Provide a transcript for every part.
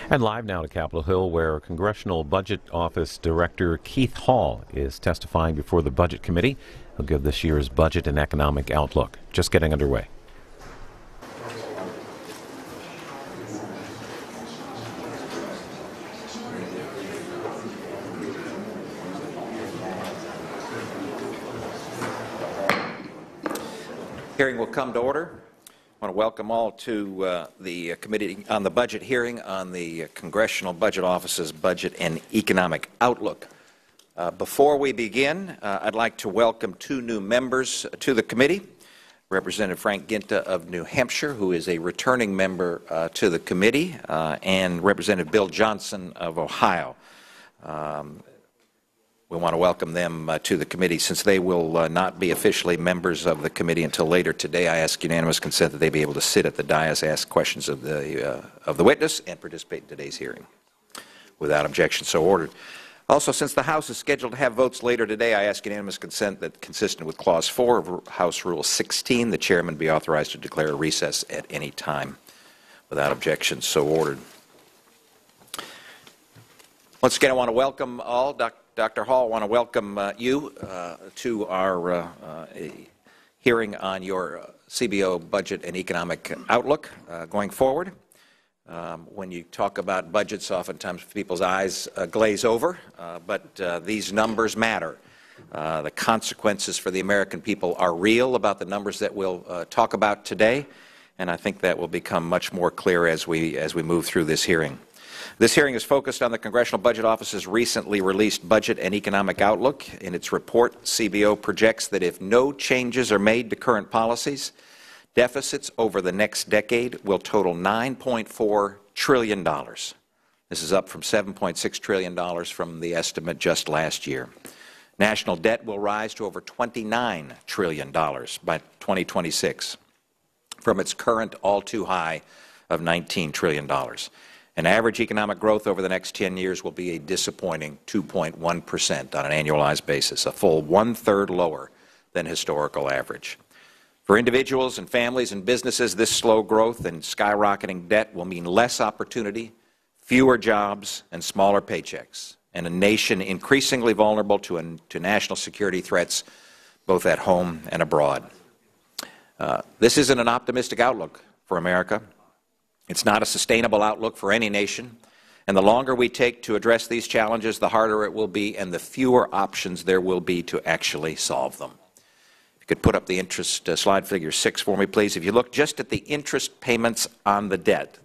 And live now to Capitol Hill, where Congressional Budget Office Director Keith Hall is testifying before the Budget Committee. He'll give this year's budget and economic outlook. Just getting underway. Hearing will come to order. I want to welcome all to the Committee on the Budget hearing on the Congressional Budget Office's Budget and Economic Outlook. Before we begin, I'd like to welcome two new members to the committee. Representative Frank Ginta of New Hampshire, who is a returning member to the committee, and Representative Bill Johnson of Ohio. We want to welcome them to the committee. Since they will not be officially members of the committee until later today, I ask unanimous consent that they be able to sit at the dais, ask questions of the witness, and participate in today's hearing. Without objection, so ordered. Also, since the House is scheduled to have votes later today, I ask unanimous consent that, consistent with Clause 4 of House Rule 16, the chairman be authorized to declare a recess at any time. Without objection, so ordered. Once again, I want to welcome all. Dr. Hall, I want to welcome you to our hearing on your CBO budget and economic outlook going forward. When you talk about budgets, oftentimes people's eyes glaze over, but these numbers matter. The consequences for the American people are real about the numbers that we'll talk about today, and I think that will become much more clear as we move through this hearing. This hearing is focused on the Congressional Budget Office's recently released Budget and Economic Outlook. In its report, CBO projects that if no changes are made to current policies, deficits over the next decade will total $9.4 trillion. This is up from $7.6 trillion from the estimate just last year. National debt will rise to over $29 trillion by 2026, from its current all-too-high of $19 trillion. And average economic growth over the next 10 years will be a disappointing 2.1% on an annualized basis, a full one-third lower than historical average. For individuals and families and businesses, this slow growth and skyrocketing debt will mean less opportunity, fewer jobs, and smaller paychecks, and a nation increasingly vulnerable to national security threats both at home and abroad. This isn't an optimistic outlook for America. It's not a sustainable outlook for any nation, and the longer we take to address these challenges, the harder it will be and the fewer options there will be to actually solve them. If you could put up the interest slide figure 6 for me, please. If you look just at the interest payments on the debt,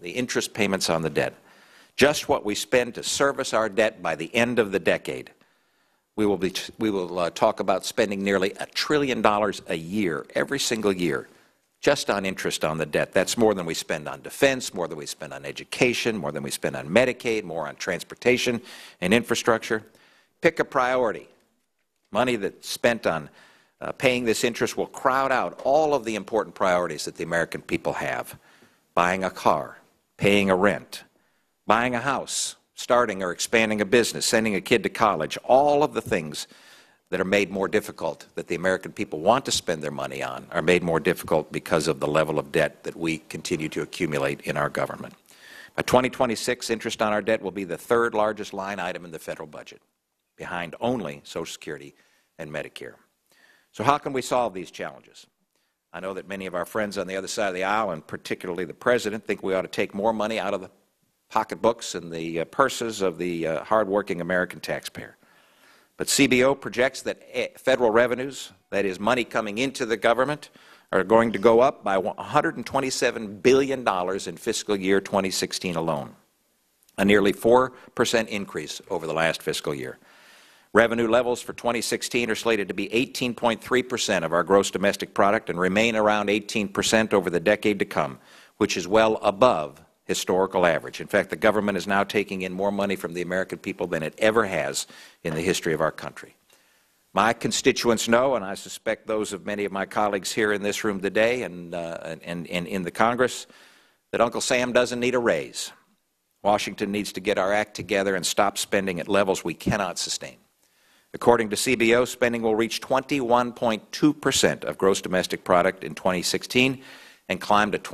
just what we spend to service our debt by the end of the decade, we will talk about spending nearly $1 trillion a year, every single year, just on interest on the debt. That's more than we spend on defense, more than we spend on education, more than we spend on Medicaid, more on transportation and infrastructure. Pick a priority. Money that's spent on paying this interest will crowd out all of the important priorities that the American people have. Buying a car, paying a rent, buying a house, starting or expanding a business, sending a kid to college, all of the things that are made more difficult, that the American people want to spend their money on, are made more difficult because of the level of debt that we continue to accumulate in our government. By 2026, interest on our debt will be the third largest line item in the federal budget, behind only Social Security and Medicare. So how can we solve these challenges? I know that many of our friends on the other side of the aisle, and particularly the President, think we ought to take more money out of the pocketbooks and the purses of the hardworking American taxpayer. But CBO projects that federal revenues, that is money coming into the government, are going to go up by $127 billion in fiscal year 2016 alone, a nearly 4% increase over the last fiscal year. Revenue levels for 2016 are slated to be 18.3% of our gross domestic product and remain around 18% over the decade to come, which is well above historical average. In fact, the government is now taking in more money from the American people than it ever has in the history of our country. My constituents know, and I suspect those of many of my colleagues here in this room today and in the Congress, that Uncle Sam doesn't need a raise. Washington needs to get our act together and stop spending at levels we cannot sustain. According to CBO, spending will reach 21.2% of gross domestic product in 2016 and climb to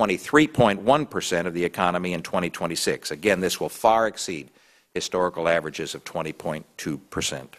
23.1% of the economy in 2026. Again, this will far exceed historical averages of 20.2%.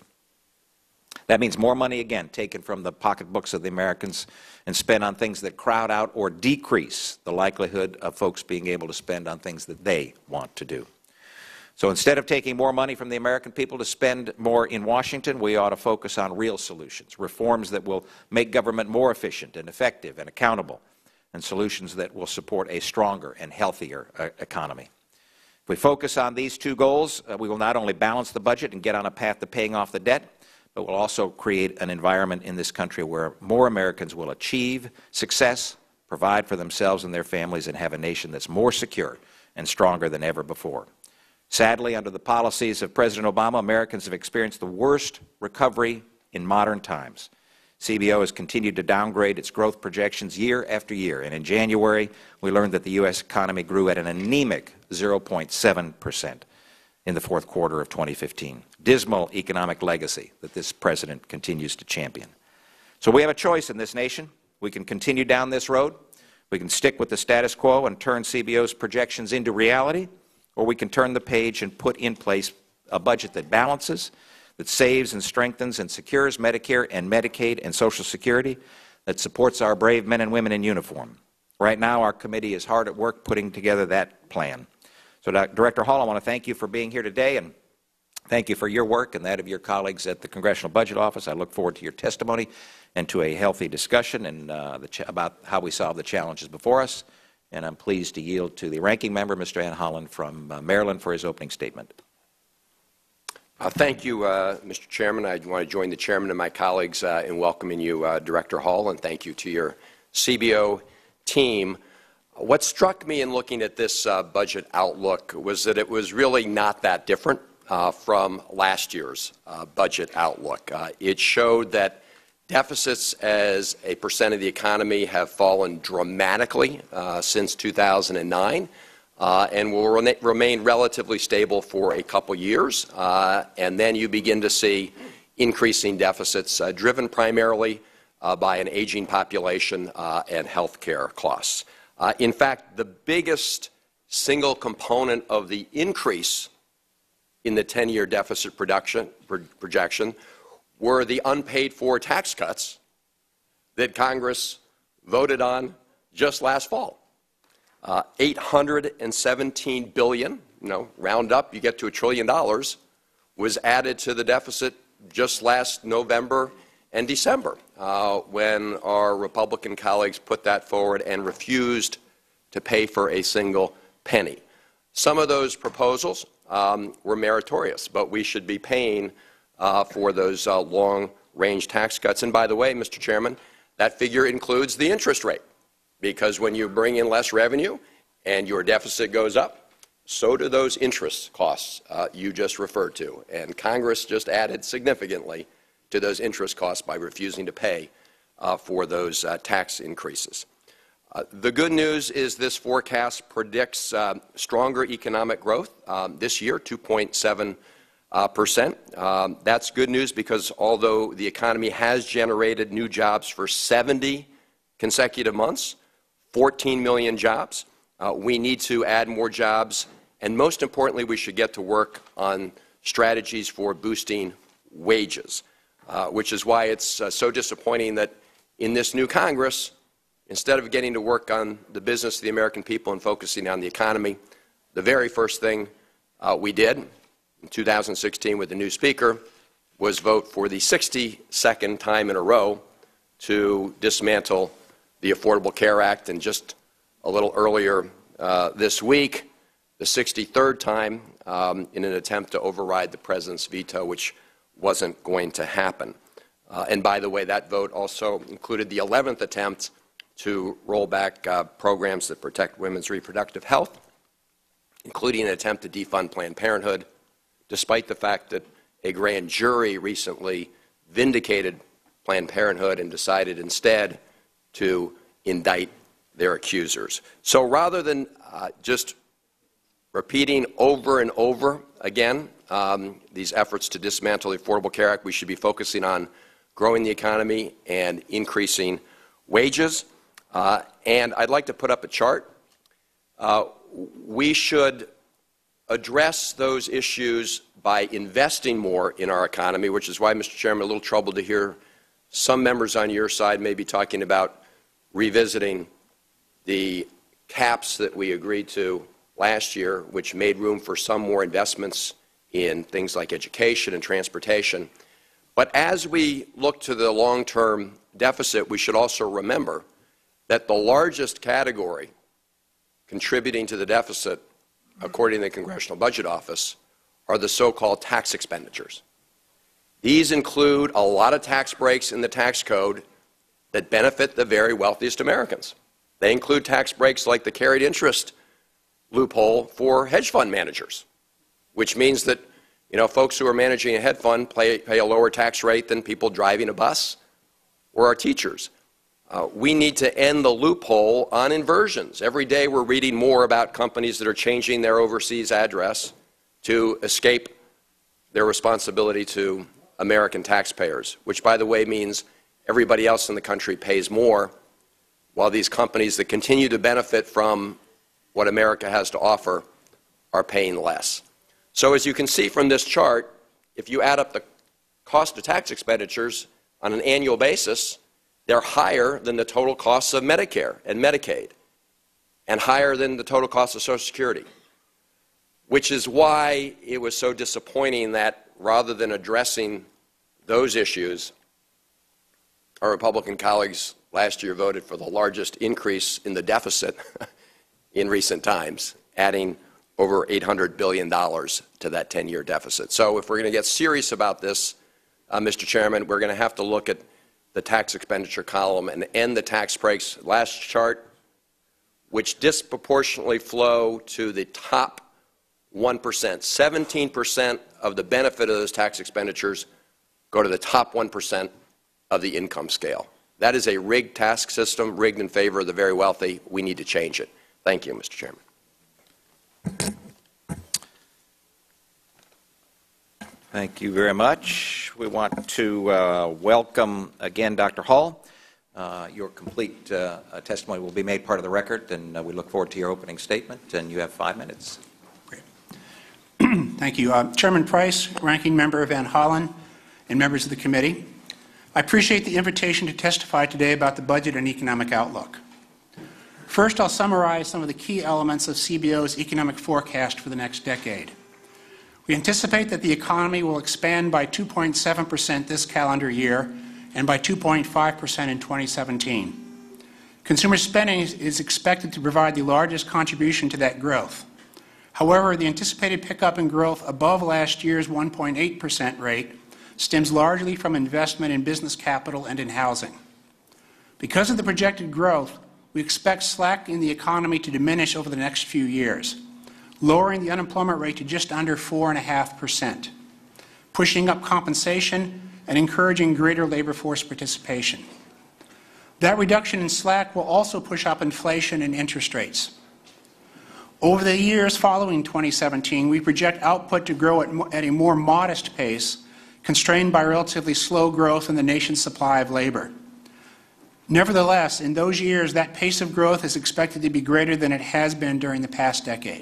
That means more money, again, taken from the pocketbooks of the Americans and spent on things that crowd out or decrease the likelihood of folks being able to spend on things that they want to do. So instead of taking more money from the American people to spend more in Washington, we ought to focus on real solutions, reforms that will make government more efficient and effective and accountable, and solutions that will support a stronger and healthier economy. If we focus on these two goals, we will not only balance the budget and get on a path to paying off the debt, but will also create an environment in this country where more Americans will achieve success, provide for themselves and their families, and have a nation that's more secure and stronger than ever before. Sadly, under the policies of President Obama, Americans have experienced the worst recovery in modern times. CBO has continued to downgrade its growth projections year after year, and in January, we learned that the U.S. economy grew at an anemic 0.7% in the fourth quarter of 2015. Dismal economic legacy that this president continues to champion. So we have a choice in this nation. We can continue down this road. We can stick with the status quo and turn CBO's projections into reality, or we can turn the page and put in place a budget that balances, that saves and strengthens and secures Medicare and Medicaid and Social Security, that supports our brave men and women in uniform. Right now, our committee is hard at work putting together that plan. So, Director Hall, I want to thank you for being here today, and thank you for your work and that of your colleagues at the Congressional Budget Office. I look forward to your testimony and to a healthy discussion and about how we solve the challenges before us. And I'm pleased to yield to the ranking member, Mr. Ann Holland from Maryland, for his opening statement. Thank you, Mr. Chairman. I want to join the chairman and my colleagues in welcoming you, Director Hall, and thank you to your CBO team. What struck me in looking at this budget outlook was that it was really not that different from last year's budget outlook. It showed that deficits as a percent of the economy have fallen dramatically since 2009 and will remain relatively stable for a couple years. And then you begin to see increasing deficits driven primarily by an aging population and health care costs. In fact, the biggest single component of the increase in the 10-year deficit projection were the unpaid-for tax cuts that Congress voted on just last fall. $817 billion, round up, you get to $1 trillion, was added to the deficit just last November and December when our Republican colleagues put that forward and refused to pay for a single penny. Some of those proposals were meritorious, but we should be paying for those long-range tax cuts. And by the way, Mr. Chairman, that figure includes the interest rate, because when you bring in less revenue and your deficit goes up, so do those interest costs you just referred to. And Congress just added significantly to those interest costs by refusing to pay for those tax increases. The good news is this forecast predicts stronger economic growth this year, 2.7%. That's good news because although the economy has generated new jobs for 70 consecutive months, 14 million jobs, we need to add more jobs, and most importantly, we should get to work on strategies for boosting wages, which is why it's so disappointing that in this new Congress, instead of getting to work on the business of the American people and focusing on the economy, the very first thing we did in 2016 with the new Speaker was vote for the 62nd time in a row to dismantle the Affordable Care Act, and just a little earlier this week, the 63rd time in an attempt to override the President's veto, which wasn't going to happen. And by the way, that vote also included the 11th attempt to roll back programs that protect women's reproductive health, including an attempt to defund Planned Parenthood, despite the fact that a grand jury recently vindicated Planned Parenthood and decided instead to indict their accusers. So rather than just repeating over and over again these efforts to dismantle the Affordable Care Act, we should be focusing on growing the economy and increasing wages. And I'd like to put up a chart. We should address those issues by investing more in our economy, which is why, Mr. Chairman, I'm a little troubled to hear some members on your side may be talking about revisiting the caps that we agreed to last year, which made room for some more investments in things like education and transportation. But as we look to the long-term deficit, we should also remember that the largest category contributing to the deficit, according to the Congressional Budget Office, are the so-called tax expenditures. These include a lot of tax breaks in the tax code that benefit the very wealthiest Americans. They include tax breaks like the carried interest loophole for hedge fund managers, which means that folks who are managing a hedge fund pay a lower tax rate than people driving a bus or our teachers. We need to end the loophole on inversions. Every day we're reading more about companies that are changing their overseas address to escape their responsibility to American taxpayers, which, by the way, means everybody else in the country pays more, while these companies that continue to benefit from what America has to offer are paying less. So as you can see from this chart, if you add up the cost of tax expenditures on an annual basis, they're higher than the total costs of Medicare and Medicaid, and higher than the total cost of Social Security, which is why it was so disappointing that rather than addressing those issues, our Republican colleagues last year voted for the largest increase in the deficit in recent times, adding over $800 billion to that 10-year deficit. So if we're going to get serious about this, Mr. Chairman, we're going to have to look at the tax expenditure column and end the tax breaks. Last chart, which disproportionately flow to the top 1%. 17% of the benefit of those tax expenditures go to the top 1% of the income scale. That is a rigged tax system, rigged in favor of the very wealthy. We need to change it. Thank you, Mr. Chairman. Thank you very much. We want to welcome again Dr. Hall. Your complete testimony will be made part of the record, and we look forward to your opening statement, and you have 5 minutes. Great. Thank you. Chairman Price, Ranking Member Van Hollen, and members of the committee, I appreciate the invitation to testify today about the budget and economic outlook. First, I'll summarize some of the key elements of CBO's economic forecast for the next decade. We anticipate that the economy will expand by 2.7% this calendar year and by 2.5% in 2017. Consumer spending is expected to provide the largest contribution to that growth. However, the anticipated pickup in growth above last year's 1.8% rate stems largely from investment in business capital and in housing. Because of the projected growth, we expect slack in the economy to diminish over the next few years, lowering the unemployment rate to just under 4.5%, pushing up compensation and encouraging greater labor force participation. That reduction in slack will also push up inflation and interest rates. Over the years following 2017, we project output to grow at a more modest pace, constrained by relatively slow growth in the nation's supply of labor. Nevertheless, in those years, that pace of growth is expected to be greater than it has been during the past decade.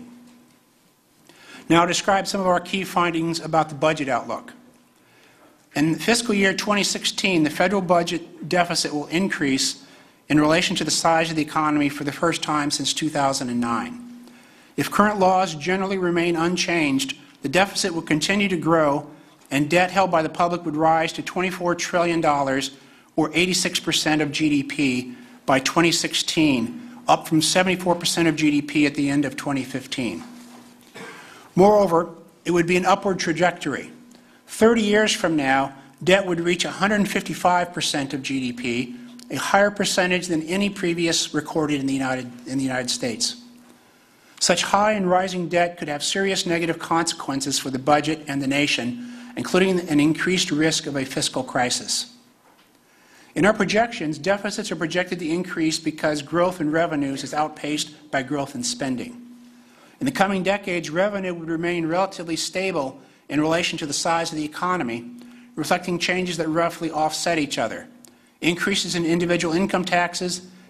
Now I'll describe some of our key findings about the budget outlook. In fiscal year 2016, the federal budget deficit will increase in relation to the size of the economy for the first time since 2009. If current laws generally remain unchanged, the deficit will continue to grow and debt held by the public would rise to $24 trillion, or 86% of GDP, by 2016, up from 74% of GDP at the end of 2015. Moreover, it would be an upward trajectory. 30 years from now, debt would reach 155% of GDP, a higher percentage than any previous recorded in the United States. Such high and rising debt could have serious negative consequences for the budget and the nation, including an increased risk of a fiscal crisis. In our projections, deficits are projected to increase because growth in revenues is outpaced by growth in spending. In the coming decades, revenue would remain relatively stable in relation to the size of the economy, reflecting changes that roughly offset each other: increases in individual income taxes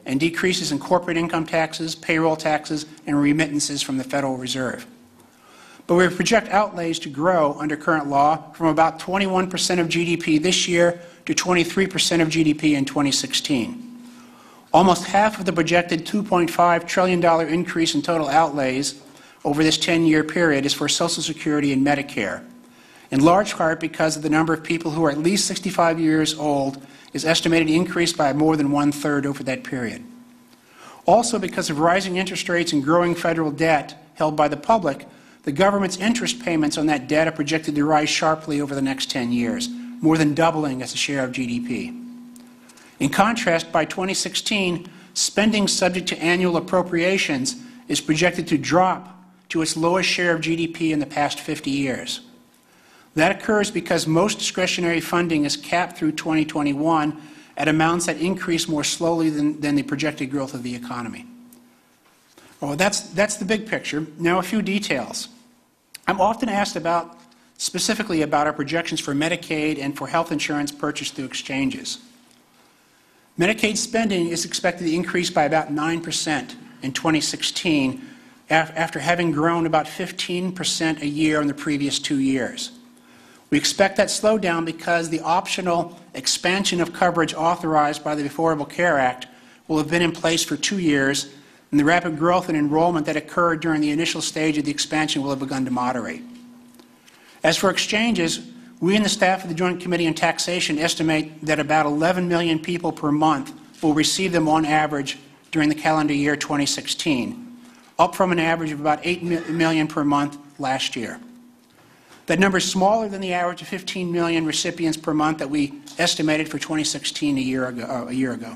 and decreases in corporate income taxes, payroll taxes, and remittances from the Federal Reserve. But we project outlays to grow under current law from about 21% of GDP this year to 23% of GDP in 2016. Almost half of the projected $2.5 trillion increase in total outlays over this 10-year period is for Social Security and Medicare, in large part because of the number of people who are at least 65 years old is estimated to increase by more than one-third over that period. Also, because of rising interest rates and growing federal debt held by the public, the government's interest payments on that debt are projected to rise sharply over the next 10 years, more than doubling as a share of GDP. In contrast, by 2016, spending subject to annual appropriations is projected to drop to its lowest share of GDP in the past 50 years. That occurs because most discretionary funding is capped through 2021 at amounts that increase more slowly than the projected growth of the economy. Well, that's the big picture. Now a few details. I'm often asked specifically about our projections for Medicaid and for health insurance purchased through exchanges. Medicaid spending is expected to increase by about 9% in 2016 after having grown about 15% a year in the previous 2 years. We expect that slowdown because the optional expansion of coverage authorized by the Affordable Care Act will have been in place for 2 years, and the rapid growth in enrollment that occurred during the initial stage of the expansion will have begun to moderate. As for exchanges, we and the staff of the Joint Committee on Taxation estimate that about 11 million people per month will receive them on average during the calendar year 2016, up from an average of about 8 million per month last year. That number is smaller than the average of 15 million recipients per month that we estimated for 2016 a year ago.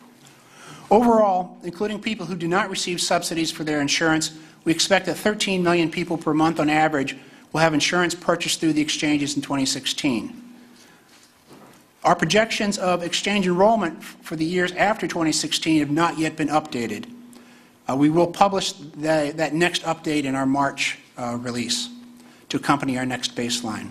Overall, including people who do not receive subsidies for their insurance, we expect that 13 million people per month on average will have insurance purchased through the exchanges in 2016. Our projections of exchange enrollment for the years after 2016 have not yet been updated. We will publish that next update in our March release to accompany our next baseline.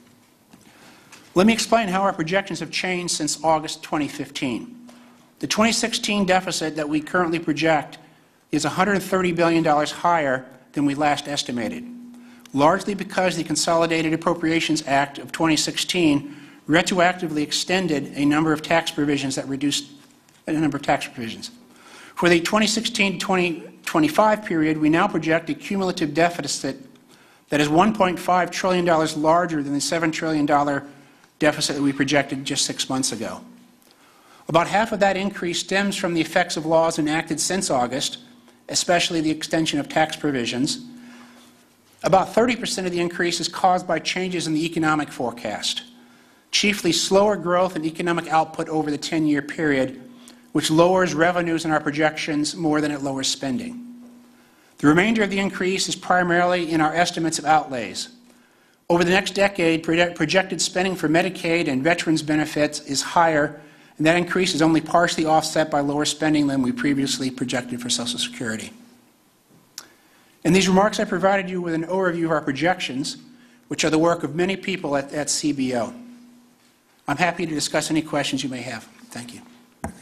Let me explain how our projections have changed since August 2015. The 2016 deficit that we currently project is $130 billion higher than we last estimated, largely because the Consolidated Appropriations Act of 2016 retroactively extended a number of tax provisions that reduced a number of tax provisions. For the 2016 to 2025 period, we now project a cumulative deficit that is $1.5 trillion larger than the $7 trillion deficit that we projected just 6 months ago. About half of that increase stems from the effects of laws enacted since August, especially the extension of tax provisions. About 30% of the increase is caused by changes in the economic forecast, chiefly slower growth in economic output over the 10-year period, which lowers revenues in our projections more than it lowers spending. The remainder of the increase is primarily in our estimates of outlays. Over the next decade, projected spending for Medicaid and veterans benefits is higher, and that increase is only partially offset by lower spending than we previously projected for Social Security. In these remarks, I provided you with an overview of our projections, which are the work of many people at CBO. I'm happy to discuss any questions you may have. Thank you.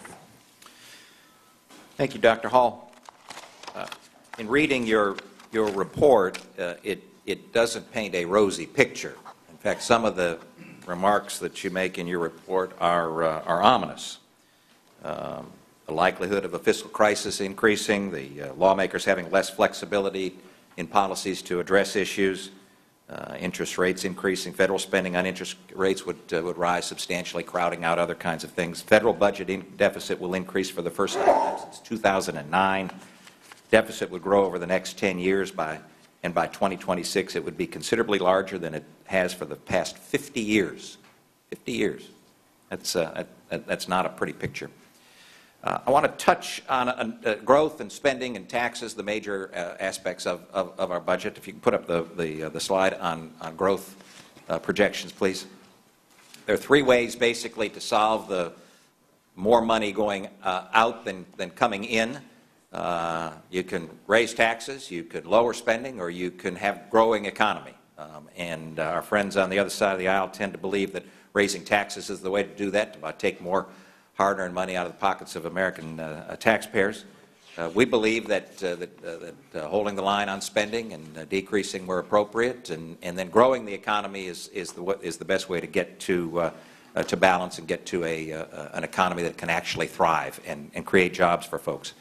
Thank you, Dr. Hall. In reading your report, it doesn't paint a rosy picture. In fact, some of the remarks that you make in your report are ominous. The likelihood of a fiscal crisis increasing, the lawmakers having less flexibility in policies to address issues, interest rates increasing, federal spending on interest rates would rise substantially, crowding out other kinds of things. Federal budget deficit will increase for the first time since 2009. Deficit would grow over the next 10 years, and by 2026 it would be considerably larger than it has for the past 50 years. 50 years. That's not a pretty picture. I want to touch on growth and spending and taxes, the major aspects of our budget. If you can put up the slide on growth projections, please. There are 3 ways basically to solve the more money going out than coming in. You can raise taxes, you could lower spending, or you can have growing economy. And our friends on the other side of the aisle tend to believe that raising taxes is the way to do that, to take more hard-earned money out of the pockets of American taxpayers. We believe that, holding the line on spending and decreasing where appropriate, and then growing the economy is the best way to get to balance and get to an economy that can actually thrive and create jobs for folks.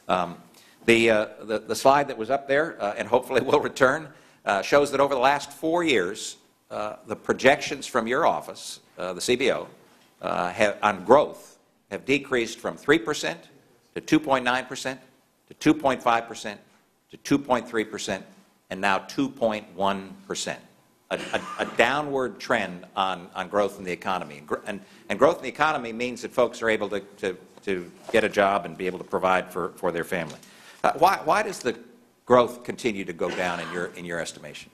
The slide that was up there, and hopefully will return, shows that over the last 4 years, the projections from your office, the CBO, on growth have decreased from 3% to 2.9%, to 2.5%, to 2.3%, and now 2.1%. A downward trend on growth in the economy. And growth in the economy means that folks are able to get a job and be able to provide for their family. Why does the growth continue to go down in your estimation?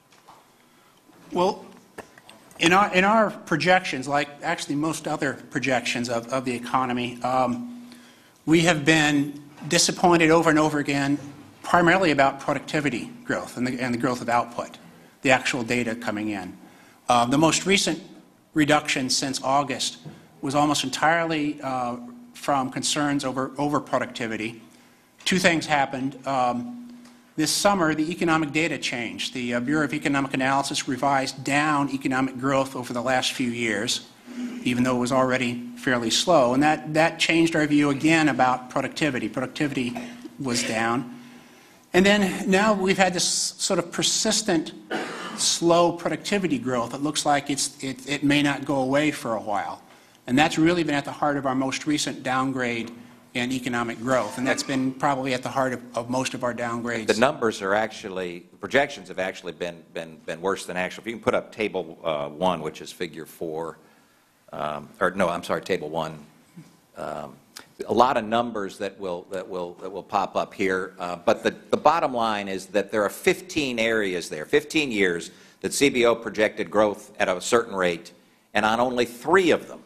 Well, in our projections, like actually most other projections of the economy, we have been disappointed over and over again, primarily about productivity growth and the growth of output, the actual data coming in. The most recent reduction since August was almost entirely from concerns over productivity. Two things happened. This summer, the economic data changed. The Bureau of Economic Analysis revised down economic growth over the last few years, even though it was already fairly slow. And that changed our view again about productivity. Productivity was down. And then now we've had this sort of persistent, slow productivity growth. It looks like it may not go away for a while. And that's really been at the heart of our most recent downgrade in economic growth, and that's been probably at the heart of most of our downgrades. The numbers are actually, the projections have actually been worse than actual. If you can put up Table 1, which is Figure 4, or no, I'm sorry, Table 1. A lot of numbers that will pop up here, but the bottom line is that there are 15 areas there, 15 years that CBO projected growth at a certain rate, and on only 3 of them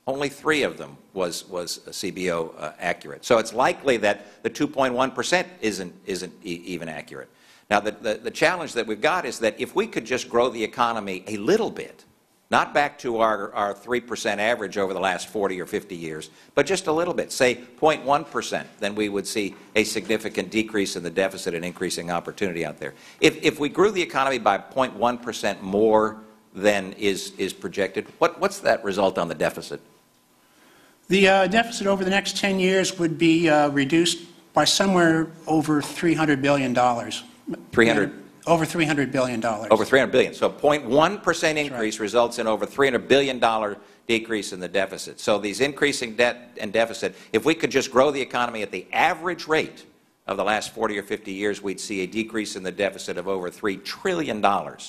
was CBO accurate. So it's likely that the 2.1% isn't even accurate. Now, the challenge that we've got is that if we could just grow the economy a little bit, not back to our 3% average over the last 40 or 50 years, but just a little bit, say 0.1%, then we would see a significant decrease in the deficit and increasing opportunity out there. If we grew the economy by 0.1% more than is projected, what's that result on the deficit? The deficit over the next 10 years would be reduced by somewhere over $300 billion. 300? Over $300 billion. Over $300 billion. So 0.1% increase right. results in over $300 billion decrease in the deficit. So these increasing debt and deficit, if we could just grow the economy at the average rate of the last 40 or 50 years, we'd see a decrease in the deficit of over $3 trillion.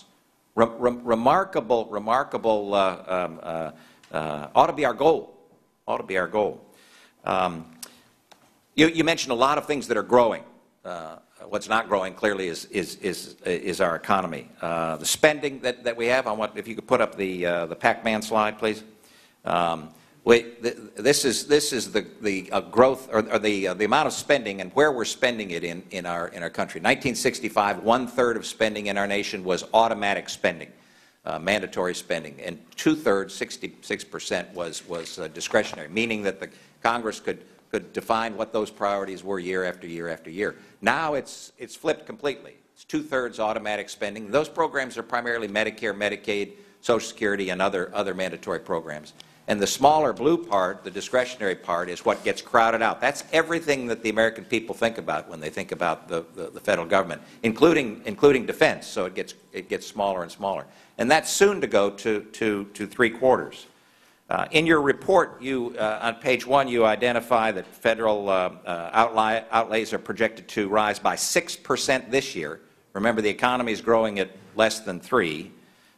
Remarkable, ought to be our goal. Ought to be our goal. You mentioned a lot of things that are growing. What's not growing clearly is our economy. The spending that we have. If you could put up the Pac-Man slide, please. This is the growth or the amount of spending and where we're spending it in our country. 1965, 1/3 of spending in our nation was automatic spending. Mandatory spending, and 2/3, 66%, was discretionary, meaning that the Congress could define what those priorities were year after year after year. Now it's flipped completely. It's 2/3 automatic spending. Those programs are primarily Medicare, Medicaid, Social Security, and other mandatory programs. And the smaller blue part, the discretionary part, is what gets crowded out. That's everything that the American people think about when they think about the federal government, including defense. So it gets smaller and smaller. And that's soon to go to 3/4. In your report, on page 1, you identify that federal outlays are projected to rise by 6% this year. Remember, the economy is growing at less than 3%.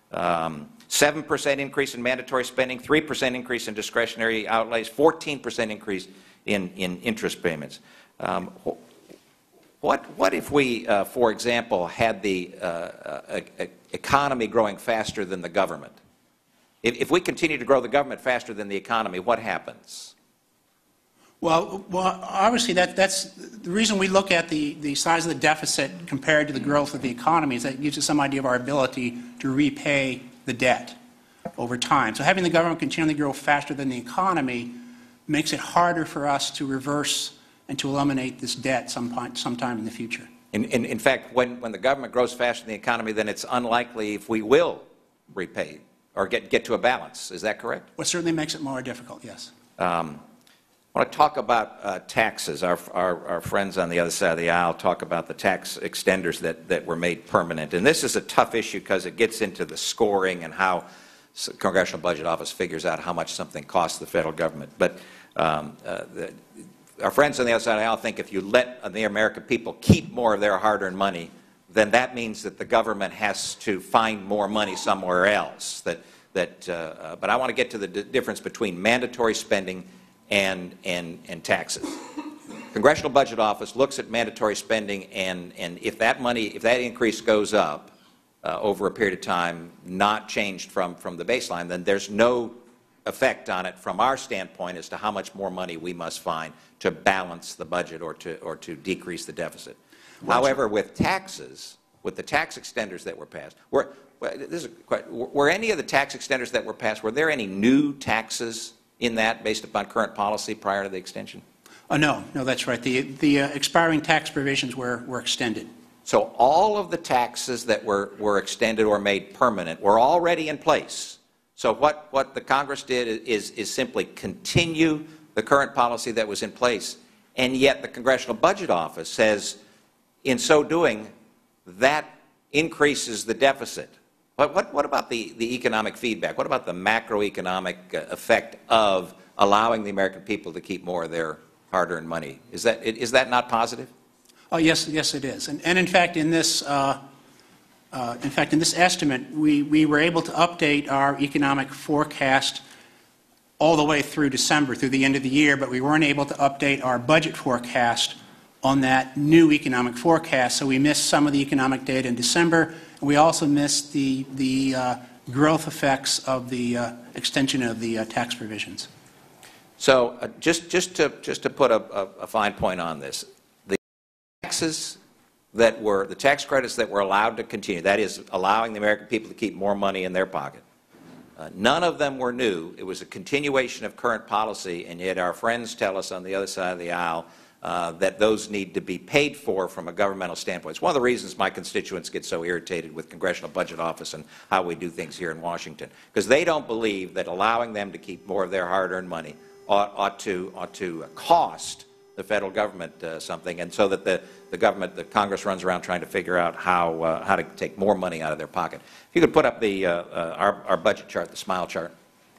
7% increase in mandatory spending, 3% increase in discretionary outlays, 14% increase in interest payments. What if we, for example, had the economy growing faster than the government? If we continue to grow the government faster than the economy, what happens? Well, obviously that's the reason we look at the size of the deficit compared to the growth of the economy is that it gives us some idea of our ability to repay the debt over time. So having the government continually grow faster than the economy makes it harder for us to reverse and to eliminate this debt sometime in the future. In fact, when the government grows faster than the economy, then it's unlikely if we will repay or get to a balance. Is that correct? Well, it certainly makes it more difficult, yes. I want to talk about taxes. Our friends on the other side of the aisle talk about the tax extenders that were made permanent. And this is a tough issue because it gets into the scoring and how the Congressional Budget Office figures out how much something costs the federal government. But our friends on the other side of the aisle think if you let the American people keep more of their hard-earned money, then that means that the government has to find more money somewhere else. But I want to get to the difference between mandatory spending and taxes. Congressional Budget Office looks at mandatory spending, and if that increase goes up over a period of time, not changed from the baseline, then there's no effect on it from our standpoint as to how much more money we must find to balance the budget or to decrease the deficit. However, with taxes, with the tax extenders that were passed, were any of the tax extenders that were passed, were there any new taxes in that based upon current policy prior to the extension? No, that's right. The expiring tax provisions were extended. So all of the taxes that were extended or made permanent were already in place. So what the Congress did is simply continue the current policy that was in place, and yet the Congressional Budget Office says, in so doing, that increases the deficit. What about the economic feedback? What about the macroeconomic effect of allowing the American people to keep more of their hard-earned money? Is that not positive? Oh, yes, it is. And in fact, in this estimate, we were able to update our economic forecast all the way through December, through the end of the year, but we weren't able to update our budget forecast on that new economic forecast. So we missed some of the economic data in December, and we also missed the growth effects of the extension of the tax provisions. So just to put a fine point on this, the tax credits that were allowed to continue, that is, allowing the American people to keep more money in their pocket, none of them were new. It was a continuation of current policy, and yet our friends tell us on the other side of the aisle that those need to be paid for from a governmental standpoint. It's one of the reasons my constituents get so irritated with Congressional Budget Office and how we do things here in Washington, because they don't believe that allowing them to keep more of their hard-earned money ought to cost the federal government something, and so that the Congress runs around trying to figure out how to take more money out of their pocket. If you could put up our budget chart, the SMILE chart.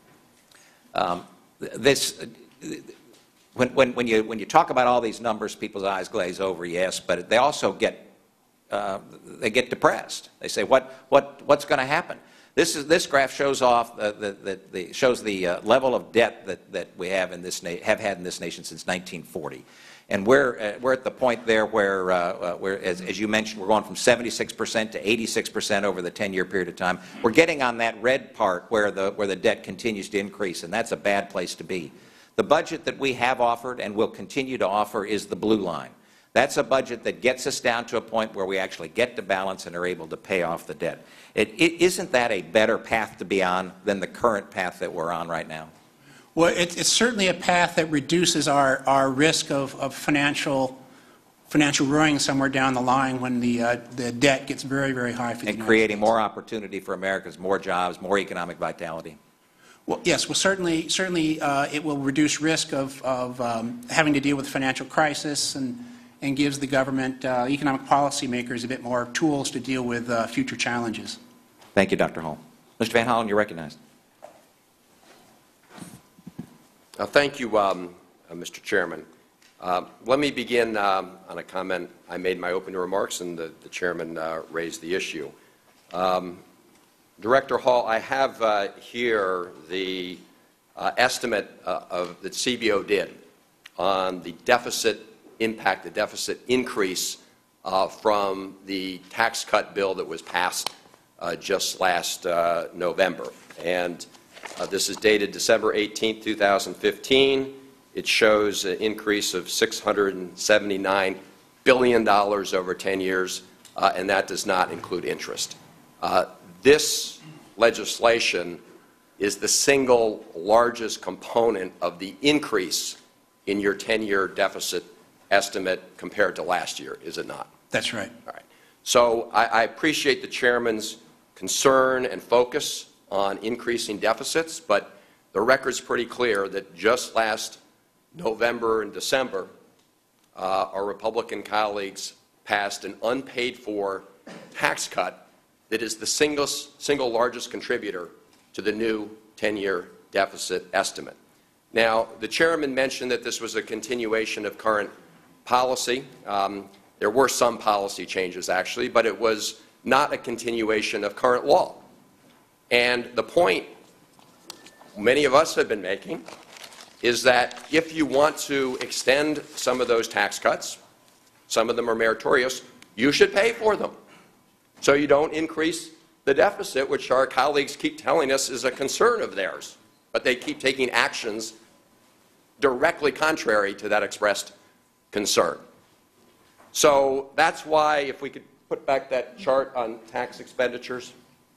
When you talk about all these numbers, people's eyes glaze over, yes, but they also get depressed. They say, what's going to happen? This graph shows off the level of debt that we have had in this nation since 1940, and we're at the point there where as you mentioned, we're going from 76% to 86% over the 10-year period of time. We're getting on that red part where the debt continues to increase, and that's a bad place to be. The budget that we have offered and will continue to offer is the blue line. That's a budget that gets us down to a point where we actually get to balance and are able to pay off the debt. Isn't that a better path to be on than the current path that we're on right now? Well, it's certainly a path that reduces our risk of financial ruin somewhere down the line when the debt gets very, very high for the United States. And creating more opportunity for Americans, more jobs, more economic vitality. Well, yes. Well, certainly, it will reduce risk of having to deal with financial crisis and gives the government, economic policymakers, a bit more tools to deal with future challenges. Thank you, Dr. Hall. Mr. Van Hollen, you're recognized. Thank you, Mr. Chairman. Let me begin on a comment I made in my opening remarks, and the Chairman raised the issue. Director Hall, I have here the estimate that CBO did on the deficit impact, the deficit increase from the tax cut bill that was passed just last November. And this is dated December 18, 2015. It shows an increase of $679 billion over 10 years, and that does not include interest. This legislation is the single largest component of the increase in your 10-year deficit estimate compared to last year, is it not? That's right. All right. So I appreciate the Chairman's concern and focus on increasing deficits, but the record's pretty clear that just last November and December, our Republican colleagues passed an unpaid-for tax cut that is the single largest contributor to the new 10-year deficit estimate. Now, the Chairman mentioned that this was a continuation of current policy. There were some policy changes, actually, but it was not a continuation of current law. And the point many of us have been making is that if you want to extend some of those tax cuts, some of them are meritorious, you should pay for them so you don't increase the deficit, which our colleagues keep telling us is a concern of theirs. But they keep taking actions directly contrary to that expressed concern. So that's why, if we could put back that chart on tax expenditures,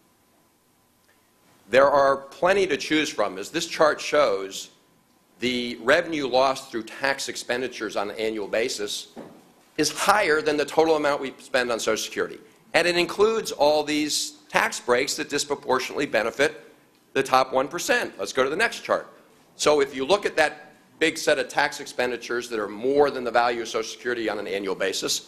there are plenty to choose from. As this chart shows, the revenue lost through tax expenditures on an annual basis is higher than the total amount we spend on Social Security. And it includes all these tax breaks that disproportionately benefit the top 1%. Let's go to the next chart. So if you look at that big set of tax expenditures that are more than the value of Social Security on an annual basis,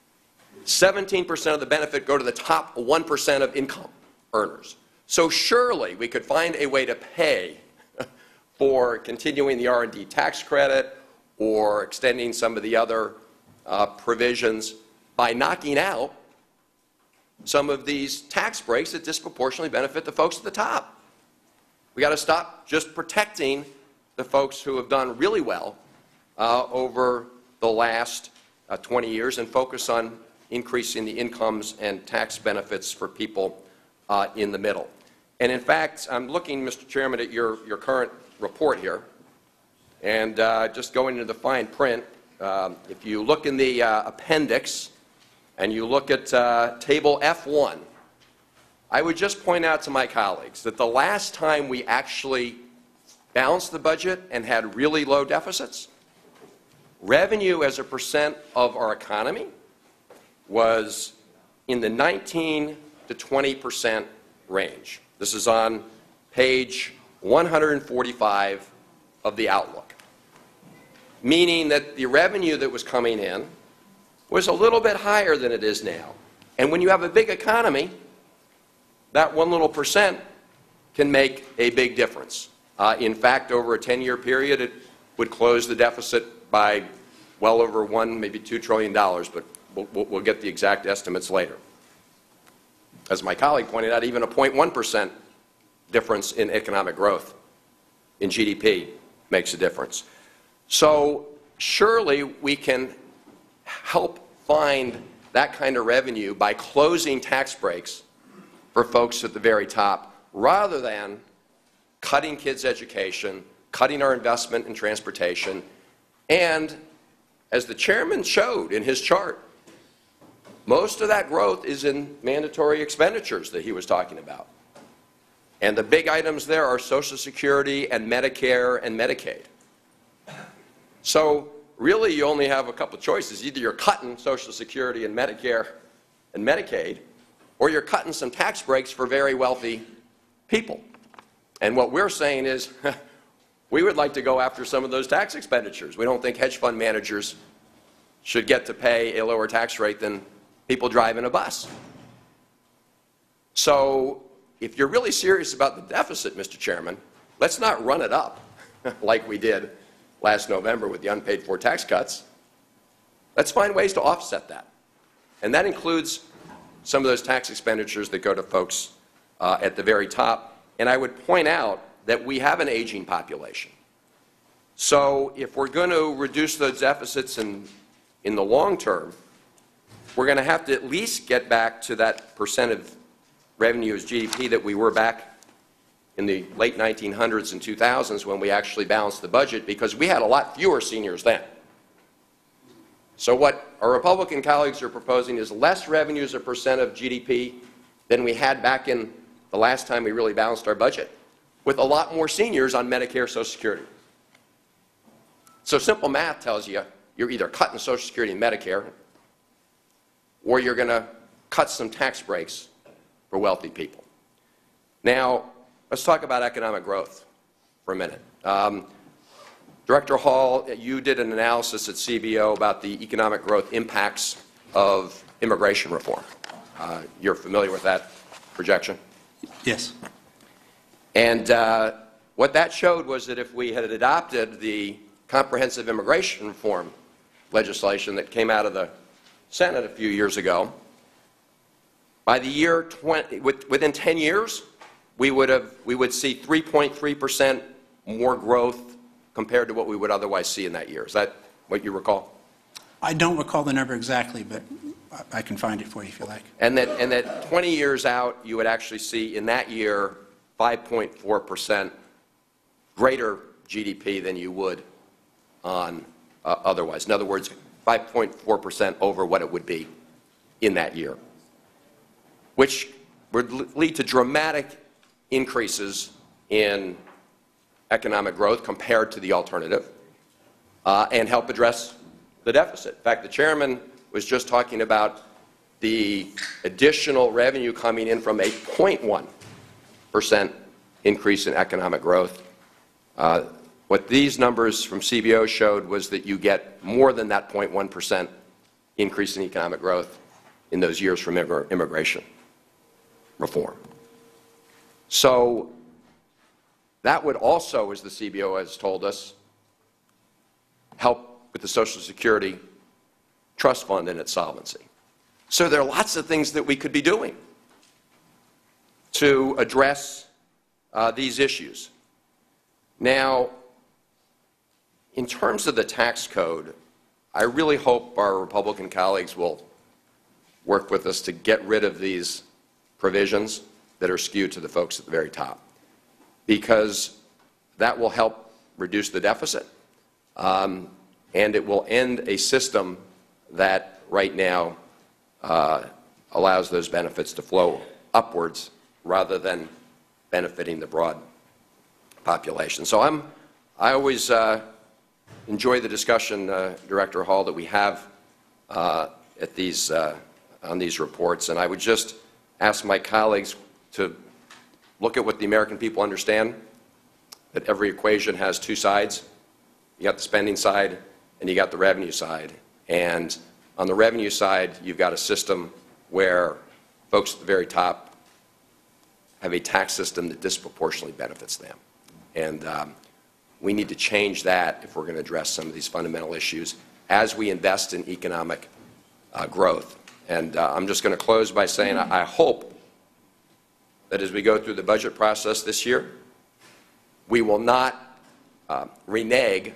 17% of the benefit go to the top 1% of income earners. So surely we could find a way to pay for continuing the R&D tax credit or extending some of the other provisions by knocking out some of these tax breaks that disproportionately benefit the folks at the top. We've got to stop just protecting the folks who have done really well over the last 20 years and focus on increasing the incomes and tax benefits for people in the middle. And in fact, I'm looking, Mr. Chairman, at your current report here, and just going into the fine print, if you look in the appendix and you look at table F1, I would just point out to my colleagues that the last time we actually balanced the budget and had really low deficits, revenue as a percent of our economy was in the 19 to 20% range. This is on page 145 of the Outlook, meaning that the revenue that was coming in was a little bit higher than it is now. And when you have a big economy, that one little percent can make a big difference. In fact, over a 10-year period, it would close the deficit by well over $1, maybe $2 trillion, but we'll get the exact estimates later. As my colleague pointed out, even a 0.1% difference in economic growth in GDP makes a difference. So surely we can help find that kind of revenue by closing tax breaks for folks at the very top, rather than cutting kids' education, cutting our investment in transportation, and, as the Chairman showed in his chart, most of that growth is in mandatory expenditures that he was talking about. And the big items there are Social Security and Medicare and Medicaid. So really you only have a couple of choices. Either you're cutting Social Security and Medicare and Medicaid, or you're cutting some tax breaks for very wealthy people. And what we're saying is we would like to go after some of those tax expenditures. We don't think hedge fund managers should get to pay a lower tax rate than people driving a bus. So if you're really serious about the deficit, Mr. Chairman, let's not run it up like we did last November with the unpaid-for tax cuts. Let's find ways to offset that. And that includes some of those tax expenditures that go to folks at the very top. And I would point out that we have an aging population. So if we're going to reduce those deficits in the long term, we're going to have to at least get back to that percent of revenue as GDP that we were back in the late 1900s and 2000s when we actually balanced the budget, because we had a lot fewer seniors then. So what our Republican colleagues are proposing is less revenue as a percent of GDP than we had back in the last time we really balanced our budget. with a lot more seniors on Medicare, Social Security. So simple math tells you you're either cutting Social Security and Medicare, or you're going to cut some tax breaks for wealthy people. Now, let's talk about economic growth for a minute. Director Hall, you did an analysis at CBO about the economic growth impacts of immigration reform. You're familiar with that projection? Yes. And what that showed was that if we had adopted the comprehensive immigration reform legislation that came out of the Senate a few years ago, by the year within 10 years, we would see 3.3% more growth compared to what we would otherwise see in that year. Is that what you recall? I don't recall the number exactly, but I can find it for you if you like. And that 20 years out, you would actually see in that year 5.4% greater GDP than you would on otherwise. In other words, 5.4% over what it would be in that year, which would lead to dramatic increases in economic growth compared to the alternative, and help address the deficit. In fact, the chairman was just talking about the additional revenue coming in from a 0.1% increase in economic growth. What these numbers from CBO showed was that you get more than that 0.1% increase in economic growth in those years from immigration reform. So that would also, as the CBO has told us, help with the Social Security Trust Fund and its solvency. So there are lots of things that we could be doing to address these issues. Now, in terms of the tax code, I really hope our Republican colleagues will work with us to get rid of these provisions that are skewed to the folks at the very top, because that will help reduce the deficit, and it will end a system that right now allows those benefits to flow upwards rather than benefiting the broad population. So I always enjoy the discussion, Director Hall, that we have at these, on these reports, and I would just ask my colleagues to look at what the American people understand, that every equation has two sides. You got the spending side and you got the revenue side. And on the revenue side, you've got a system where folks at the very top have a tax system that disproportionately benefits them. And we need to change that if we're going to address some of these fundamental issues as we invest in economic growth. And I'm just going to close by saying I hope that as we go through the budget process this year, we will not renege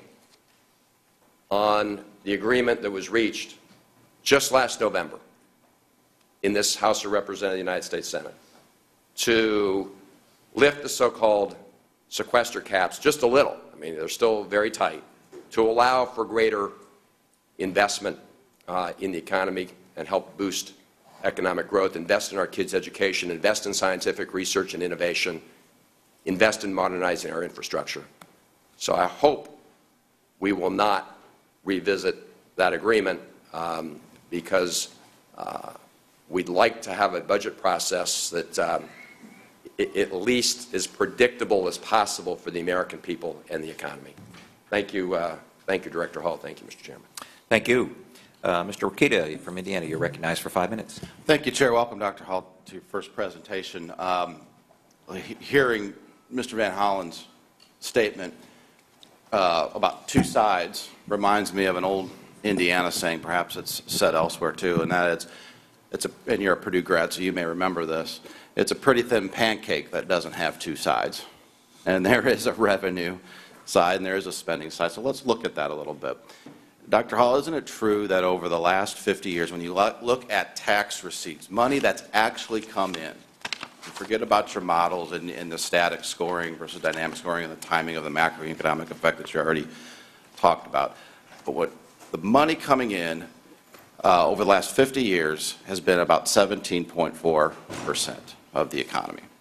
on the agreement that was reached just last November in this House of Representatives of the United States Senate to lift the so-called sequester caps just a little. I mean, they're still very tight, to allow for greater investment in the economy and help boost economic growth, invest in our kids' education, invest in scientific research and innovation, invest in modernizing our infrastructure. So I hope we will not revisit that agreement because we'd like to have a budget process that at least is predictable as possible for the American people and the economy. Thank you, Director Hall. Thank you, Mr. Chairman. Thank you. Mr. Wakita from Indiana, you're recognized for 5 minutes. Thank you, Chair. Welcome, Dr. Hall, to your first presentation. Hearing Mr. Van Hollen's statement about two sides reminds me of an old Indiana saying, perhaps it's said elsewhere too, and that and you're a Purdue grad, so you may remember this, it's a pretty thin pancake that doesn't have two sides. And there is a revenue side and there is a spending side. So let's look at that a little bit. Dr. Hall, isn't it true that over the last 50 years, when you look at tax receipts, money that's actually come in, you forget about your models and the static scoring versus dynamic scoring and the timing of the macroeconomic effect that you already talked about, but what the money coming in over the last 50 years has been about 17.4% of the economy.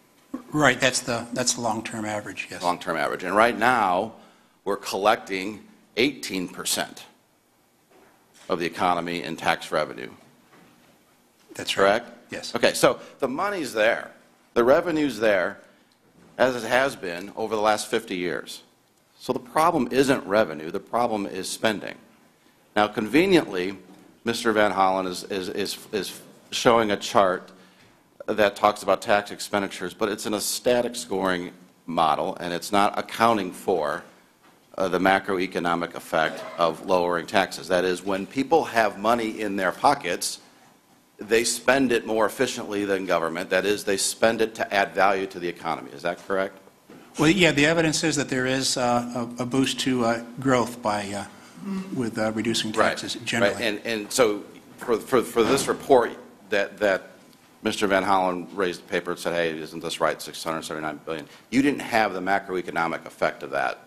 Right, that's the long-term average, yes. Long-term average. And right now, we're collecting 18% of the economy in tax revenue. That's right. Correct? Yes. Okay, so the money's there. The revenue's there, as it has been over the last 50 years. So the problem isn't revenue, the problem is spending. Now, conveniently, Mr. Van Hollen is showing a chart that talks about tax expenditures, but it's in a static scoring model, and it's not accounting for the macroeconomic effect of lowering taxes. That is, when people have money in their pockets, they spend it more efficiently than government. That is, they spend it to add value to the economy. Is that correct? Well, yeah, the evidence is that there is a boost to growth by with reducing taxes generally. Right. And so for this report that Mr. Van Hollen raised the paper and said, hey, isn't this right, $679 billion, you didn't have the macroeconomic effect of that,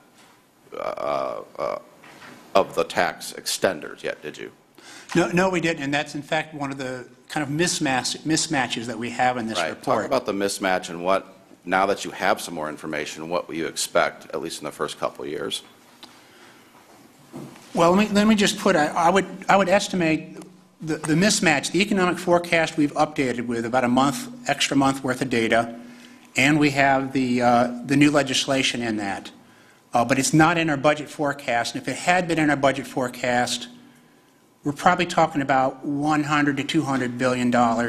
of the tax extenders yet, did you? No, we didn't, and that's in fact one of the kind of mismatches that we have in this report. Talk about the mismatch and what, now that you have some more information, what will you expect, at least in the first couple of years? Well, let me just put, I would estimate the mismatch, the economic forecast we've updated with about extra month worth of data, and we have the new legislation in that. But it's not in our budget forecast, and if it had been in our budget forecast, we're probably talking about $100 to $200 billion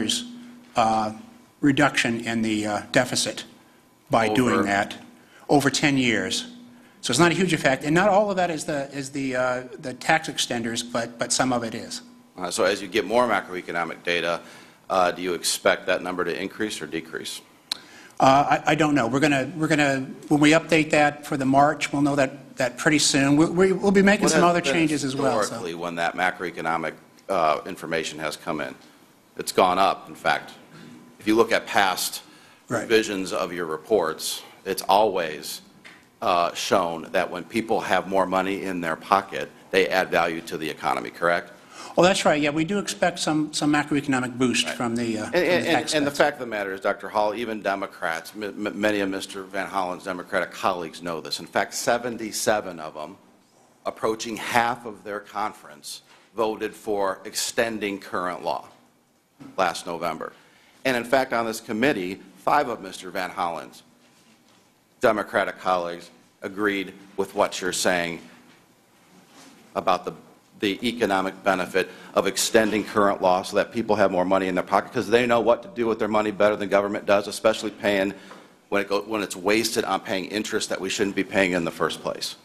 reduction in the deficit by doing that over 10 years. So it's not a huge effect, and not all of that is the tax extenders, but some of it is. So as you get more macroeconomic data, do you expect that number to increase or decrease? I don't know. We're gonna when we update that for the March, we'll know that pretty soon. We'll be making some other changes as well. Historically, when that macroeconomic information has come in, it's gone up. In fact, if you look at past revisions of your reports, it's always shown that when people have more money in their pocket, they add value to the economy. Correct? Well, that's right. Yeah, we do expect some macroeconomic boost from the tax and the fact of the matter is, Dr. Hall, even Democrats, many of Mr. Van Hollen's Democratic colleagues know this. In fact, 77 of them, approaching half of their conference, voted for extending current law last November. And in fact, on this committee, 5 of Mr. Van Hollen's Democratic colleagues agreed with what you're saying about the economic benefit of extending current law so that people have more money in their pocket because they know what to do with their money better than government does, especially paying when it's wasted on paying interest that we shouldn't be paying in the first place.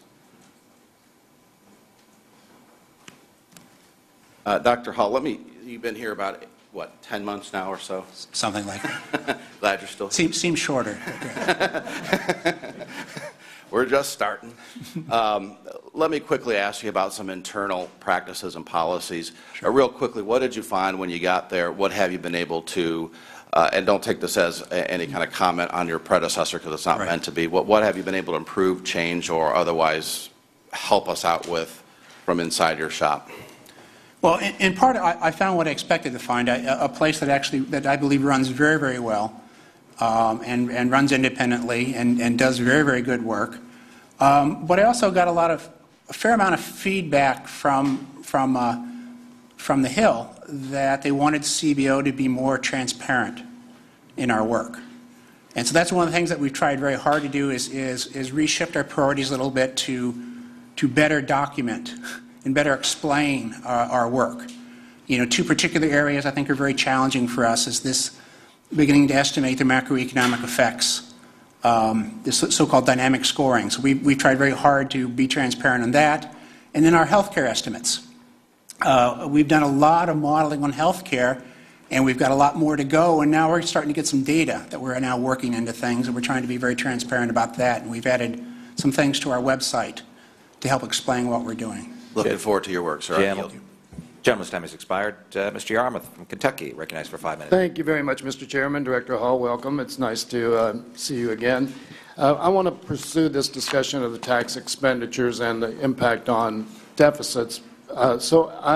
Dr. Hall, you've been here about, what, 10 months now or so? Something like that. Glad you're still here. Seems shorter. We're just starting. Let me quickly ask you about some internal practices and policies. Sure. Real quickly, what did you find when you got there? What have you been able to, and don't take this as any kind of comment on your predecessor because it's not meant to be, what have you been able to improve, change, or otherwise help us out with from inside your shop? Well, in part, I found what I expected to find, a place that I believe runs very, very well. And runs independently and does very, very good work. But I also got a fair amount of feedback from the Hill that they wanted CBO to be more transparent in our work. And so that's one of the things that we've tried very hard to do is reshift our priorities a little bit to better document and better explain our work. You know, 2 particular areas I think are very challenging for us is this beginning to estimate the macroeconomic effects, this so-called dynamic scoring. So we've tried very hard to be transparent on that. And then our healthcare estimates. We've done a lot of modeling on healthcare, and we've got a lot more to go, and now we're starting to get some data that we're now working into things, and we're trying to be very transparent about that, and we've added some things to our website to help explain what we're doing. Looking forward to your work, sir. Gentleman's time has expired. Mr. Yarmouth from Kentucky, recognized for 5 minutes. Thank you very much, Mr. Chairman. Director Hall, welcome. It's nice to see you again. I want to pursue this discussion of the tax expenditures and the impact on deficits. If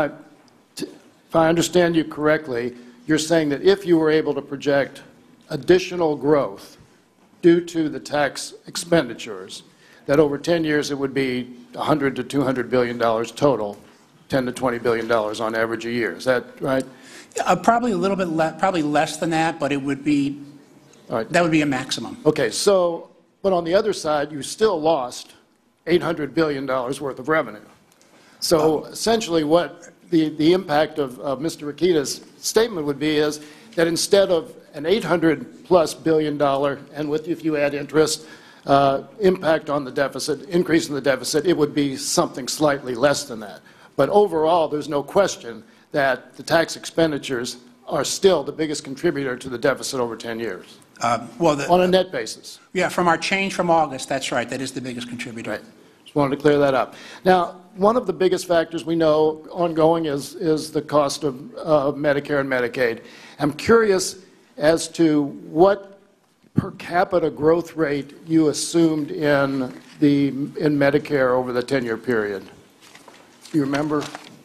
I understand you correctly, you're saying that if you were able to project additional growth due to the tax expenditures, that over 10 years it would be $100 to $200 billion total, $10 to $20 billion on average a year. Is that right? Probably a little bit probably less than that, but it would be, All right. that would be a maximum. Okay, so, but on the other side, you still lost $800 billion worth of revenue. So essentially what the impact of Mr. Akita's statement would be is that instead of an $800+ billion, and with, if you add interest, impact on the deficit, increase in the deficit, it would be something slightly less than that. But overall, there's no question that the tax expenditures are still the biggest contributor to the deficit over 10 years, on a net basis. Yeah, from our change from August, that's right. That is the biggest contributor. Right. Just wanted to clear that up. Now, one of the biggest factors we know ongoing is the cost of Medicare and Medicaid. I'm curious as to what per capita growth rate you assumed in Medicare over the 10-year period. Do you remember?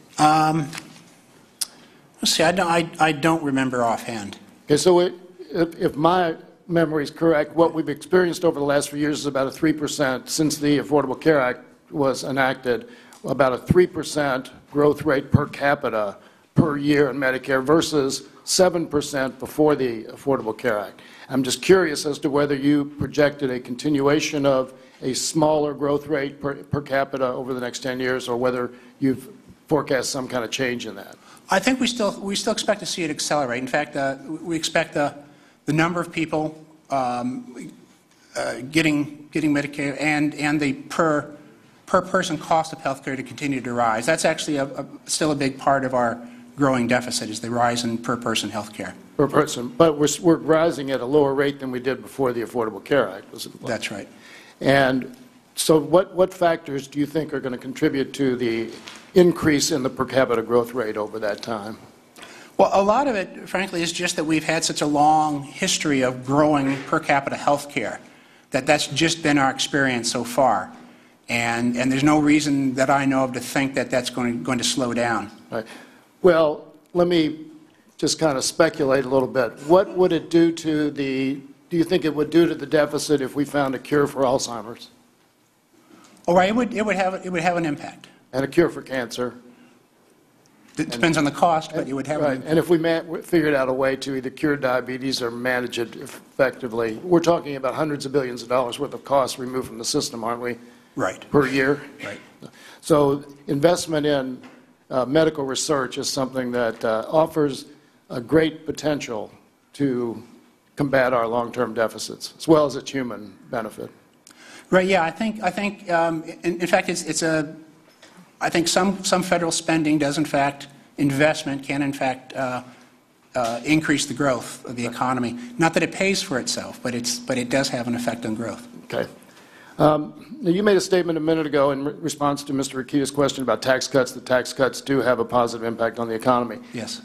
Let's see, I don't remember offhand. Okay, so if my memory is correct, what we've experienced over the last few years is about a 3%, since the Affordable Care Act was enacted, about a 3% growth rate per capita per year in Medicare versus 7% before the Affordable Care Act. I'm just curious as to whether you projected a continuation of a smaller growth rate per capita over the next 10 years, or whether you've forecast some kind of change in that. I think we still expect to see it accelerate. In fact, we expect the number of people getting Medicare and the per person cost of health care to continue to rise. That's actually still a big part of our growing deficit, is the rise in per person health care. Per person, but we're rising at a lower rate than we did before the Affordable Care Act was in place. That's right. And so what factors do you think are going to contribute to the increase in the per capita growth rate over that time? Well, a lot of it, frankly, is just that we've had such a long history of growing per capita health care, that's just been our experience so far. And there's no reason that I know of to think that that's going to slow down. Right. Well, let me just kind of speculate a little bit. What would it do to do you think it would do to the deficit if we found a cure for Alzheimer's? Oh, right, it would have an impact. And a cure for cancer? It depends on the cost, but it would have an impact. And if we figured out a way to either cure diabetes or manage it effectively, we're talking about hundreds of billions of dollars worth of costs removed from the system, aren't we? Right. Per year? Right. So investment in medical research is something that offers a great potential to combat our long-term deficits, as well as its human benefit. Right. Yeah. I think. In fact, I think some federal spending does, in fact, investment can, in fact, increase the growth of the economy. Not that it pays for itself, but it does have an effect on growth. Okay. Now, you made a statement a minute ago in response to Mr. Akita's question about tax cuts. The tax cuts do have a positive impact on the economy. Yes.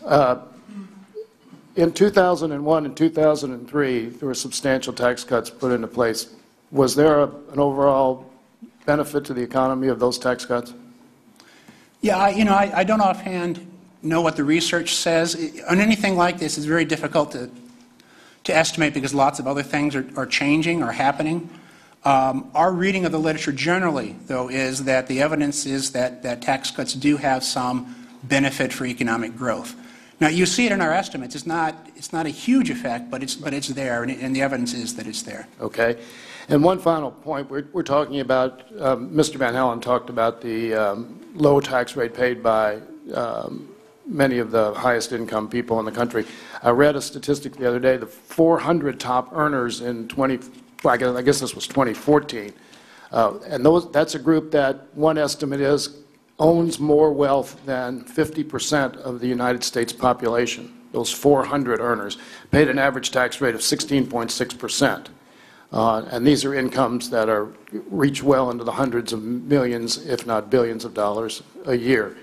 In 2001 and 2003, there were substantial tax cuts put into place. Was there an overall benefit to the economy of those tax cuts? Yeah, I don't offhand know what the research says. On anything like this, it's very difficult to estimate because lots of other things are changing or happening. Our reading of the literature generally, though, is that the evidence is that tax cuts do have some benefit for economic growth. Now, you see it in our estimates. It's not a huge effect, but it's there, and the evidence is that it's there. Okay. And one final point, we're talking about, Mr. Van Halen talked about the low tax rate paid by many of the highest income people in the country. I read a statistic the other day, the 400 top earners in I guess this was 2014, and that's a group that one estimate is owns more wealth than 50% of the United States population. Those 400 earners paid an average tax rate of 16.6%. And these are incomes that reach well into the hundreds of millions, if not billions of dollars a year.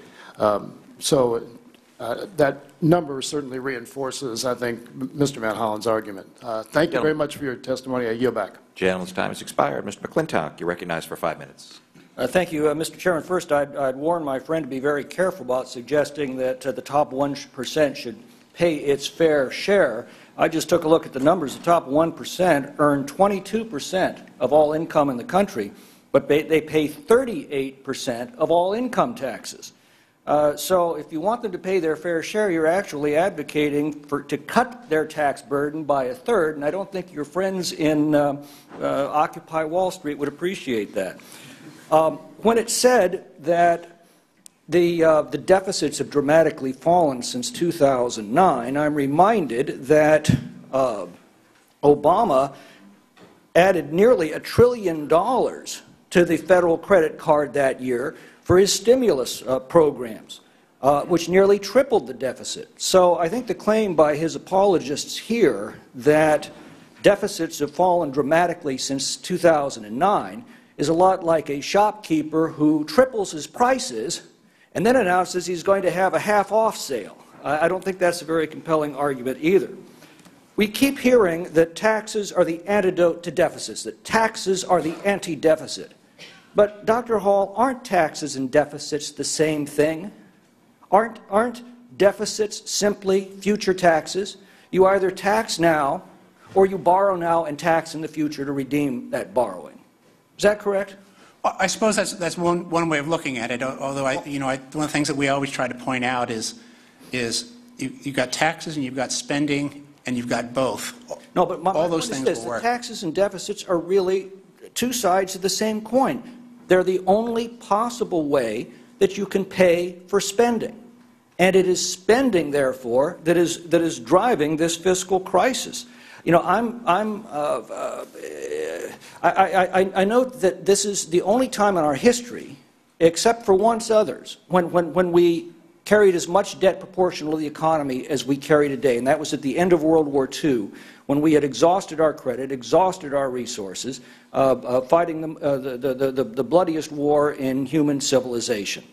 So that number certainly reinforces, I think, Mr. Van Halen's argument. Thank you very much for your testimony. I yield back. Gentleman's time has expired. Mr. McClintock, you're recognized for 5 minutes. Thank you, Mr. Chairman. First, I'd warn my friend to be very careful about suggesting that the top 1% should pay its fair share. I just took a look at the numbers. The top 1% earn 22% of all income in the country, but they pay 38% of all income taxes. So if you want them to pay their fair share, you're actually advocating to cut their tax burden by a third, and I don't think your friends in Occupy Wall Street would appreciate that. When it's said that the deficits have dramatically fallen since 2009, I'm reminded that Obama added nearly $1 trillion to the federal credit card that year for his stimulus programs, which nearly tripled the deficit. So I think the claim by his apologists here that deficits have fallen dramatically since 2009 is a lot like a shopkeeper who triples his prices and then announces he's going to have a half-off sale. I don't think that's a very compelling argument either. We keep hearing that taxes are the antidote to deficits, that taxes are the anti-deficit. But, Dr. Hall, aren't taxes and deficits the same thing? Aren't deficits simply future taxes? You either tax now or you borrow now and tax in the future to redeem that borrowing. Is that correct? Well, I suppose that's one way of looking at it, although one of the things that we always try to point out is you've got taxes and you've got spending and you've got both. No, but all those things will work. The taxes and deficits are really two sides of the same coin. They're the only possible way that you can pay for spending. And it is spending, therefore, that is driving this fiscal crisis. You know, I note that this is the only time in our history, except for once others, when we carried as much debt proportional to the economy as we carry today, and that was at the end of World War II, when we had exhausted our credit, exhausted our resources, fighting the bloodiest war in human civilization.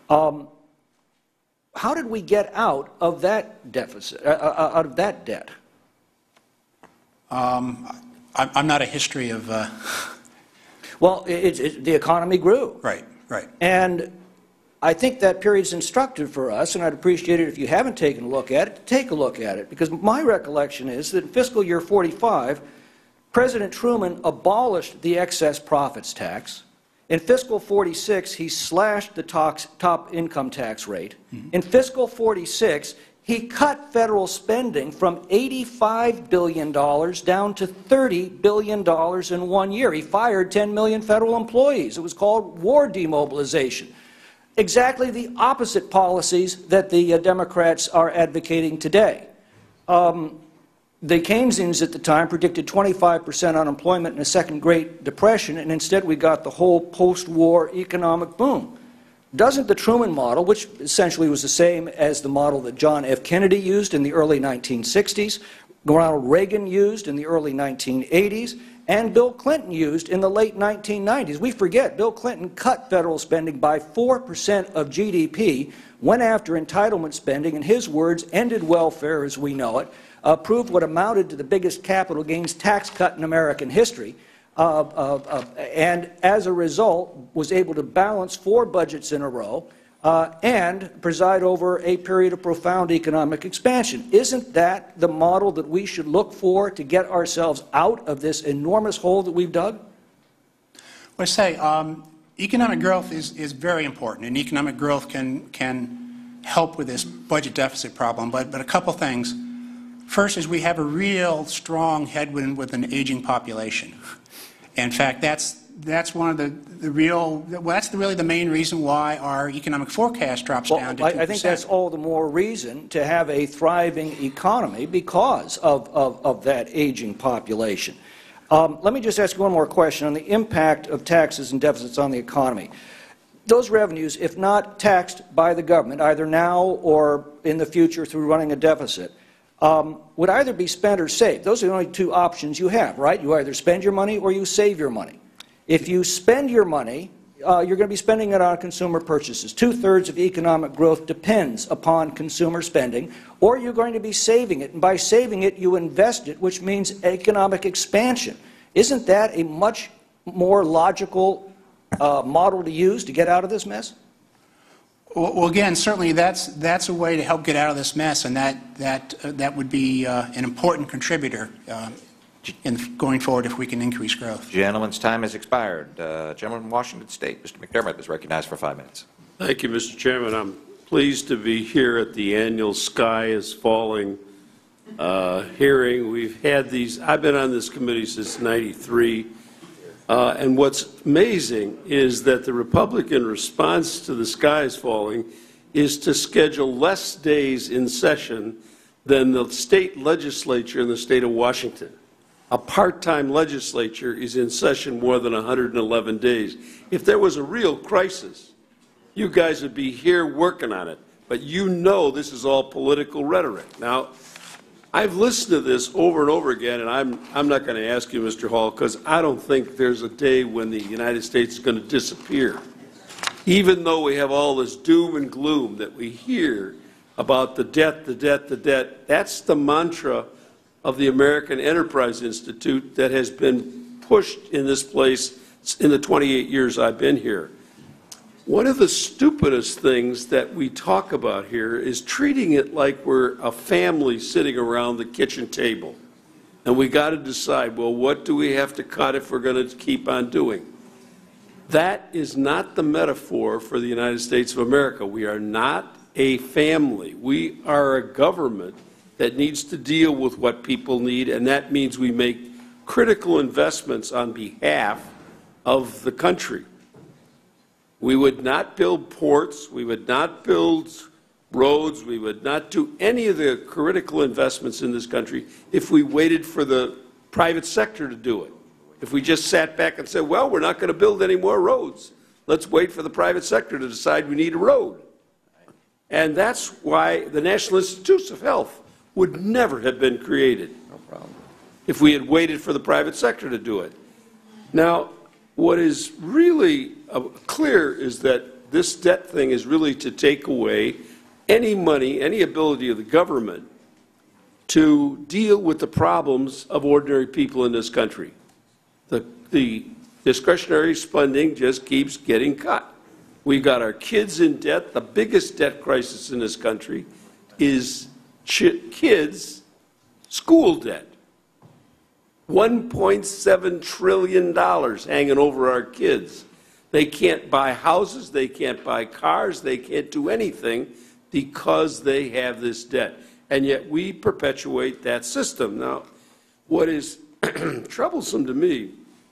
How did we get out of that deficit, out of that debt? I'm not a history of... Well, the economy grew. Right, right. And I think that period's instructive for us, and I'd appreciate it if you haven't taken a look at it, to take a look at it. Because my recollection is that in fiscal year 45, President Truman abolished the excess profits tax. In fiscal 46, he slashed the top income tax rate. Mm-hmm. In fiscal 46, he cut federal spending from $85 billion down to $30 billion in 1 year. He fired 10 million federal employees. It was called war demobilization. Exactly the opposite policies that the Democrats are advocating today. The Keynesians at the time predicted 25% unemployment in a second Great Depression, and instead we got the whole post-war economic boom. Doesn't the Truman model, which essentially was the same as the model that John F. Kennedy used in the early 1960s, Ronald Reagan used in the early 1980s, and Bill Clinton used in the late 1990s. We forget Bill Clinton cut federal spending by 4% of GDP, went after entitlement spending, in his words, ended welfare as we know it, approved what amounted to the biggest capital gains tax cut in American history, and as a result was able to balance 4 budgets in a row and preside over a period of profound economic expansion. Isn't that the model that we should look for to get ourselves out of this enormous hole that we've dug? Well, I say economic growth is very important, and economic growth can help with this budget deficit problem, but a couple things. First is we have a real strong headwind with an aging population. In fact, that's one of that's really the main reason why our economic forecast drops down to 2%. I think that's all the more reason to have a thriving economy because of that aging population. Let me just ask you one more question on the impact of taxes and deficits on the economy. Those revenues, if not taxed by the government, either now or in the future through running a deficit, would either be spent or saved. Those are the only 2 options you have, right? You either spend your money or you save your money. If you spend your money, you're going to be spending it on consumer purchases. 2/3 of economic growth depends upon consumer spending, or you're going to be saving it. And by saving it, you invest it, which means economic expansion. Isn't that a much more logical model to use to get out of this mess? Well, again, certainly that's a way to help get out of this mess, and that would be an important contributor in going forward if we can increase growth. Gentleman's time has expired. Gentleman from Washington State, Mr. McDermott, is recognized for 5 minutes. Thank you, Mr. Chairman. I'm pleased to be here at the annual Sky is Falling hearing. We've had these, I've been on this committee since '93, and what's amazing is that the Republican response to the Sky is Falling is to schedule less days in session than the state legislature in the state of Washington. A part-time legislature is in session more than 111 days. If there was a real crisis, you guys would be here working on it. But you know this is all political rhetoric. Now, I've listened to this over and over again, and I'm not going to ask you, Mr. Hall, because I don't think there's a day when the United States is going to disappear. Even though we have all this doom and gloom that we hear about the debt, the debt, the debt, that's the mantra of the American Enterprise Institute that has been pushed in this place in the 28 years I've been here. One of the stupidest things that we talk about here is treating it like we're a family sitting around the kitchen table. And we got to decide, well, what do we have to cut if we're going to keep on doing? That is not the metaphor for the United States of America. We are not a family. We are a government that needs to deal with what people need, and that means we make critical investments on behalf of the country. We would not build ports, we would not build roads, we would not do any of the critical investments in this country if we waited for the private sector to do it. If we just sat back and said, well, we're not going to build any more roads. Let's wait for the private sector to decide we need a road. And that's why the National Institutes of Health would never have been created if we had waited for the private sector to do it. Now, what is really clear is that this debt thing is really to take away any money, any ability of the government to deal with the problems of ordinary people in this country. The discretionary spending just keeps getting cut. We've got our kids in debt. The biggest debt crisis in this country is kids' school debt. $1.7 trillion hanging over our kids. They can't buy houses, they can't buy cars, they can't do anything because they have this debt. And yet we perpetuate that system. Now, what is troublesome to me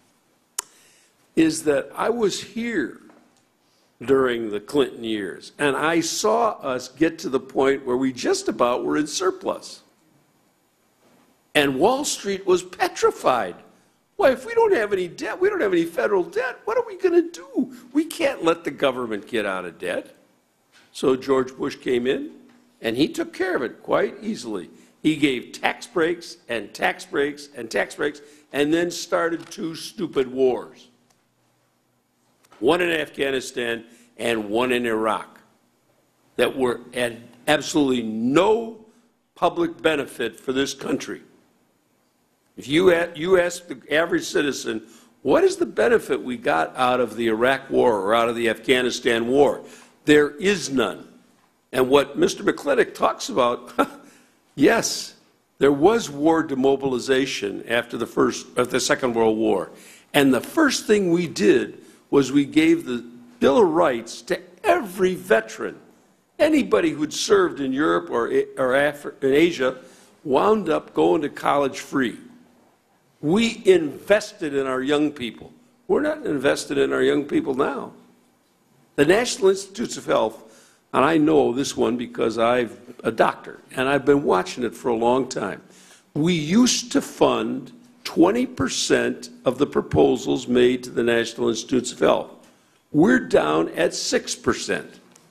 is that I was here during the Clinton years, and I saw us get to the point where we just about were in surplus. And Wall Street was petrified. Why, if we don't have any debt, we don't have any federal debt, what are we going to do? We can't let the government get out of debt. So George Bush came in, and he took care of it quite easily. He gave tax breaks and tax breaks and tax breaks, and then started 2 stupid wars. One in Afghanistan and one in Iraq that were at absolutely no public benefit for this country. If you ask the average citizen, what is the benefit we got out of the Iraq war or out of the Afghanistan war? There is none. And what Mr. McClintock talks about, yes, there was war demobilization after the Second World War. And the first thing we did was we gave the Bill of Rights to every veteran. Anybody who'd served in Europe or in Asia wound up going to college free. We invested in our young people. We're not invested in our young people now. The National Institutes of Health, and I know this one because I'm a doctor, and I've been watching it for a long time. We used to fund 20% of the proposals made to the National Institutes of Health. We're down at 6%.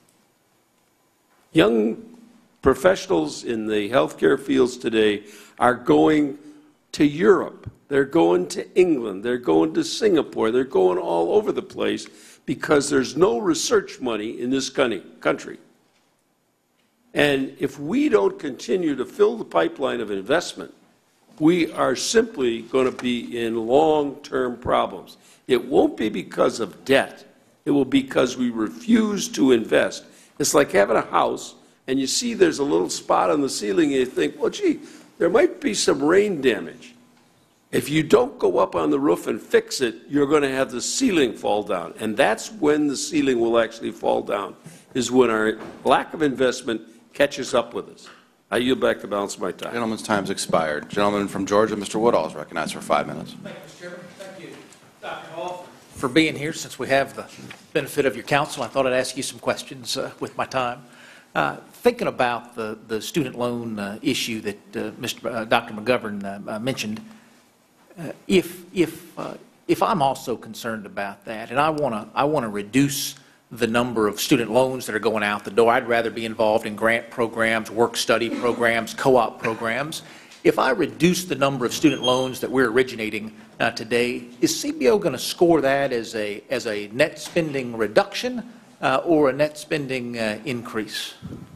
Young professionals in the healthcare fields today are going to Europe. They're going to England. They're going to Singapore. They're going all over the place because there's no research money in this country. And if we don't continue to fill the pipeline of investment, we are simply going to be in long-term problems. It won't be because of debt. It will be because we refuse to invest. It's like having a house, and you see there's a little spot on the ceiling, and you think, well, gee, there might be some rain damage. If you don't go up on the roof and fix it, you're going to have the ceiling fall down. And that's when the ceiling will actually fall down, is when our lack of investment catches up with us. I yield back the balance of my time. Gentleman's time's expired. Gentleman from Georgia, Mr. Woodall, is recognized for 5 minutes. Thank you, Mr. Chairman. Thank you, Dr. Hall, for being here. Since we have the benefit of your counsel, I thought I'd ask you some questions with my time. Thinking about the student loan issue that Dr. McGovern mentioned, if I'm also concerned about that, and I want to reduce the number of student loans that are going out the door, I'd rather be involved in grant programs, work-study programs, co-op programs. If I reduce the number of student loans that we're originating today, is CBO going to score that as a net spending reduction or a net spending increase?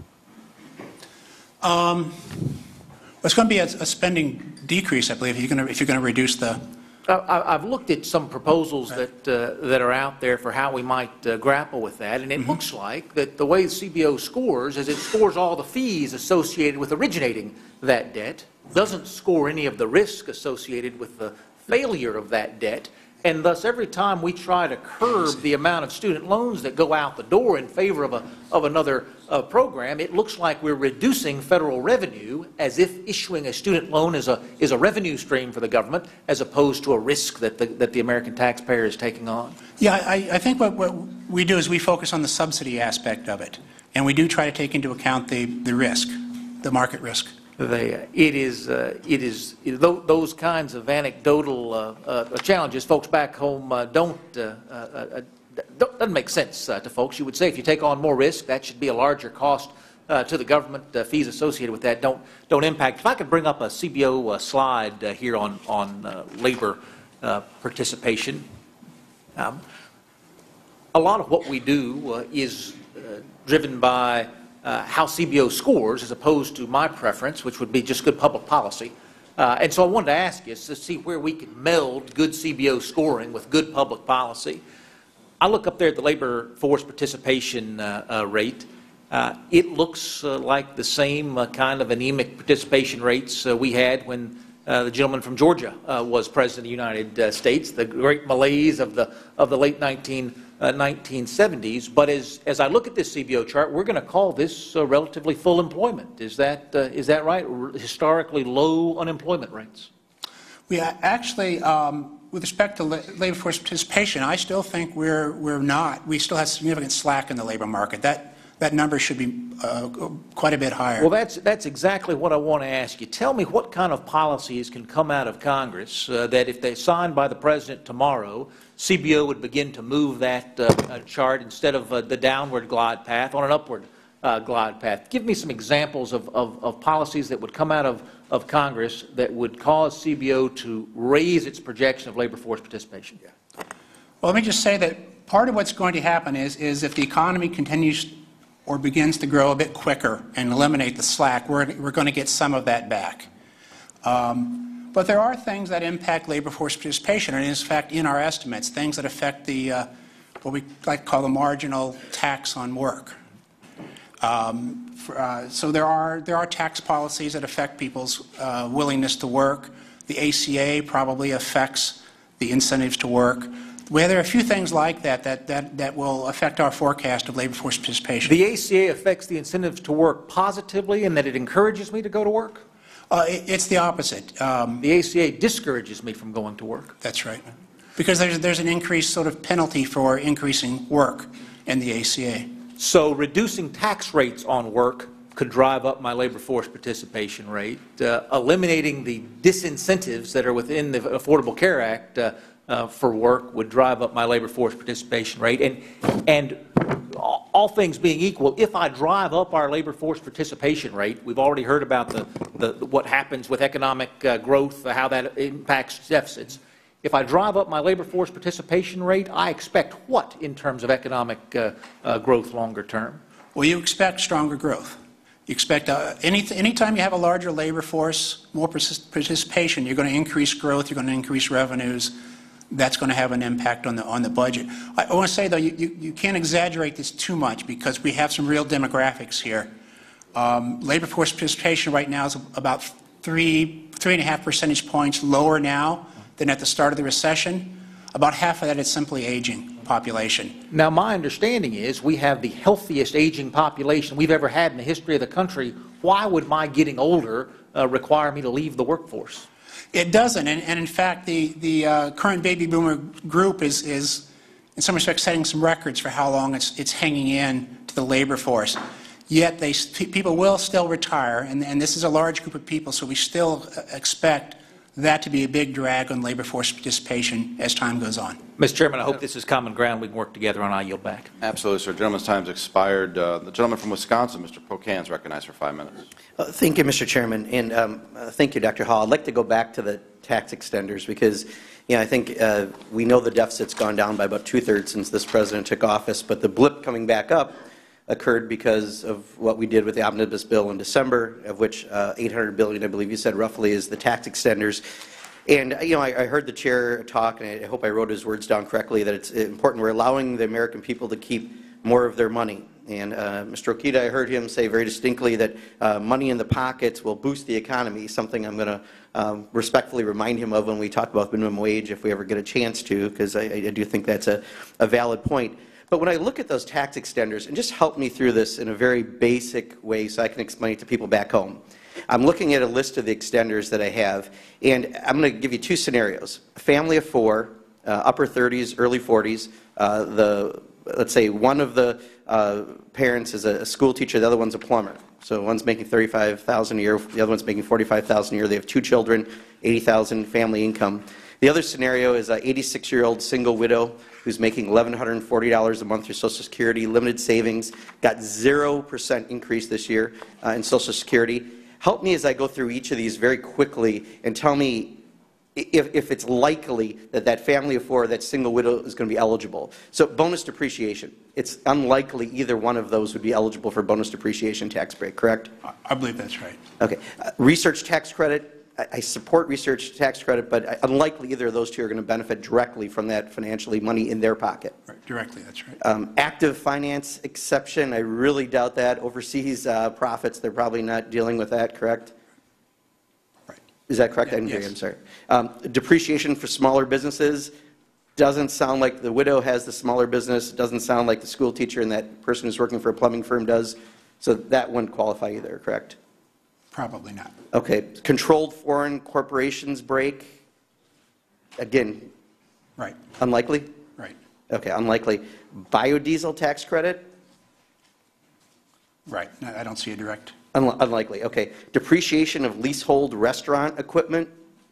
It's going to be a spending decrease, I believe, if you're going to reduce the. I've looked at some proposals that are out there for how we might grapple with that, and it looks like that the way the CBO scores is it scores all the fees associated with originating that debt, doesn't score any of the risk associated with the failure of that debt, and thus every time we try to curb the amount of student loans that go out the door in favor of another program, it looks like we're reducing federal revenue as if issuing a student loan is a revenue stream for the government as opposed to a risk that the American taxpayer is taking on. Yeah, I think what we do is we focus on the subsidy aspect of it, and we do try to take into account the risk, the market risk. It is those kinds of anecdotal challenges. Folks back home doesn't make sense to folks. You would say if you take on more risk, that should be a larger cost to the government. Fees associated with that don't impact. If I could bring up a CBO slide here on labor participation. A lot of what we do is driven by how CBO scores as opposed to my preference, which would be just good public policy. And so I wanted to ask you to see where we could meld good CBO scoring with good public policy. I look up there at the labor force participation rate. It looks like the same kind of anemic participation rates we had when the gentleman from Georgia was president of the United States, the great malaise of the late 1970s. But as I look at this CBO chart, we're going to call this relatively full employment. Is that right? Historically low unemployment rates. We actually, with respect to labor force participation, I still think we're not. We still have significant slack in the labor market. That number should be quite a bit higher. Well, that's exactly what I want to ask you. Tell me what kind of policies can come out of Congress that if they're signed by the President tomorrow, CBO would begin to move that chart instead of the downward glide path on an upward glide path. Give me some examples of policies that would come out of Congress that would cause CBO to raise its projection of labor force participation. Well, let me just say that part of what's going to happen is if the economy continues or begins to grow a bit quicker and eliminate the slack, we're going to get some of that back. But there are things that impact labor force participation, and in fact, in our estimates, things that affect the what we like to call the marginal tax on work. So there are tax policies that affect people's willingness to work. The ACA probably affects the incentives to work. Well, there are a few things like that will affect our forecast of labor force participation. The ACA affects the incentives to work positively in that it encourages me to go to work? It's the opposite. The ACA discourages me from going to work. That's right. Because there's an increased sort of penalty for increasing work in the ACA. So reducing tax rates on work could drive up my labor force participation rate. Eliminating the disincentives that are within the Affordable Care Act for work would drive up my labor force participation rate. And all things being equal, if I drive up our labor force participation rate, we've already heard about what happens with economic growth, how that impacts deficits. If I drive up my labor force participation rate, I expect what in terms of economic growth longer term? Well, you expect stronger growth. You expect anytime you have a larger labor force, more participation, you're going to increase growth, you're going to increase revenues. that's going to have an impact on the budget. I want to say, though, you can't exaggerate this too much because we have some real demographics here. Labor force participation right now is about 3.5 percentage points lower now than at the start of the recession. About half of that is simply aging population. Now, my understanding is we have the healthiest aging population we've ever had in the history of the country. Why would my getting older require me to leave the workforce? It doesn't, and in fact, the current baby boomer group is in some respects setting some records for how long it's hanging in to the labor force. Yet people will still retire, and this is a large group of people, so we still expect that to be a big drag on labor force participation as time goes on. Mr. Chairman, I hope this is common ground. We can work together, and I yield back. Absolutely, sir. Gentleman's time's expired. The gentleman from Wisconsin, Mr. Pocan, is recognized for 5 minutes. Thank you, Mr. Chairman, and thank you, Dr. Hall. I'd like to go back to the tax extenders because, I think we know the deficit's gone down by about 2/3 since this president took office, but the blip coming back up occurred because of what we did with the omnibus bill in December, of which $800 billion, I believe you said roughly, is the tax extenders. And, I heard the chair talk, and I hope I wrote his words down correctly, that it's important we're allowing the American people to keep more of their money. And Mr. Okita, I heard him say very distinctly that money in the pockets will boost the economy, something I'm going to respectfully remind him of when we talk about minimum wage if we ever get a chance to, because I do think that's a valid point. But when I look at those tax extenders, and just help me through this in a very basic way so I can explain it to people back home. I'm looking at a list of the extenders that I have, and I'm going to give you two scenarios. A family of four, upper 30s, early 40s. Let's say one of the parents is a school teacher, the other one's a plumber. So one's making $35,000 a year, the other one's making $45,000 a year. They have two children, $80,000 family income. The other scenario is an 86-year-old single widow who's making $1,140 a month through Social Security, limited savings, got 0% increase this year in Social Security. Help me as I go through each of these very quickly and tell me if it's likely that that family of four, that single widow, is going to be eligible. So bonus depreciation. It's unlikely either one of those would be eligible for bonus depreciation tax break, correct? I believe that's right. Okay. Research tax credit. I support research tax credit, but unlikely either of those two are going to benefit directly from that financially money in their pocket. Right, directly, that's right. Active finance exception, I really doubt that. Overseas profits, they're probably not dealing with that, correct? Right. Is that correct? Yeah, I didn't hear yes. you, I'm sorry. Depreciation for smaller businesses, doesn't sound like the widow has the smaller business, doesn't sound like the school teacher and that person who's working for a plumbing firm does, so that wouldn't qualify either, correct? Probably not. Okay. Controlled foreign corporations break, again, Right. unlikely? Right. Okay, unlikely. Biodiesel tax credit? Right. No, I don't see a direct. Unlikely, okay. Depreciation of leasehold restaurant equipment?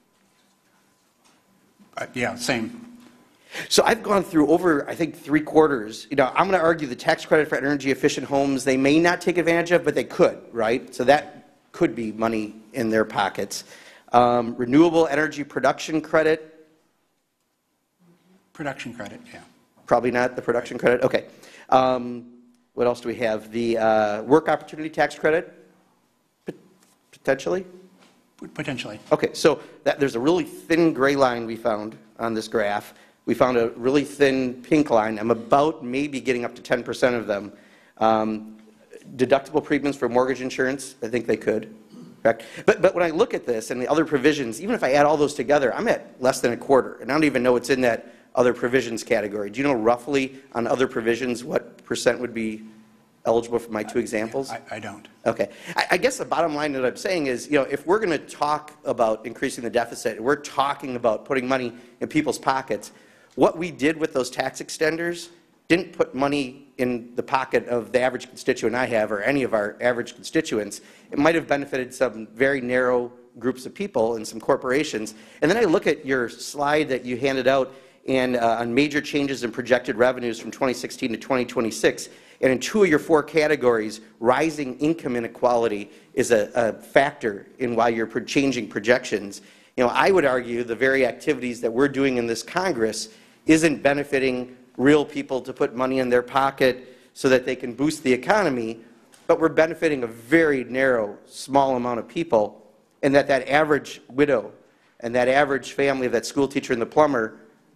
Yeah, same. So I've gone through over, I think, 3/4. I'm going to argue the tax credit for energy efficient homes, they may not take advantage of, but they could, right? So that could be money in their pockets. Renewable energy production credit? Production credit, yeah. Probably not the production credit, okay. What else do we have? The work opportunity tax credit? Potentially? Potentially. Okay, so there's a really thin gray line we found on this graph. We found a really thin pink line. I'm about maybe getting up to 10% of them. Deductible premiums for mortgage insurance, I think they could. Correct? But when I look at this and the other provisions, even if I add all those together, I'm at less than 1/4. And I don't even know what's in that other provisions category. Do you know roughly on other provisions what percent would be eligible for my two examples? I don't. Okay. I guess the bottom line that I'm saying is, if we're going to talk about increasing the deficit, we're talking about putting money in people's pockets, what we did with those tax extenders didn't put money in the pocket of the average constituent I have or any of our average constituents. It might have benefited some very narrow groups of people and some corporations. And then I look at your slide that you handed out and on major changes in projected revenues from 2016 to 2026. And in 2 of your 4 categories, rising income inequality is a factor in why you're changing projections. I would argue the very activities that we're doing in this Congress isn't benefiting real people to put money in their pocket so that they can boost the economy, but we're benefiting a very narrow, small amount of people, and that average widow and that average family of that school teacher and the plumber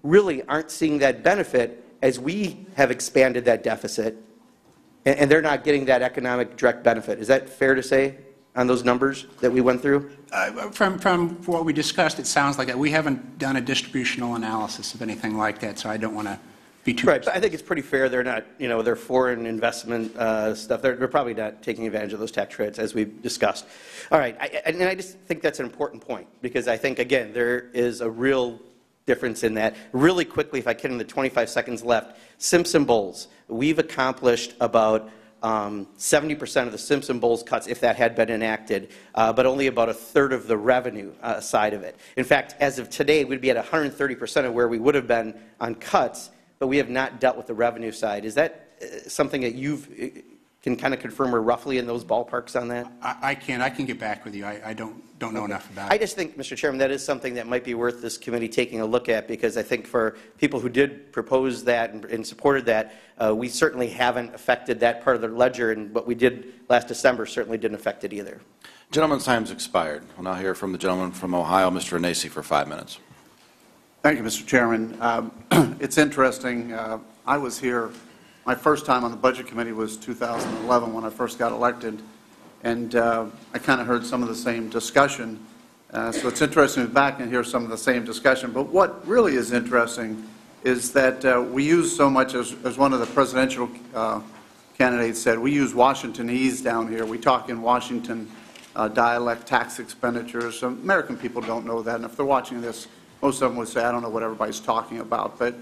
really aren't seeing that benefit as we have expanded that deficit, and they're not getting that economic direct benefit. Is that fair to say on those numbers that we went through? From what we discussed, it sounds like that. We haven't done a distributional analysis of anything like that, so I don't want to be too... Right, but I think it's pretty fair. They're not, they're foreign investment stuff. They're probably not taking advantage of those tax credits, as we've discussed. All right, and I just think that's an important point, because I think, again, there is a real difference in that. Really quickly, if I can, in the 25 seconds left, Simpson Bowls. We've accomplished about 70% of the Simpson Bowls cuts, if that had been enacted, but only about a third of the revenue side of it. In fact, as of today, we'd be at 130% of where we would have been on cuts, but we have not dealt with the revenue side. Is that something that you can kind of confirm, or roughly in those ballparks on that? I can get back with you. I don't know enough about I it. just think, Mr. Chairman, that is something that might be worth this committee taking a look at, because I think for people who did propose that and supported that, we certainly haven't affected that part of the ledger, and what we did last December certainly didn't affect it either. Gentleman's time's expired. We'll now hear from the gentleman from Ohio, Mr. Anesi, for 5 minutes. Thank you, Mr. Chairman. It's interesting. I was here, my first time on the Budget Committee was 2011 when I first got elected, and I kind of heard some of the same discussion. So it's interesting to be back and hear some of the same discussion. But what really is interesting is that we use so much, as one of the presidential candidates said, we use Washingtonese down here. We talk in Washington dialect, tax expenditures. So American people don't know that, and if they're watching this, most of them would say, I don't know what everybody's talking about. But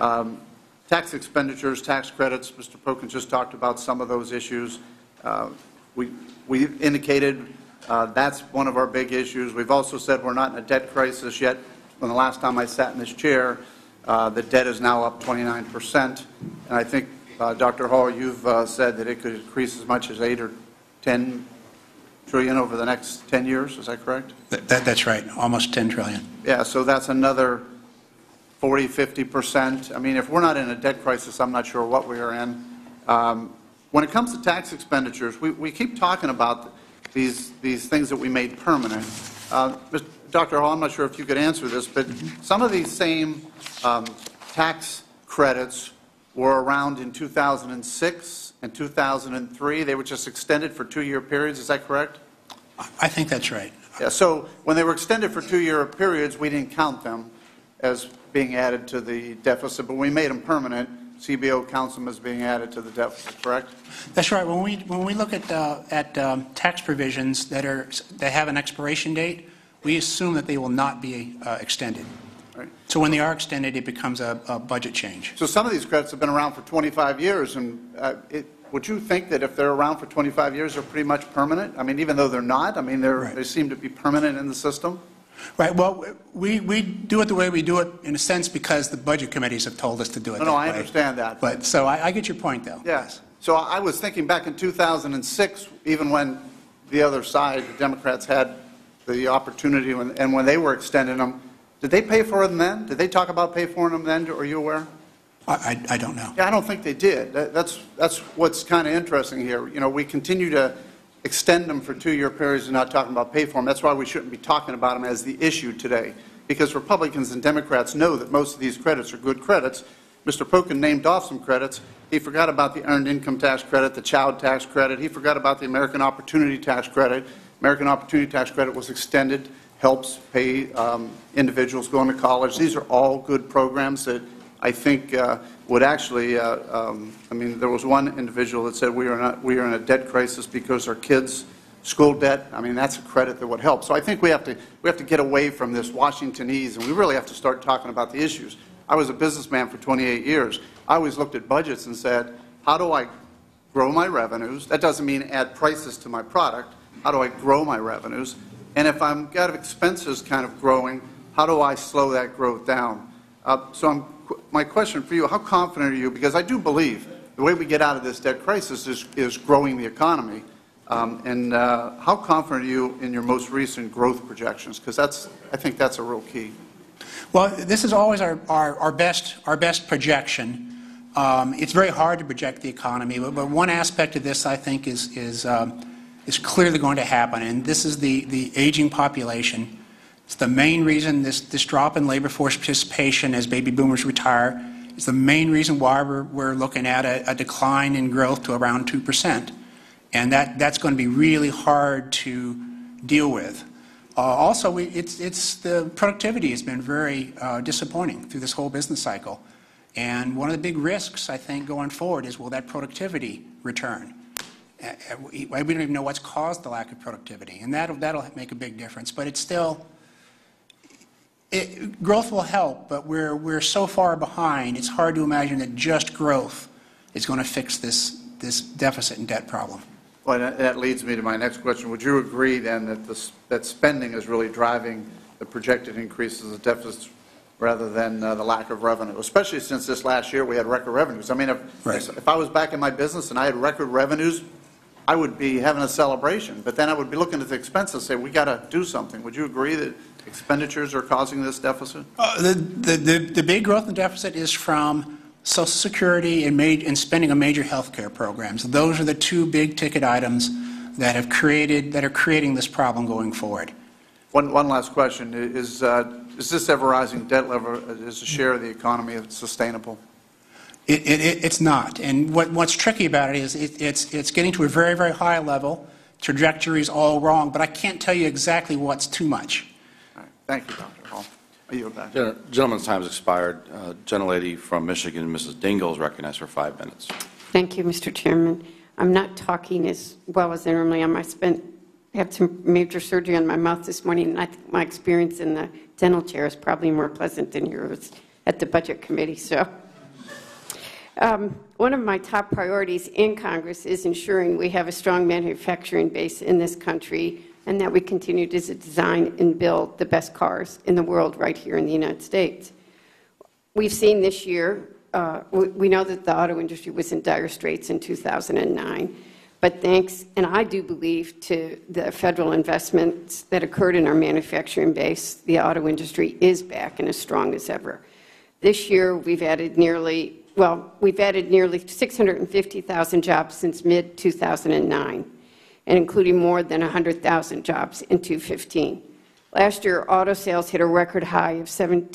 tax expenditures, tax credits, Mr. Pokin just talked about some of those issues. We indicated that's one of our big issues. We've also said we're not in a debt crisis yet. When the last time I sat in this chair, the debt is now up 29%. And I think, Dr. Hall, you've said that it could increase as much as 8 or 10 trillion over the next 10 years. Is that correct? That's right, almost 10 trillion. Yeah, so that's another 40, 50%. I mean, if we're not in a debt crisis, I'm not sure what we are in. When it comes to tax expenditures, we keep talking about these things that we made permanent. Dr. Hall, I'm not sure if you could answer this, but some of these same tax credits were around in 2006 and 2003. They were just extended for 2-year periods. Is that correct? I think that's right. Yeah, so when they were extended for 2-year periods, we didn't count them as being added to the deficit, but we made them permanent. CBO counts them as being added to the deficit, correct? That's right. When we look at tax provisions that have an expiration date, we assume that they will not be extended. Right. So when they are extended, it becomes a budget change. So some of these credits have been around for 25 years, and would you think that if they're around for 25 years, they're pretty much permanent? I mean, even though they're not, I mean, Right. they seem to be permanent in the system? Right. Well, we do it the way we do it, in a sense, because the budget committees have told us to do it that way. No, I understand that. But so I get your point, though. Yes. So I was thinking back in 2006, even when the other side, the Democrats, had the opportunity, and when they were extending them, did they pay for them then? Did they talk about pay for them then? Are you aware? I don't know. Yeah, I don't think they did. That's what's kind of interesting here. You know, we continue to extend them for 2-year periods and not talking about pay for them. That's why we shouldn't be talking about them as the issue today, because Republicans and Democrats know that most of these credits are good credits. Mr. Pokin named off some credits. He forgot about the Earned Income Tax Credit, the Child Tax Credit. He forgot about the American Opportunity Tax Credit. American Opportunity Tax Credit was extended, helps pay individuals going to college. These are all good programs that I think would actually, I mean, there was one individual that said we are in a debt crisis because our kids' school debt, I mean, that's a credit that would help. So I think we have to get away from this Washingtonese, and we really have to start talking about the issues. I was a businessman for 28 years. I always looked at budgets and said, how do I grow my revenues? That doesn't mean add prices to my product. How do I grow my revenues? And if I've got expenses kind of growing, how do I slow that growth down? My question for you, how confident are you, because I do believe the way we get out of this debt crisis is growing the economy, how confident are you in your most recent growth projections? Because I think that's a real key. Well, this is always our best projection. It's very hard to project the economy, but one aspect of this I think is clearly going to happen, and this is the aging population. It's the main reason this drop in labor force participation as baby boomers retire is the main reason why we're looking at a decline in growth to around 2%. And that's going to be really hard to deal with. Also, it's the productivity has been very disappointing through this whole business cycle. And one of the big risks, I think, going forward is, will that productivity return? We don't even know what's caused the lack of productivity, and that'll make a big difference. But it's still, growth will help, but we're so far behind, it's hard to imagine that just growth is going to fix this deficit and debt problem. Well, that leads me to my next question. Would you agree then that spending is really driving the projected increases of deficits rather than the lack of revenue, especially since this last year we had record revenues? I mean, if I was back in my business and I had record revenues, I would be having a celebration, but then I would be looking at the expenses and say, we got to do something. Would you agree that expenditures are causing this deficit? The big growth in deficit is from Social Security and spending on major health care programs. Those are the two big ticket items that are creating this problem going forward. One last question. Is this ever-rising debt level as a share of the economy sustainable? It's not. And what's tricky about it is it's getting to a very, very high level. Trajectory's all wrong, but I can't tell you exactly what's too much. All right. Thank you, Dr. Hall. I yield back. Gentleman's time has expired. Gentlelady from Michigan, Mrs. Dingell, is recognized for 5 minutes. Thank you, Mr. Chairman. I'm not talking as well as I normally am. I had some major surgery on my mouth this morning, and I think my experience in the dental chair is probably more pleasant than yours at the Budget Committee. So, one of my top priorities in Congress is ensuring we have a strong manufacturing base in this country and that we continue to design and build the best cars in the world right here in the United States. We've seen this year, we know that the auto industry was in dire straits in 2009, but thanks, and I do believe, to the federal investments that occurred in our manufacturing base, the auto industry is back and as strong as ever. This year, we've added nearly 650,000 jobs since mid-2009, and including more than 100,000 jobs in 2015. Last year, auto sales hit a record high of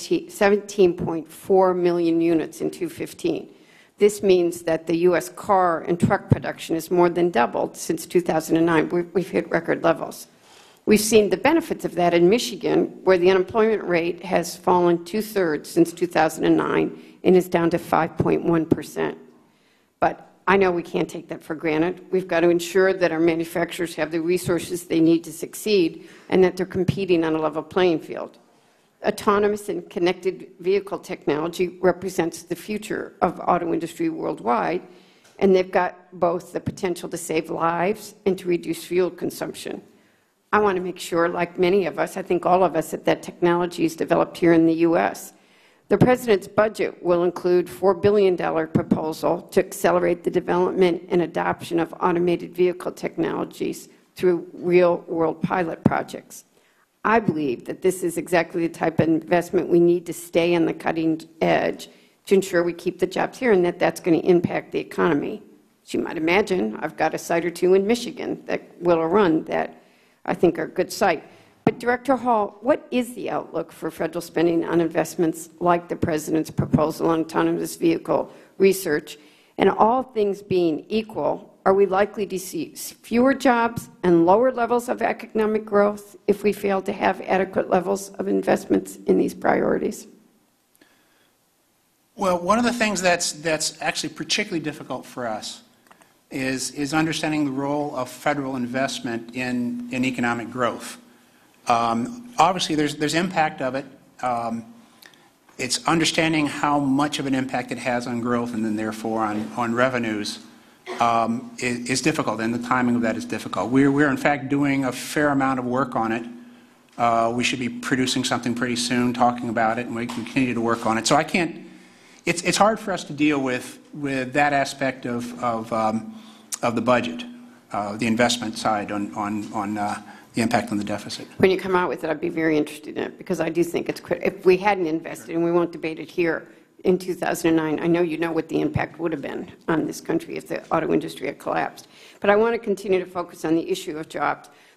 17.4 million units in 2015. This means that the U.S. car and truck production has more than doubled since 2009. We've hit record levels. We've seen the benefits of that in Michigan, where the unemployment rate has fallen 2/3 since 2009 and is down to 5.1%. But I know we can't take that for granted. We've got to ensure that our manufacturers have the resources they need to succeed and that they're competing on a level playing field. Autonomous and connected vehicle technology represents the future of auto industry worldwide, and they've got both the potential to save lives and to reduce fuel consumption. I want to make sure, like many of us, I think all of us, that technology is developed here in the U.S. The President's budget will include a $4 billion proposal to accelerate the development and adoption of automated vehicle technologies through real-world pilot projects. I believe that this is exactly the type of investment we need to stay on the cutting edge to ensure we keep the jobs here and that that's going to impact the economy. As you might imagine, I've got a site or two in Michigan that will run that I think are a good site. But Director Hall, what is the outlook for federal spending on investments like the President's proposal on autonomous vehicle research? And all things being equal, are we likely to see fewer jobs and lower levels of economic growth if we fail to have adequate levels of investments in these priorities? Well, one of the things that's actually particularly difficult for us is understanding the role of federal investment in economic growth. Obviously, there's impact of it. It's understanding how much of an impact it has on growth and then therefore on revenues is difficult, and the timing of that is difficult. We're in fact doing a fair amount of work on it. We should be producing something pretty soon, talking about it, and we can continue to work on it. So I can't. It's hard for us to deal with that aspect of the budget, the investment side on the impact on the deficit. When you come out with it, I'd be very interested in it, because I do think it's critical. If we hadn't invested, and we won't debate it here, in 2009, I know you know what the impact would have been on this country if the auto industry had collapsed. But I want to continue to focus on the issue of jobs.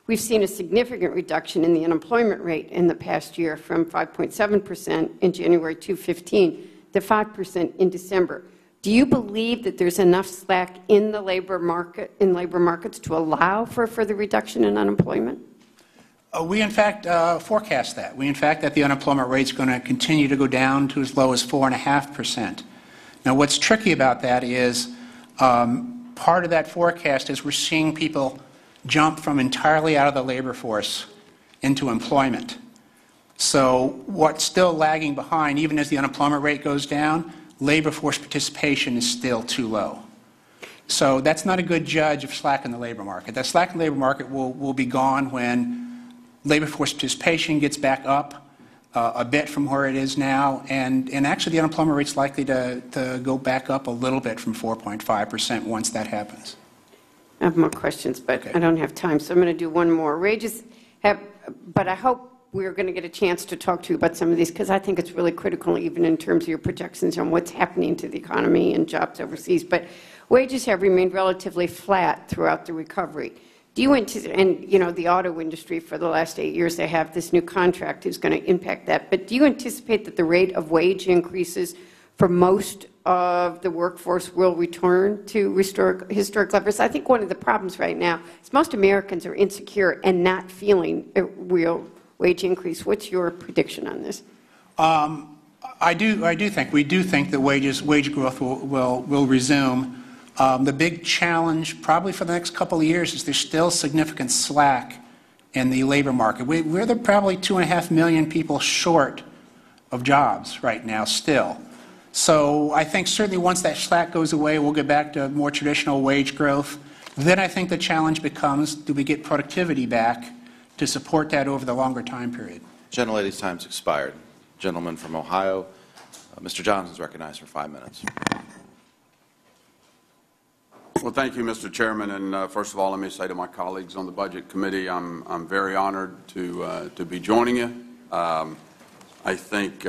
We've seen a significant reduction in the unemployment rate in the past year from 5.7% in January 2015 to 5% in December. Do you believe that there's enough slack in the labor markets to allow for a further reduction in unemployment? We, in fact, forecast that. We, in fact, that the unemployment rate is going to continue to go down to as low as 4.5%. Now, what's tricky about that is part of that forecast is we're seeing people jump from entirely out of the labor force into employment. So what's still lagging behind, even as the unemployment rate goes down, labor force participation is still too low. So that's not a good judge of slack in the labor market. That slack in the labor market will be gone when labor force participation gets back up a bit from where it is now, and actually the unemployment rate's likely to go back up a little bit from 4.5% once that happens. I have more questions, but okay. I don't have time, so I'm going to do one more. Wages have, but I hope we're going to get a chance to talk to you about some of these, because I think it's really critical, even in terms of your projections on what's happening to the economy and jobs overseas. But wages have remained relatively flat throughout the recovery. Do you anticipate, and you know, the auto industry for the last 8 years, they have this new contract is going to impact that, but do you anticipate that the rate of wage increases for most of the workforce will return to historic levels? I think one of the problems right now is most Americans are insecure and not feeling a real wage increase. What's your prediction on this? We do think that wage growth will resume. The big challenge probably for the next couple of years is there's still significant slack in the labor market. We're probably 2.5 million people short of jobs right now still. So I think certainly once that slack goes away, we'll get back to more traditional wage growth. Then I think the challenge becomes, do we get productivity back to support that over the longer time period? Gentlelady's time's expired. Gentleman from Ohio, Mr. Johnson's recognized for 5 minutes. Well, thank you, Mr. Chairman. And first of all, let me say to my colleagues on the Budget Committee, I'm very honored to be joining you. I think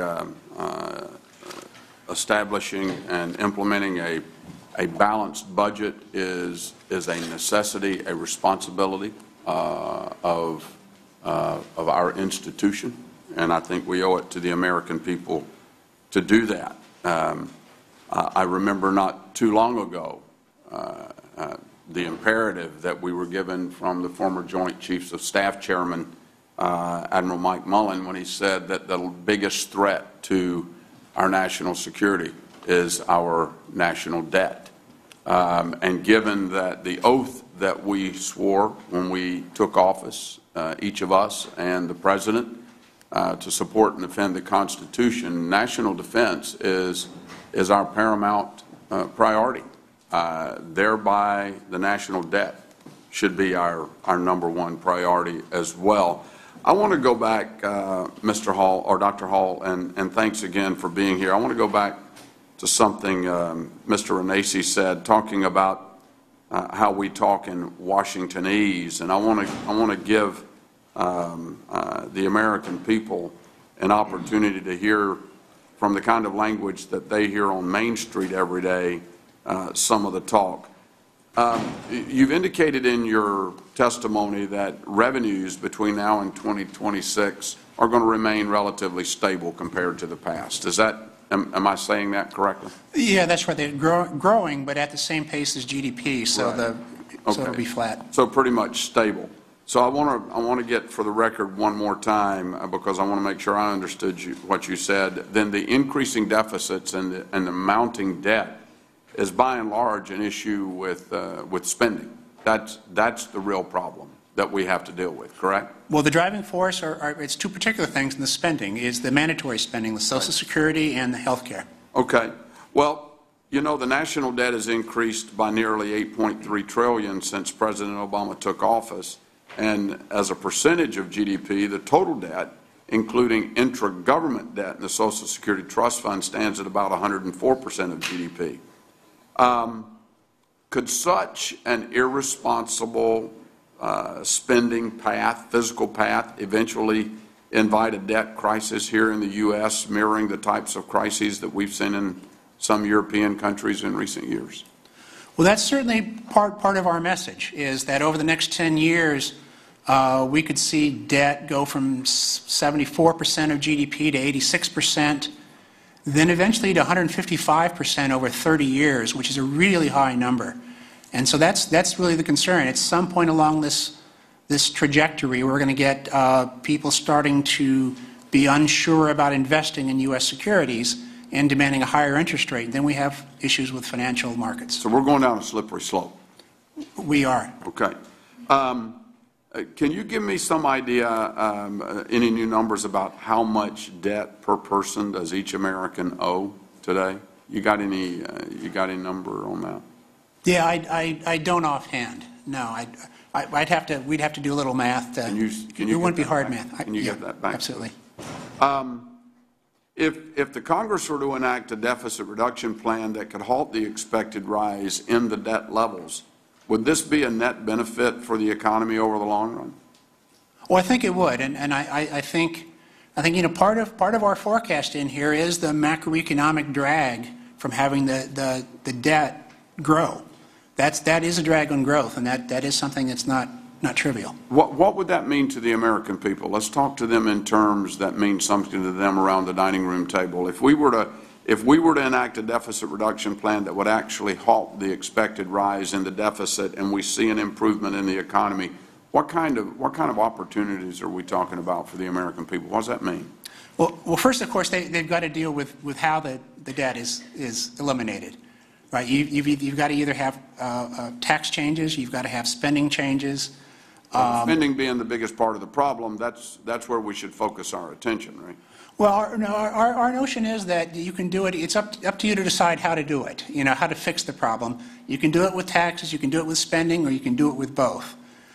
establishing and implementing a balanced budget is a necessity, a responsibility of our institution, and I think we owe it to the American people to do that. I remember not too long ago the imperative that we were given from the former Joint Chiefs of Staff Chairman, Admiral Mike Mullen, when he said that the biggest threat to our national security is our national debt. And given that the oath that we swore when we took office, each of us and the President, to support and defend the Constitution, national defense is our paramount priority. Thereby, the national debt should be our number one priority as well. I want to go back, Mr. Hall, or Dr. Hall, and thanks again for being here. I want to go back to something Mr. Renacci said, talking about how we talk in Washingtonese, and I want to give the American people an opportunity to hear from the kind of language that they hear on Main Street every day, some of the talk. You've indicated in your testimony that revenues between now and 2026 are going to remain relatively stable compared to the past. Is that, am I saying that correctly? Yeah, that's right. They're growing, but at the same pace as GDP, so right. So it'll be flat. So pretty much stable. So I want to get for the record one more time, because I want to make sure I understood what you said. Then the increasing deficits and the mounting debt is by and large an issue with spending. That's the real problem that we have to deal with, correct? Well, the driving force it's two particular things in the spending, is the mandatory spending, the Social Security and the health care. Okay. Well, you know, the national debt has increased by nearly $8.3 trillion since President Obama took office. And as a percentage of GDP, the total debt, including intra-government debt in the Social Security Trust Fund, stands at about 104% of GDP. Could such an irresponsible spending path, physical path, eventually invite a debt crisis here in the U.S., mirroring the types of crises that we've seen in some European countries in recent years? Well, that's certainly part of our message, is that over the next 10 years, We could see debt go from 74% of GDP to 86%, then eventually to 155% over 30 years, which is a really high number. And so that's really the concern. At some point along this trajectory, we're going to get people starting to be unsure about investing in U.S. securities and demanding a higher interest rate. Then we have issues with financial markets. So we're going down a slippery slope. We are. Okay. Can you give me some idea, any new numbers about how much debt per person does each American owe today? You got any number on that? Yeah, I don't offhand. No, we'd have to do a little math. It wouldn't be hard math. Can you get that back? Absolutely. If the Congress were to enact a deficit reduction plan that could halt the expected rise in the debt levels, would this be a net benefit for the economy over the long run? Well, I think it would, and I think part of our forecast in here is the macroeconomic drag from having the debt grow. That is a drag on growth, and that is something that's not trivial. What would that mean to the American people? Let's talk to them in terms that mean something to them around the dining room table. If we were to enact a deficit reduction plan that would actually halt the expected rise in the deficit, and we see an improvement in the economy, what kind of opportunities are we talking about for the American people? What does that mean? Well, first, of course, they've got to deal with how the debt is eliminated. Right? You've got to either have tax changes, you've got to have spending changes. Spending being the biggest part of the problem, that's where we should focus our attention, right? Well, our notion is that you can do it. It's up to you to decide how to do it. You know, how to fix the problem. You can do it with taxes, you can do it with spending, or you can do it with both.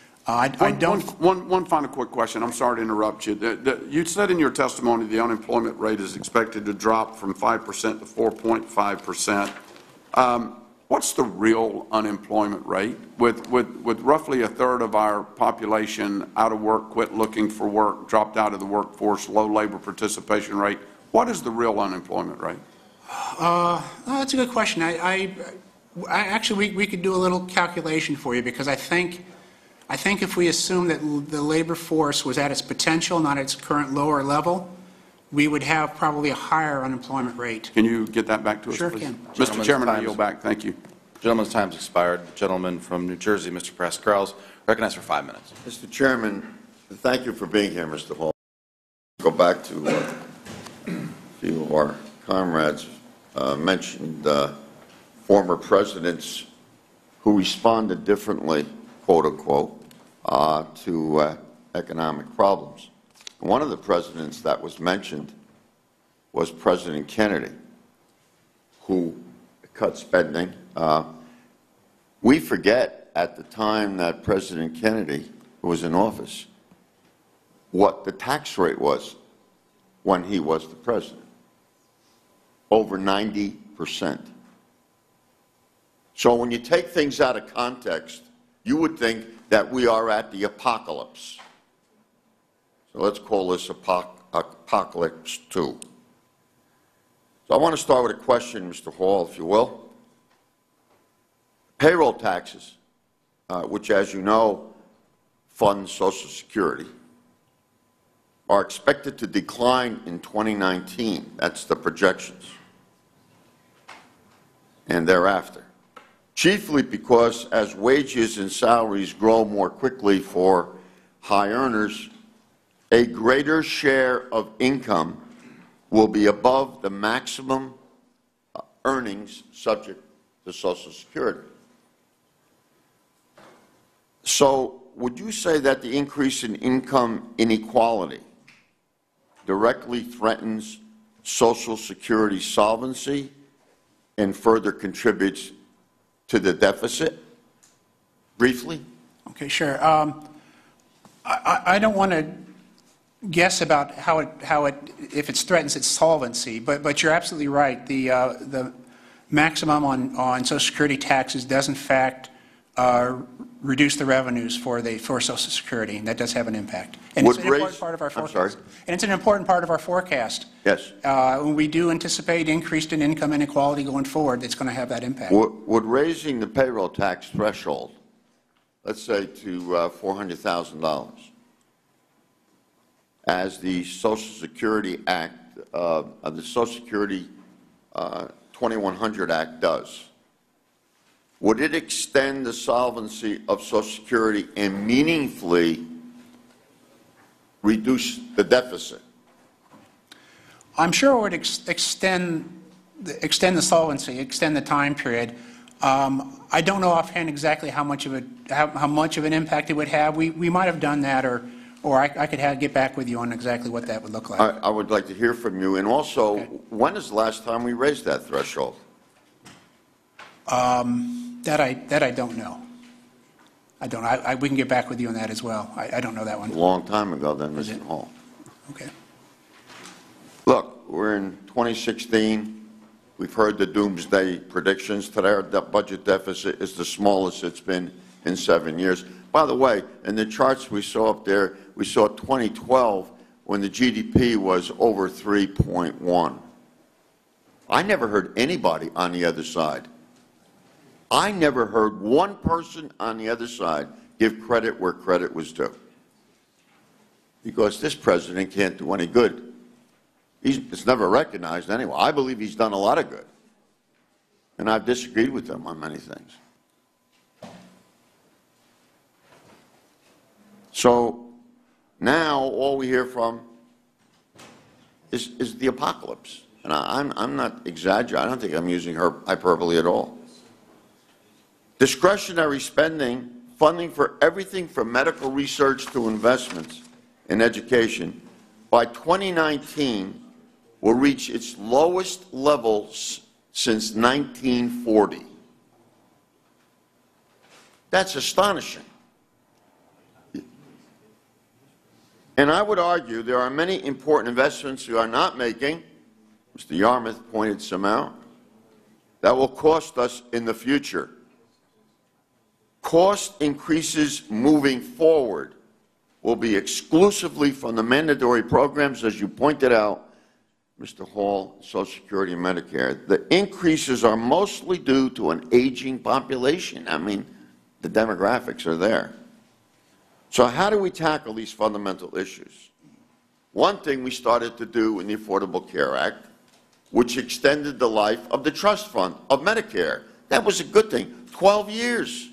One final quick question. I'm sorry to interrupt you. You said in your testimony the unemployment rate is expected to drop from 5% to 4.5%. What's the real unemployment rate? With roughly a third of our population out of work, quit looking for work, dropped out of the workforce, low labor participation rate, what is the real unemployment rate? That's a good question. Actually, we could do a little calculation for you, because I think if we assume that the labor force was at its potential, not its current lower level, we would have probably a higher unemployment rate. Can you get that back to us, Sure please? can. Mr. Chairman, I yield back. Thank you. Gentleman's time's expired. Gentleman from New Jersey, Mr. Press-Carls, recognized for 5 minutes. Mr. Chairman, thank you for being here, Mr. Hall. Go back to a few of our comrades mentioned former presidents who responded differently, quote unquote, to economic problems. One of the presidents that was mentioned was President Kennedy, who cut spending. We forget at the time that President Kennedy was in office what the tax rate was when he was the president. Over 90%. So when you take things out of context, you would think that we are at the apocalypse. So let's call this Apocalypse 2. So I want to start with a question, Mr. Hall, if you will. Payroll taxes, which, as you know, fund Social Security, are expected to decline in 2019. That's the projections. And thereafter. Chiefly because as wages and salaries grow more quickly for high earners, a greater share of income will be above the maximum earnings subject to Social Security. So would you say that the increase in income inequality directly threatens Social Security solvency and further contributes to the deficit? Briefly? Okay, sure. I don't want to guess about how it if it threatens its solvency, but you're absolutely right. The maximum on Social Security taxes does in fact reduce the revenues for Social Security, and that does have an impact. And it's an important part of our forecast. And it's an important part of our forecast. Yes. When we do anticipate increased in income inequality going forward, it's going to have that impact. Would raising the payroll tax threshold let's say, to $400,000, as the Social Security Act, the Social Security 2100 Act does, would it extend the solvency of Social Security and meaningfully reduce the deficit? I'm sure it would extend the solvency, extend the time period. I don't know offhand exactly how much of an impact it would have. We might have done that, or I could get back with you on exactly what that would look like. I would like to hear from you. And also, okay, when is the last time we raised that threshold? That I don't know. I don't. We can get back with you on that as well. I don't know that one. A long time ago, then, Mr. Hall. Okay. Look, we're in 2016. We've heard the doomsday predictions. Today, our budget deficit is the smallest it's been in 7 years. By the way, in the charts we saw up there, we saw 2012 when the GDP was over 3.1. I never heard anybody on the other side. I never heard one person on the other side give credit where credit was due. Because this president can't do any good. It's never recognized anyway. I believe he's done a lot of good. And I've disagreed with him on many things. So now all we hear from is the apocalypse. And I'm not exaggerating. I don't think I'm using hyperbole at all. Discretionary spending, funding for everything from medical research to investments in education, by 2019 will reach its lowest levels since 1940. That's astonishing. And I would argue there are many important investments we are not making, Mr. Yarmouth pointed some out, that will cost us in the future. Cost increases moving forward will be exclusively from the mandatory programs, as you pointed out, Mr. Hall, Social Security and Medicare. The increases are mostly due to an aging population. I mean, the demographics are there. So how do we tackle these fundamental issues? One thing we started to do in the Affordable Care Act, which extended the life of the trust fund of Medicare. That was a good thing. 12 years.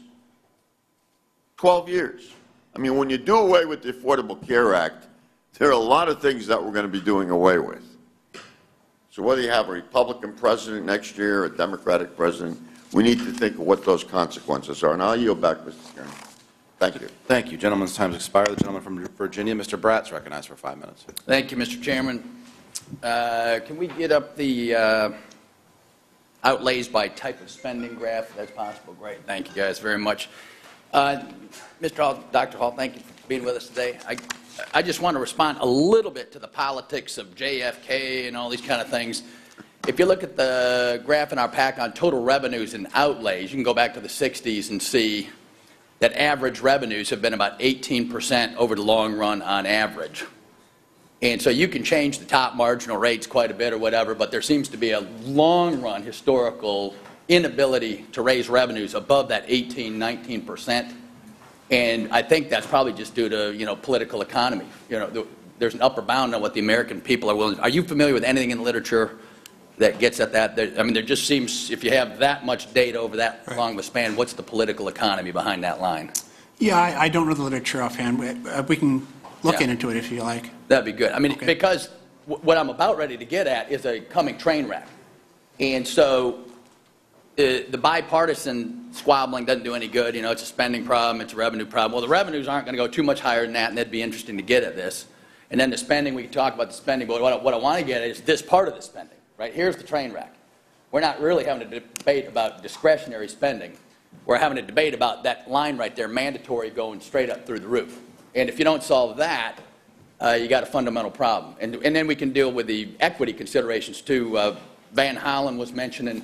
12 years. I mean, when you do away with the Affordable Care Act, there are a lot of things that we're going to be doing away with. So whether you have a Republican president next year or a Democratic president, we need to think of what those consequences are. And I'll yield back, Mr. Chairman. Thank you. Thank you. Gentleman's time has expired. The gentleman from Virginia, Mr. Bratt's recognized for 5 minutes. Thank you, Mr. Chairman. Can we get up the outlays by type of spending graph, if that's possible? Great. Thank you guys very much. Mr. Hall, Dr. Hall, thank you for being with us today. I just want to respond a little bit to the politics of JFK and all these kind of things. If you look at the graph in our pack on total revenues and outlays, you can go back to the 60s and see that average revenues have been about 18% over the long run on average. And so you can change the top marginal rates quite a bit or whatever, but there seems to be a long run historical inability to raise revenues above that 18, 19%. And I think that's probably just due to, political economy. There's an upper bound on what the American people are willing. Are you familiar with anything in the literature that gets at that? There just seems, if you have that much data over that long of a span, what's the political economy behind that line? Yeah, I don't know the literature offhand. We can look into it if you like. That'd be good. Because what I'm about ready to get at is a coming train wreck. And so the bipartisan squabbling doesn't do any good. It's a spending problem, it's a revenue problem. Well, the revenues aren't going to go too much higher than that, and that'd be interesting to get at this. And then the spending, we can talk about the spending, but what I want to get at is this part of the spending. Right? Here's the train wreck. We're not really having a debate about discretionary spending. We're having a debate about that line right there, mandatory, going straight up through the roof. And if you don't solve that, you got a fundamental problem. And then we can deal with the equity considerations too. Van Hollen was mentioning,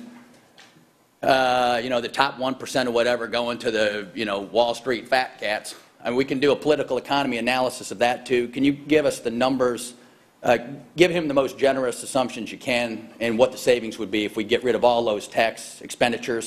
the top 1% or whatever going to the, Wall Street fat cats. And we can do a political economy analysis of that too. Can you give us the numbers? Give him the most generous assumptions you can and what the savings would be if we get rid of all those tax expenditures.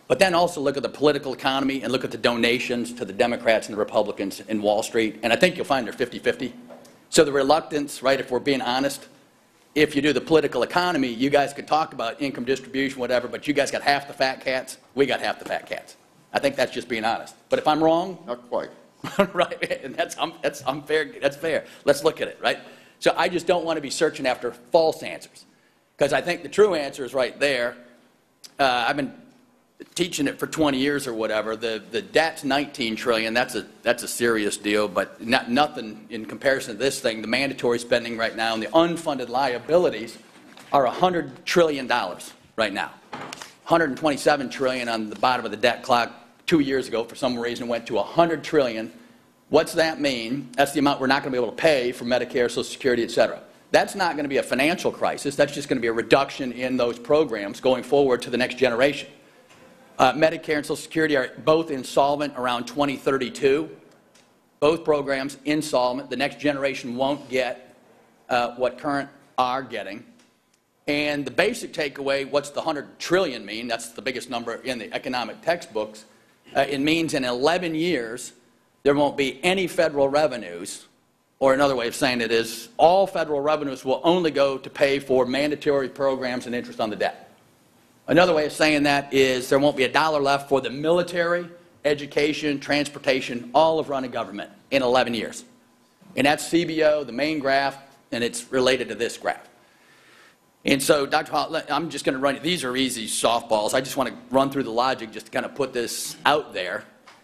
But then also look at the political economy and look at the donations to the Democrats and the Republicans in Wall Street, and I think you'll find they're 50-50. So the reluctance, right, if we're being honest, if you do the political economy, you guys could talk about income distribution, whatever, but you guys got half the fat cats, we got half the fat cats. I think that's just being honest. But if I'm wrong, Not quite. right, and that's unfair. That's fair. Let's look at it, right? So I just don't want to be searching after false answers, because I think the true answer is right there. I've been teaching it for 20 years or whatever. The debt's $19 trillion. That's a serious deal, but nothing in comparison to this thing. The mandatory spending right now and the unfunded liabilities are $100 trillion right now. $127 trillion on the bottom of the debt clock 2 years ago. For some reason, it went to $100 trillion. What's that mean? That's the amount we're not going to be able to pay for Medicare, Social Security, et cetera. That's not going to be a financial crisis. That's just going to be a reduction in those programs going forward to the next generation. Medicare and Social Security are both insolvent around 2032. Both programs insolvent. The next generation won't get what current are getting. And the basic takeaway, what's the $100 trillion mean? That's the biggest number in the economic textbooks. It means in 11 years there won't be any federal revenues, or another way of saying it is all federal revenues will only go to pay for mandatory programs and interest on the debt. Another way of saying that is there won't be a dollar left for the military, education, transportation, all of running government in 11 years. And that's CBO, the main graph, and it's related to this graph. And so, Dr. Hall, I'm just going to run, these are easy softballs. I just want to run through the logic just to kind of put this out there.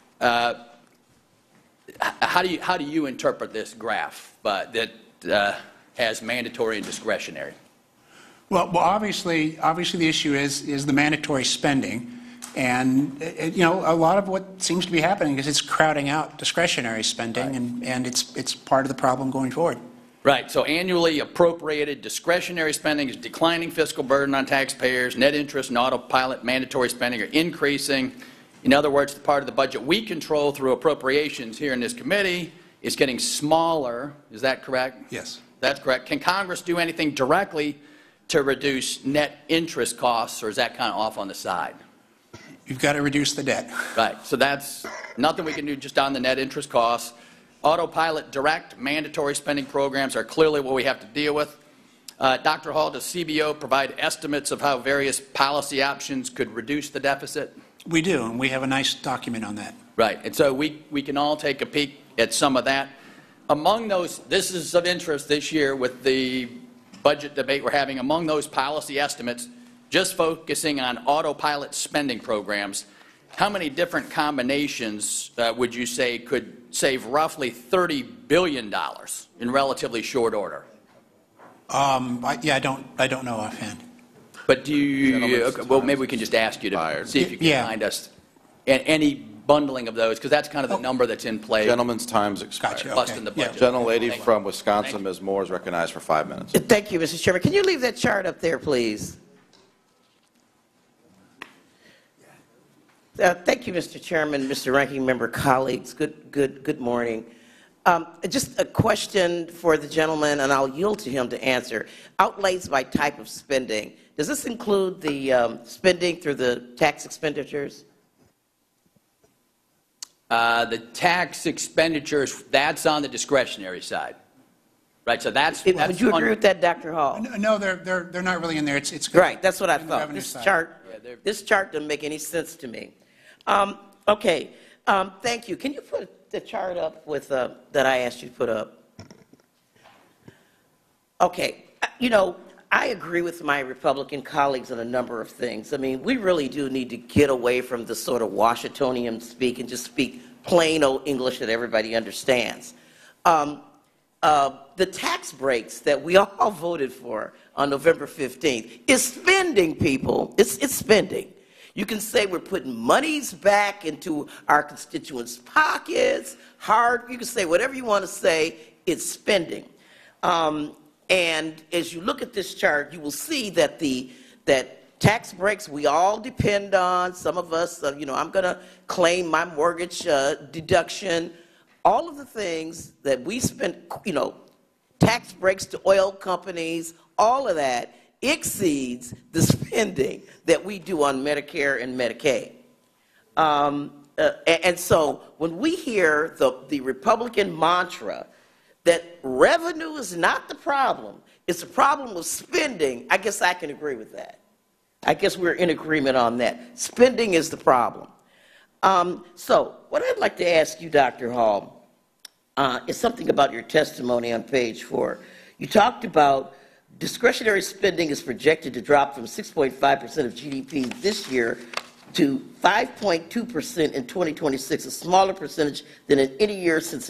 How do you interpret this graph that has mandatory and discretionary? Well, obviously the issue is the mandatory spending, and you know, a lot of what seems to be happening is it's crowding out discretionary spending, right. and it's part of the problem going forward. Right. So annually appropriated discretionary spending is declining fiscal burden on taxpayers. Net interest and autopilot mandatory spending are increasing. In other words, the part of the budget we control through appropriations here in this committee is getting smaller. Is that correct? Yes. That's correct. Can Congress do anything directly to reduce net interest costs, or is that kind of off on the side? You've got to reduce the debt. Right. So that's nothing we can do just on the net interest costs. Autopilot direct mandatory spending programs are clearly what we have to deal with. Dr. Hall, does CBO provide estimates of how various policy options could reduce the deficit? We do, and we have a nice document on that. Right. And so we can all take a peek at some of that. Among those, this is of interest this year with the budget debate we're having, among those policy estimates, just focusing on autopilot spending programs, how many different combinations would you say could save roughly $30 billion in relatively short order? Yeah, I don't know offhand. But do you, okay, well, maybe we can just ask you to see if you can find us any bundling of those, because that's kind of the number that's in play. Gentleman's time's expired. Gotcha, Plus okay. in the budget. Gentlelady from Wisconsin, Ms. Moore, is recognized for 5 minutes. Thank you, Mr. Chairman. Can you leave that chart up there, please? Thank you, Mr. Chairman, Mr. Ranking Member, colleagues. Good morning. Just a question for the gentleman, and I'll yield to him to answer. Outlays by type of spending. Does this include the spending through the tax expenditures? The tax expenditures, that's on the discretionary side. Right, so that's Would you agree with that, Dr. Hall? No, they're not really in there. It's right. That's what I thought. This chart doesn't make any sense to me. Okay. Thank you. Can you put the chart up with that I asked you to put up? Okay. You know, I agree with my Republican colleagues on a number of things. I mean, we really do need to get away from the sort of Washingtonian speak and just speak plain old English that everybody understands. The tax breaks that we all voted for on November 15th is spending, people. It's spending. You can say we're putting monies back into our constituents' pockets, you can say whatever you want to say, it's spending. And as you look at this chart, you will see that that tax breaks we all depend on. Some of us, you know, I'm going to claim my mortgage deduction. All of the things that we spend, you know, tax breaks to oil companies, all of that exceeds the spending that we do on Medicare and Medicaid. And so when we hear the Republican mantra that revenue is not the problem, it's a problem with spending, I guess I can agree with that. I guess we're in agreement on that. Spending is the problem. So what I'd like to ask you, Dr. Hall, is something about your testimony on page 4. You talked about discretionary spending is projected to drop from 6.5% of GDP this year to 5.2% in 2026, a smaller percentage than in any year since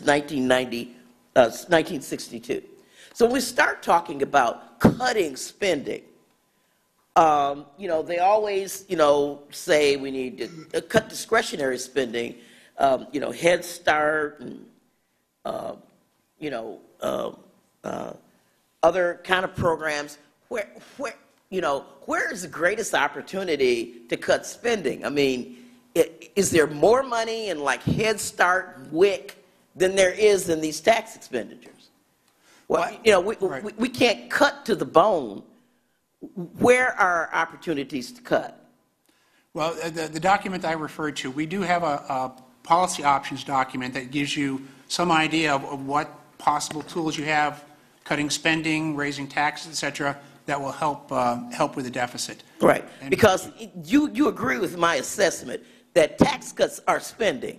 1962. So when we start talking about cutting spending, you know, they always, you know, say we need to cut discretionary spending, you know, Head Start and, you know, other kind of programs. Where is the greatest opportunity to cut spending? I mean, is there more money in like Head Start, WIC, than there is in these tax expenditures? Well, you know, we can't cut to the bone. Where are opportunities to cut? Well, the document I referred to, we do have a policy options document that gives you some idea of what possible tools you have, cutting spending, raising taxes, et cetera, that will help with the deficit. Right, because you agree with my assessment that tax cuts are spending.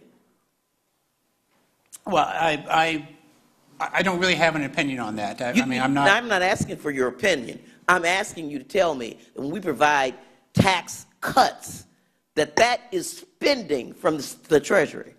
Well, I don't really have an opinion on that. I mean, I'm not asking for your opinion. I'm asking you to tell me that when we provide tax cuts, that is spending from the Treasury.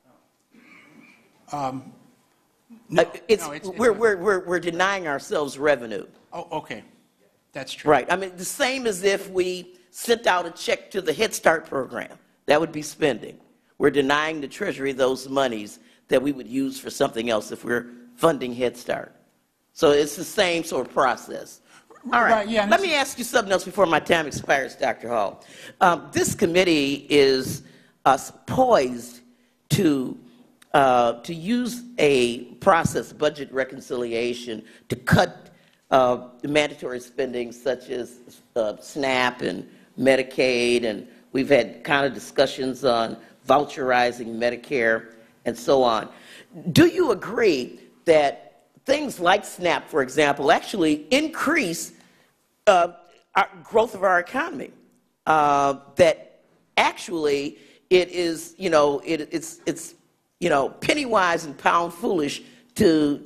We're denying ourselves revenue. Oh, okay. That's true. Right. I mean, the same as if we sent out a check to the Head Start program. That would be spending. We're denying the Treasury those monies that we would use for something else if we're funding Head Start. So it's the same sort of process. All right. Yeah, let me ask you something else before my time expires, Dr. Hall. This committee is poised to use a process, budget reconciliation, to cut mandatory spending such as SNAP and Medicaid, and we've had kind of discussions on voucherizing Medicare and so on. Do you agree that things like SNAP, for example, actually increase our growth of our economy? That actually it is, you know, it's you know, penny wise and pound foolish to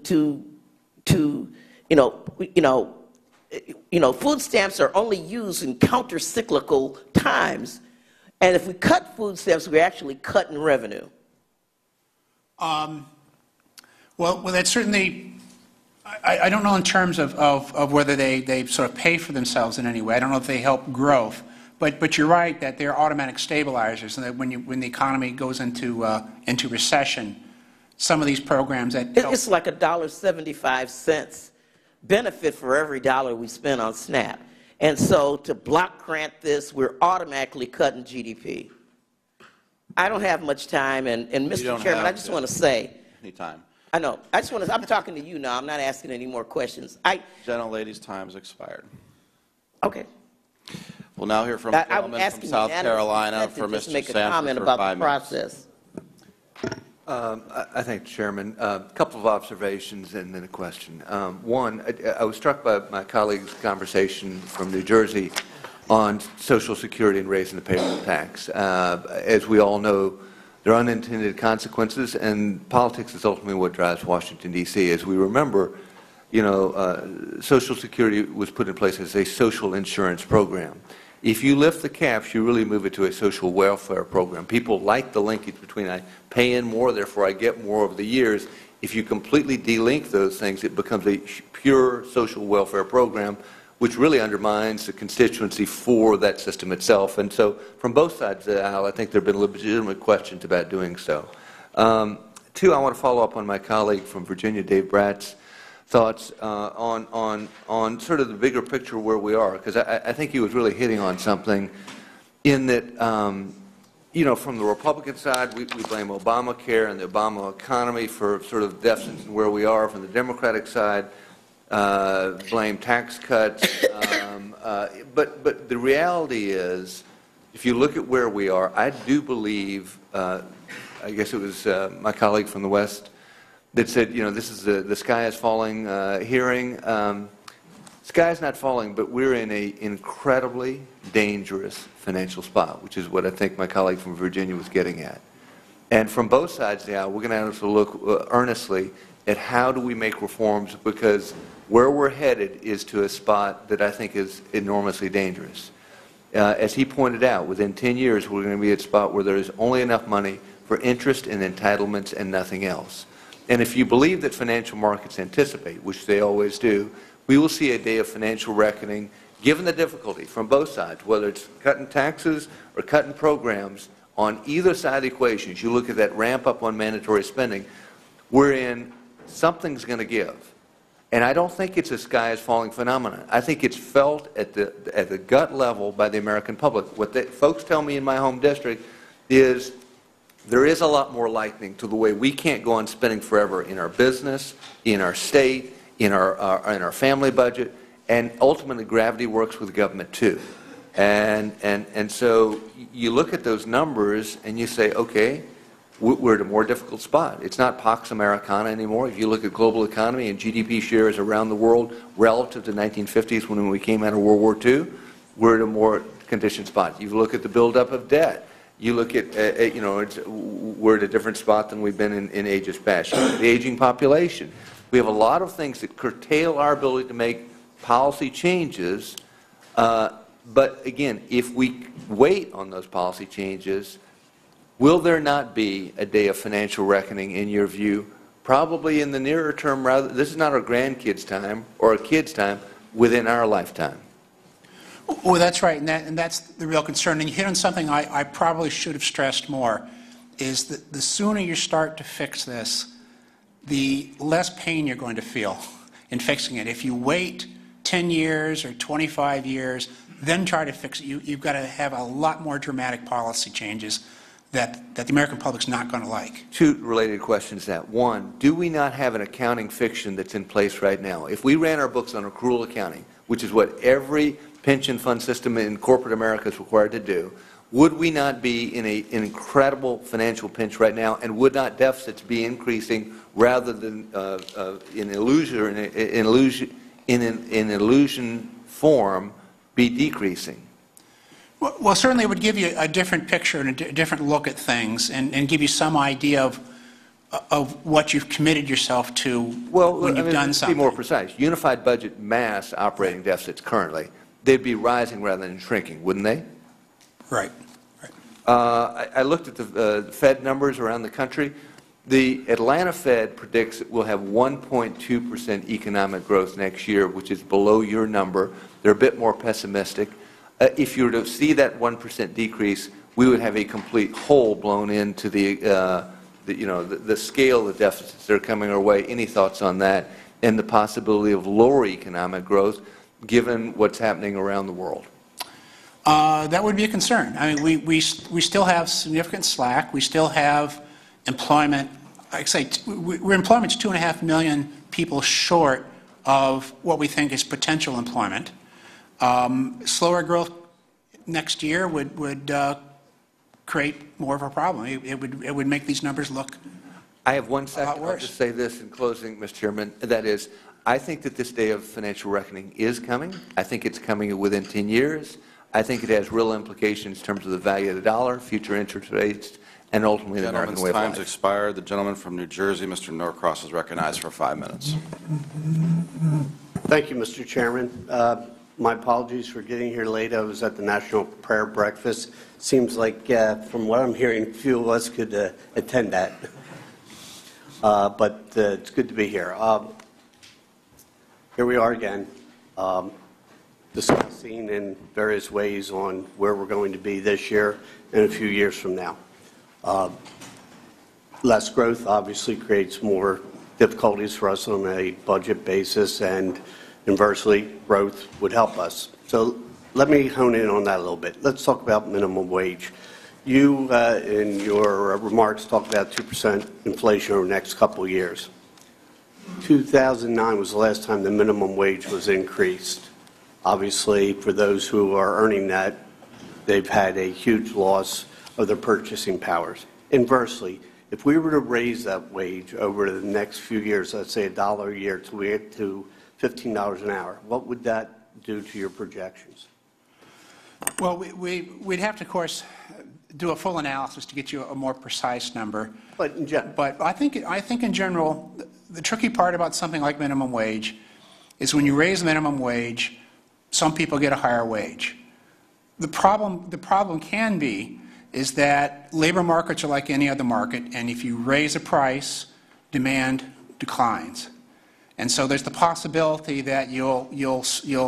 food stamps are only used in counter-cyclical times, and if we cut food stamps, we're actually cutting revenue. Well, that's certainly. I don't know in terms of whether they sort of pay for themselves in any way. I don't know if they help growth, but you're right that they're automatic stabilizers, and that when the economy goes into recession, some of these programs that it's like $1.75 benefit for every dollar we spend on SNAP, and so to block grant this, we're automatically cutting GDP. I don't have much time, and Mr. Chairman, I just want to say. Any time. I know. I just want to. I'm talking to you now. I'm not asking any more questions. Gentlelady's time has expired. Okay. We'll now hear from the gentleman from South Carolina for Mr. Make a Sanford comment for about 5 the minutes. process. I thank the Chairman. A couple of observations and then a question. One, I was struck by my colleague's conversation from New Jersey on Social Security and raising the payroll tax. As we all know, there are unintended consequences, and politics is ultimately what drives Washington, D.C. As we remember, you know, Social Security was put in place as a social insurance program. If you lift the caps, you really move it to a social welfare program. People like the linkage between I pay in more, therefore I get more over the years. If you completely delink those things, it becomes a pure social welfare program, which really undermines the constituency for that system itself. And so from both sides of the aisle, I think there have been legitimate questions about doing so. Two, I want to follow up on my colleague from Virginia, Dave Bratt's thoughts on sort of the bigger picture where we are, because I think he was really hitting on something in that, you know, from the Republican side, we blame Obamacare and the Obama economy for sort of deficits and where we are. From the Democratic side, blame tax cuts. But the reality is if you look at where we are, I do believe, I guess it was my colleague from the West that said, you know, this is the sky is falling hearing. Sky is not falling, but we're in an incredibly dangerous financial spot, which is what I think my colleague from Virginia was getting at. And from both sides of the aisle, we're going to have to look earnestly at how do we make reforms, because where we're headed is to a spot that I think is enormously dangerous. As he pointed out, within 10 years, we're going to be at a spot where there is only enough money for interest and entitlements and nothing else. And if you believe that financial markets anticipate, which they always do, we will see a day of financial reckoning, given the difficulty from both sides, whether it's cutting taxes or cutting programs. On either side of the equation, as you look at that ramp up on mandatory spending, we're in something's going to give. And I don't think it's a sky is falling phenomenon. I think it's felt at the gut level by the American public. What folks tell me in my home district is there is a lot more lightning to the way we can't go on spending forever in our business, in our state, in our family budget, and ultimately gravity works with government too. And so you look at those numbers and you say, okay, we're at a more difficult spot. It's not Pax Americana anymore. If you look at global economy and GDP shares around the world relative to the 1950s when we came out of World War II, we're at a more conditioned spot. You look at the buildup of debt. You look at, you know, we're at a different spot than we've been in ages past. You look at the aging population. We have a lot of things that curtail our ability to make policy changes. But again, if we wait on those policy changes, will there not be a day of financial reckoning, in your view, probably in the nearer term? Rather, this is not our grandkids' time or our kids' time, within our lifetime. Well, that's right, and that's the real concern. And you hit on something I probably should have stressed more, is that the sooner you start to fix this, the less pain you're going to feel in fixing it. If you wait 10 years or 25 years, then try to fix it, you've got to have a lot more dramatic policy changes that the American public's not going to like. Two related questions to that. One, do we not have an accounting fiction that's in place right now? If we ran our books on accrual accounting, which is what every pension fund system in corporate America is required to do, would we not be in an incredible financial pinch right now, and would not deficits be increasing rather than in illusion form be decreasing? Well, certainly it would give you a different picture and a different look at things, and give you some idea of what you've committed yourself to when you've done something. To be more precise, unified budget mass operating deficits currently, they'd be rising rather than shrinking, wouldn't they? Right. I looked at the Fed numbers around the country. The Atlanta Fed predicts that we'll have 1.2% economic growth next year, which is below your number. They're a bit more pessimistic. If you were to see that 1% decrease, we would have a complete hole blown into the scale of the deficits that are coming our way. Any thoughts on that, and the possibility of lower economic growth given what's happening around the world? That would be a concern. I mean, we still have significant slack. We still have employment. Like I say, employment's 2.5 million people short of what we think is potential employment. Slower growth next year would create more of a problem. It would make these numbers look I have 1 second. I'll just say this in closing, Mr. Chairman. That is, I think that this day of financial reckoning is coming. I think it's coming within 10 years. I think it has real implications in terms of the value of the dollar, future interest rates, and ultimately the American way of life. Time's expired. The gentleman from New Jersey, Mr. Norcross, is recognized for 5 minutes. Thank you, Mr. Chairman. My apologies for getting here late. I was at the National Prayer Breakfast. Seems like, from what I'm hearing, few of us could attend that. But it's good to be here. Here we are again, discussing in various ways on where we're going to be this year and a few years from now. Less growth obviously creates more difficulties for us on a budget basis, and inversely, growth would help us. So let me hone in on that a little bit. Let's talk about minimum wage. You, in your remarks, talked about 2% inflation over the next couple of years. 2009 was the last time the minimum wage was increased. Obviously, for those who are earning that, they've had a huge loss of their purchasing powers. Inversely, if we were to raise that wage over the next few years, let's say $1 a year till we get to $15 an hour, what would that do to your projections? Well, we'd have to, of course, do a full analysis to get you a more precise number. But in general, but I think in general, the tricky part about something like minimum wage is when you raise minimum wage, some people get a higher wage. The problem can be is that labor markets are like any other market, and if you raise a price, demand declines. And so there's the possibility that you'll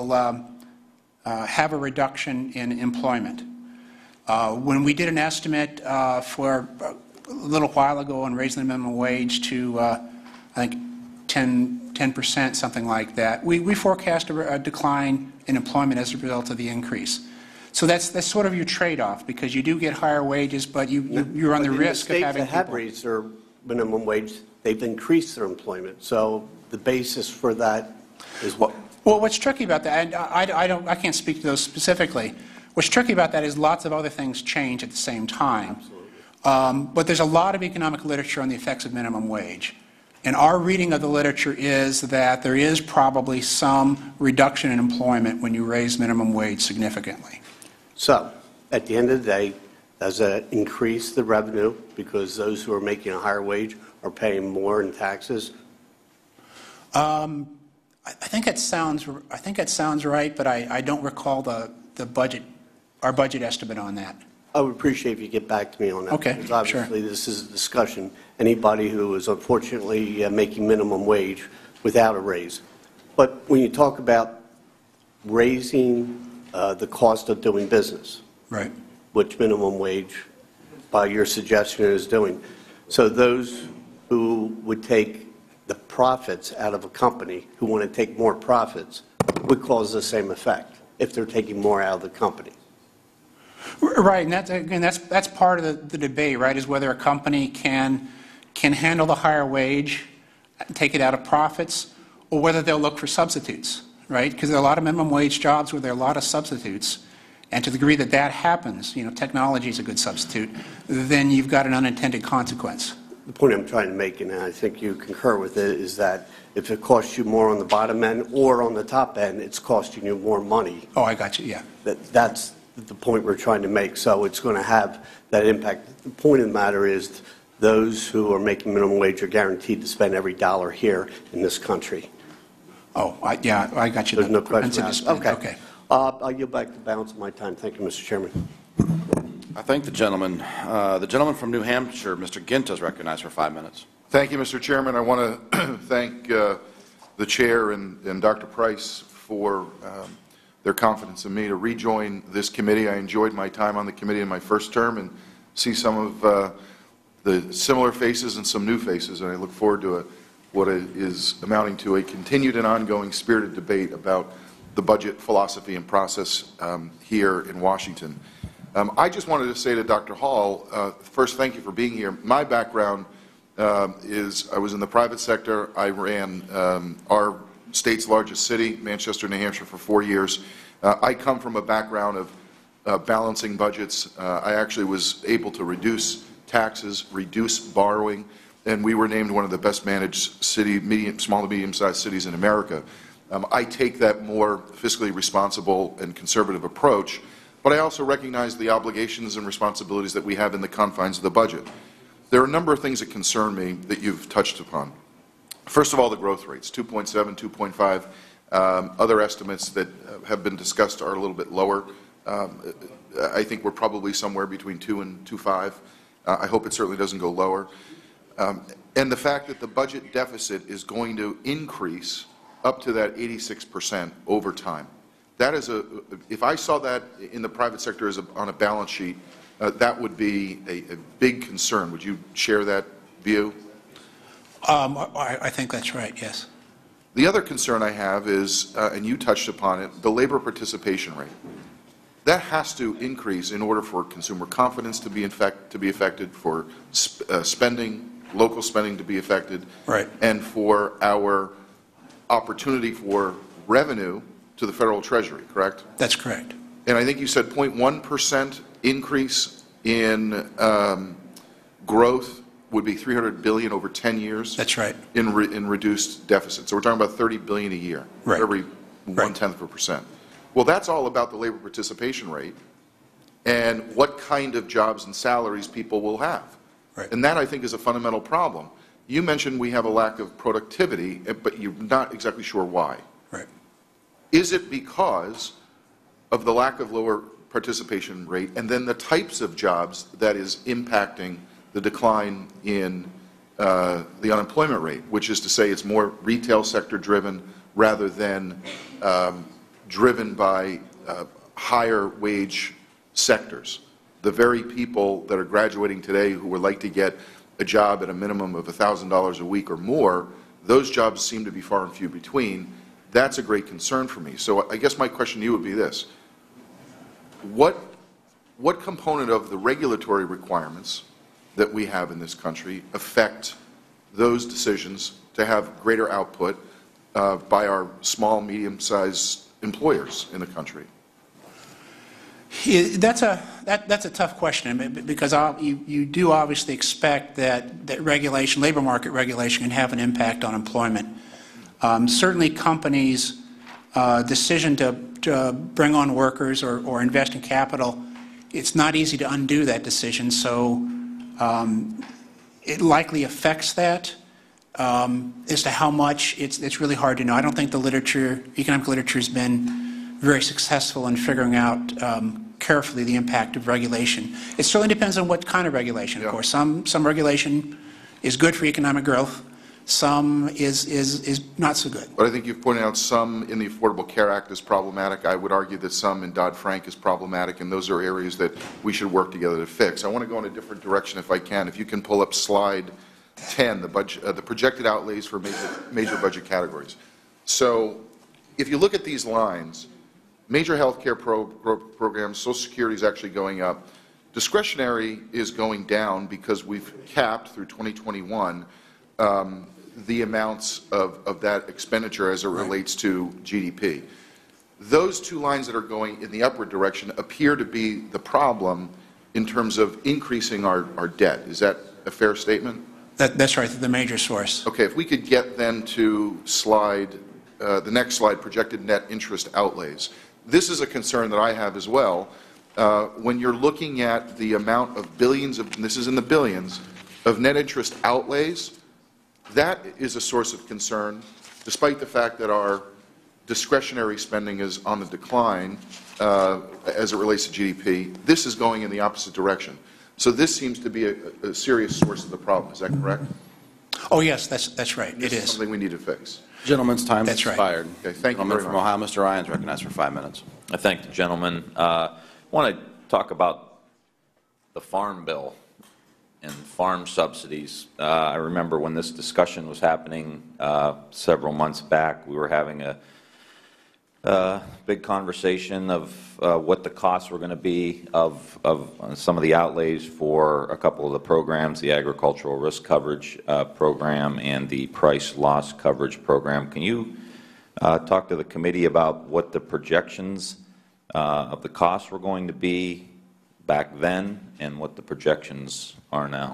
have a reduction in employment. When we did an estimate for a little while ago and raised the minimum wage to, I think, 10%, something like that, we forecast a decline in employment as a result of the increase. So that's sort of your trade-off, because you do get higher wages, but you're on the risk of having states that have raised their minimum wage, they've increased their employment. So the basis for that is what? Well, what's tricky about that, and I can't speak to those specifically. What's tricky about that is lots of other things change at the same time. Absolutely. But there's a lot of economic literature on the effects of minimum wage. And our reading of the literature is that there is probably some reduction in employment when you raise minimum wage significantly. So, at the end of the day, does that increase the revenue because those who are making a higher wage are paying more in taxes? I think that sounds right, but I don't recall the budget, our budget estimate on that. I would appreciate if you get back to me on that. Okay, because obviously this is a discussion. Anybody who is unfortunately making minimum wage without a raise. But when you talk about raising the cost of doing business, right, which minimum wage, by your suggestion, is doing. So those who would take the profits out of a company, who want to take more profits, would cause the same effect if they're taking more out of the company. Right, and that's part of the debate, right, is whether a company can handle the higher wage, take it out of profits, or whether they'll look for substitutes, right? Because there are a lot of minimum wage jobs where there are a lot of substitutes, and to the degree that that happens, technology is a good substitute, then you've got an unintended consequence. The point I'm trying to make, and I think you concur with it, is that if it costs you more on the bottom end or on the top end, it's costing you more money. Oh, I got you, yeah. That's the point we're trying to make, so it's going to have that impact. The point of the matter is those who are making minimum wage are guaranteed to spend every dollar here in this country. Oh, yeah, I got you. There's no question. Okay. I'll yield back the balance of my time. Thank you, Mr. Chairman. I thank the gentleman. The gentleman from New Hampshire, Mr. Gint, is recognized for 5 minutes. Thank you, Mr. Chairman. I want to thank the Chair and Dr. Price for their confidence in me to rejoin this committee. I enjoyed my time on the committee in my first term and see some of the similar faces and some new faces, and I look forward to what is amounting to a continued and ongoing spirited debate about the budget philosophy and process here in Washington. I just wanted to say to Dr. Hall, first, thank you for being here. My background is I was in the private sector. I ran our state's largest city, Manchester, New Hampshire, for 4 years. I come from a background of balancing budgets. I actually was able to reduce taxes, reduce borrowing, and we were named one of the best managed small to medium-sized cities in America. I take that more fiscally responsible and conservative approach, but I also recognize the obligations and responsibilities that we have in the confines of the budget. There are a number of things that concern me that you've touched upon. First of all, the growth rates, 2.7, 2.5. Other estimates that have been discussed are a little bit lower. I think we're probably somewhere between 2 and 2.5. I hope it certainly doesn't go lower. And the fact that the budget deficit is going to increase up to that 86% over time. That is if I saw that in the private sector as on a balance sheet, that would be a big concern. Would you share that view? I think that's right, yes. The other concern I have is, and you touched upon it, the labor participation rate. That has to increase in order for consumer confidence to be affected, for spending, local spending to be affected, right, and for our opportunity for revenue to the federal treasury, correct? That's correct. And I think you said 0.1% increase in growth would be $300 billion over 10 years. That's right. In reduced deficit. So we're talking about $30 billion a year, right. Every 0.1%. Well, that's all about the labor participation rate and what kind of jobs and salaries people will have. Right. And that, I think, is a fundamental problem. You mentioned we have a lack of productivity, but you're not exactly sure why. Right. Is it because of the lack of lower participation rate and then the types of jobs that is impacting the decline in the unemployment rate, which is to say it's more retail sector driven rather than driven by higher wage sectors? The very people that are graduating today who would like to get a job at a minimum of $1,000 a week or more, those jobs seem to be far and few between. That's a great concern for me. So I guess my question to you would be this. What component of the regulatory requirements that we have in this country affect those decisions to have greater output by our small, medium-sized employers in the country? That's a tough question because you do obviously expect that regulation, labor market regulation, can have an impact on employment. Certainly, companies' decision to bring on workers or invest in capital, it's not easy to undo that decision. So it likely affects that. As to how much, it's really hard to know. I don't think the economic literature has been very successful in figuring out carefully the impact of regulation. It certainly depends on what kind of regulation, of course. Some regulation is good for economic growth. Some is not so good. But I think you've pointed out some in the Affordable Care Act is problematic. I would argue that some in Dodd-Frank is problematic, and those are areas that we should work together to fix. I want to go in a different direction if I can. If you can pull up slide 10, the projected outlays for major budget categories. So if you look at these lines, major health care programs, Social Security is actually going up. Discretionary is going down because we've capped through 2021 the amounts of that expenditure as it relates to GDP. Those two lines that are going in the upward direction appear to be the problem in terms of increasing our debt. Is that a fair statement? That's right, the major source. Okay, if we could get then to the next slide, projected net interest outlays. This is a concern that I have as well. When you're looking at the amount of billions and this is in the billions, of net interest outlays, that is a source of concern, despite the fact that our discretionary spending is on the decline as it relates to GDP. This is going in the opposite direction. So this seems to be a serious source of the problem. Is that correct? Oh, yes, that's right. This is something we need to fix. Gentleman's time has That's right. expired. Okay, thank you Gentleman very from much. Ohio, Mr. Ryan, is recognized for 5 minutes. I thank the gentleman. I want to talk about the Farm Bill and farm subsidies. I remember when this discussion was happening several months back, we were having a big conversation of what the costs were going to be of some of the outlays for a couple of the programs, the agricultural risk coverage program and the price loss coverage program. Can you talk to the committee about what the projections of the costs were going to be back then and what the projections are now?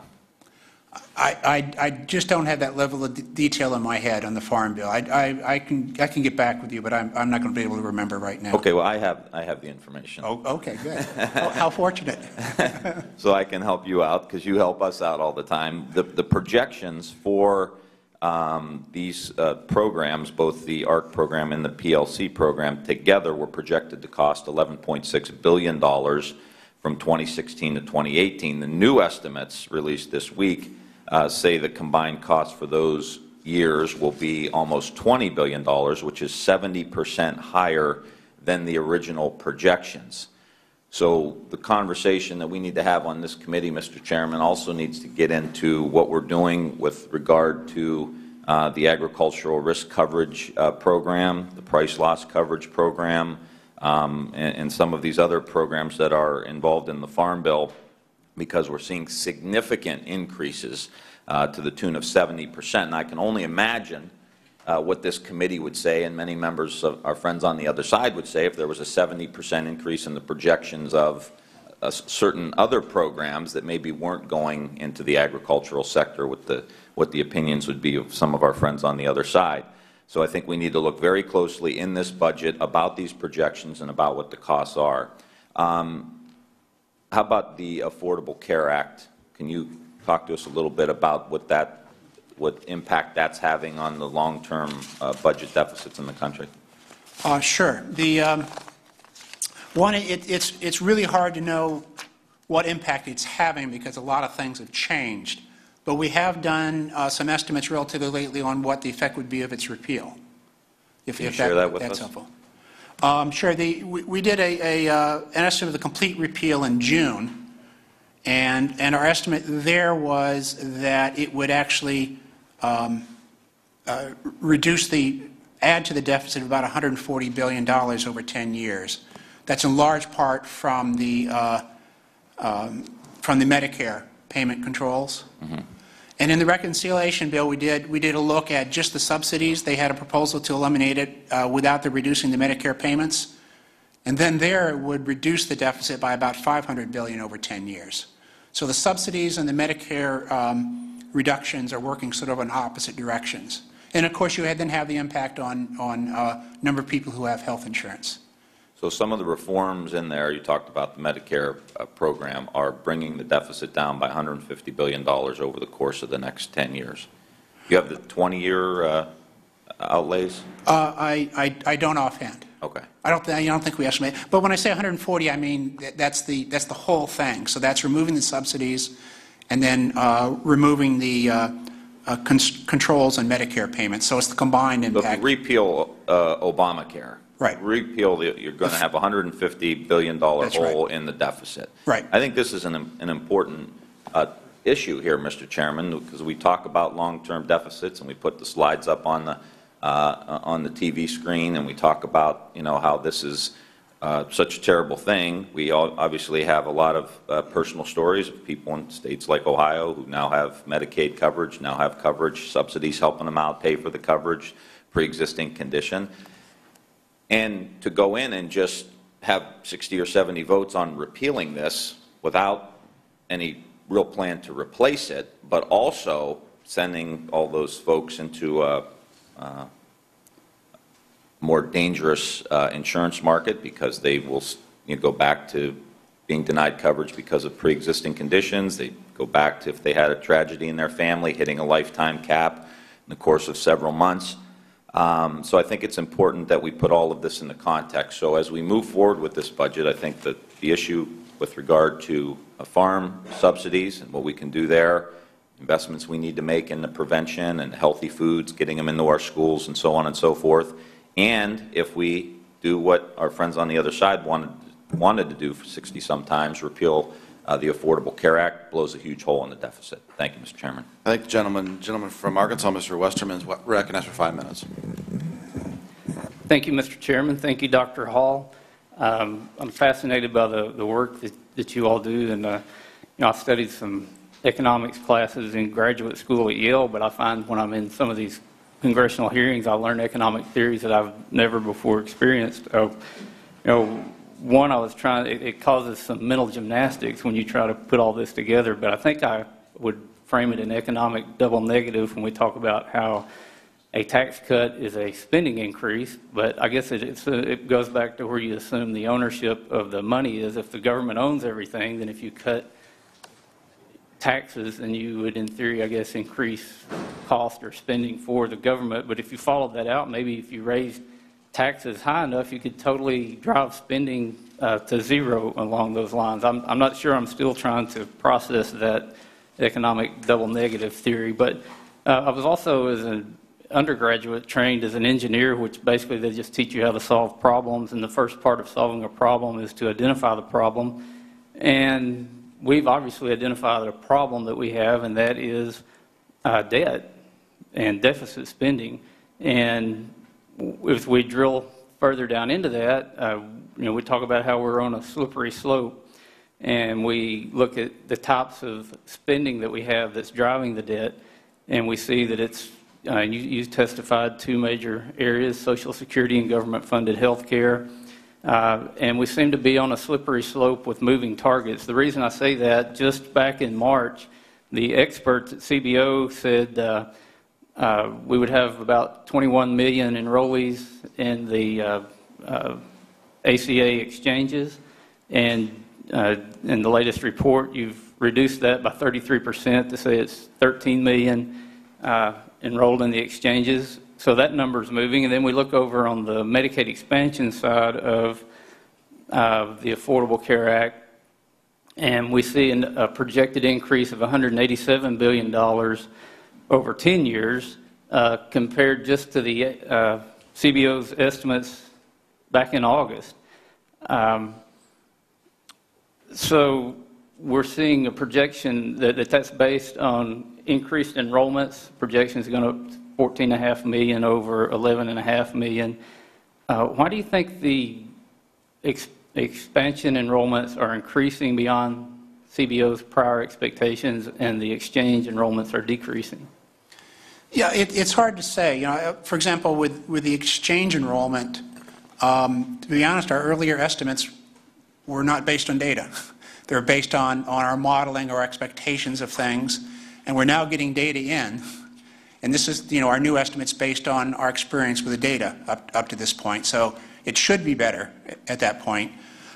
I just don't have that level of detail in my head on the Farm Bill. I can get back with you, but I'm not going to be able to remember right now. Okay, well, I have the information. Oh, okay, good. How fortunate. So I can help you out because you help us out all the time. The projections for these programs, both the ARC program and the PLC program together, were projected to cost $11.6 billion from 2016 to 2018. The new estimates released this week say the combined cost for those years will be almost $20 billion, which is 70% higher than the original projections. So the conversation that we need to have on this committee, Mr. Chairman, also needs to get into what we're doing with regard to the agricultural risk coverage program, the price loss coverage program, and some of these other programs that are involved in the Farm Bill, because we're seeing significant increases to the tune of 70%. And I can only imagine what this committee would say, and many members of our friends on the other side would say, if there was a 70% increase in the projections of certain other programs that maybe weren't going into the agricultural sector, what the opinions would be of some of our friends on the other side. So I think we need to look very closely in this budget about these projections and about what the costs are. How about the Affordable Care Act? Can you talk to us a little bit about what impact that's having on the long-term budget deficits in the country? Sure. It's really hard to know what impact it's having because a lot of things have changed. But we have done some estimates relatively lately on what the effect would be of its repeal. Can you share that with that's us? Helpful. Sure. We did an estimate of the complete repeal in June, and our estimate there was that it would actually add to the deficit of about $140 billion over 10 years. That's in large part from the Medicare payment controls. Mm-hmm. And in the reconciliation bill, we did a look at just the subsidies. They had a proposal to eliminate it without the reducing the Medicare payments. And then there it would reduce the deficit by about $500 billion over 10 years. So the subsidies and the Medicare reductions are working sort of in opposite directions. And of course, you then have the impact on number of people who have health insurance. So some of the reforms in there, you talked about the Medicare program, are bringing the deficit down by $150 billion over the course of the next 10 years. You have the 20-year outlays? I don't offhand. Okay. I don't think we estimate. But when I say 140, I mean that's the whole thing. So that's removing the subsidies, and then removing the controls on Medicare payments. So it's the combined impact. So if you repeal Obamacare, right. You're going to have a $150 billion hole in the deficit. Right. I think this is an important issue here, Mr. Chairman, because we talk about long-term deficits, and we put the slides up on the TV screen, and we talk about how this is such a terrible thing. We obviously have a lot of personal stories of people in states like Ohio who now have Medicaid coverage, now have coverage, subsidies helping them out, pay for the coverage, pre-existing condition. And to go in and just have 60 or 70 votes on repealing this without any real plan to replace it, but also sending all those folks into a more dangerous insurance market because they will go back to being denied coverage because of pre-existing conditions. They go back to if they had a tragedy in their family, hitting a lifetime cap in the course of several months. So I think it's important that we put all of this in the context. So as we move forward with this budget, I think that the issue with regard to farm subsidies and what we can do there, investments we need to make in the prevention and healthy foods, getting them into our schools and so on and so forth, and if we do what our friends on the other side wanted to do for 60-some times, repeal the Affordable Care Act, blows a huge hole in the deficit. Thank you, Mr. Chairman. I think the gentleman from Arkansas, Mr. Westerman, is recognized for 5 minutes. Thank you, Mr. Chairman. Thank you, Dr. Hall. I'm fascinated by the work that you all do, and I've studied some economics classes in graduate school at Yale, but I find when I'm in some of these congressional hearings, I learn economic theories that I've never before experienced. One, it causes some mental gymnastics when you try to put all this together, but I think I would frame it in economic double negative when we talk about how a tax cut is a spending increase, but I guess it goes back to where you assume the ownership of the money is. If the government owns everything, then if you cut taxes, then you would, in theory, I guess, increase cost or spending for the government. But if you followed that out, maybe if you raised taxes high enough, you could totally drive spending to zero along those lines. I'm not sure. I'm still trying to process that economic double negative theory. But I was also, as an undergraduate, trained as an engineer, which basically they just teach you how to solve problems. And the first part of solving a problem is to identify the problem. And we've obviously identified a problem that we have, and that is debt and deficit spending. And if we drill further down into that, we talk about how we're on a slippery slope, and we look at the types of spending that we have that's driving the debt, and we see that it's You testified two major areas, Social Security and government-funded health care. And we seem to be on a slippery slope with moving targets. The reason I say that, just back in March, the experts at CBO said we would have about 21 million enrollees in the ACA exchanges, and in the latest report, you've reduced that by 33% to say it's 13 million enrolled in the exchanges. So that number is moving. And then we look over on the Medicaid expansion side of the Affordable Care Act, and we see a projected increase of $187 billion over 10 years compared just to the CBO's estimates back in August. So we're seeing a projection that's based on increased enrollments. Projections are going to 14.5 million over 11.5 million. Why do you think the expansion enrollments are increasing beyond CBO's prior expectations and the exchange enrollments are decreasing? Yeah, it's hard to say. You know, for example, with the exchange enrollment, to be honest, our earlier estimates were not based on data. They're based on our modeling or expectations of things, and we're now getting data in. And this is, you know, our new estimates based on our experience with the data up to this point. So it should be better at that point.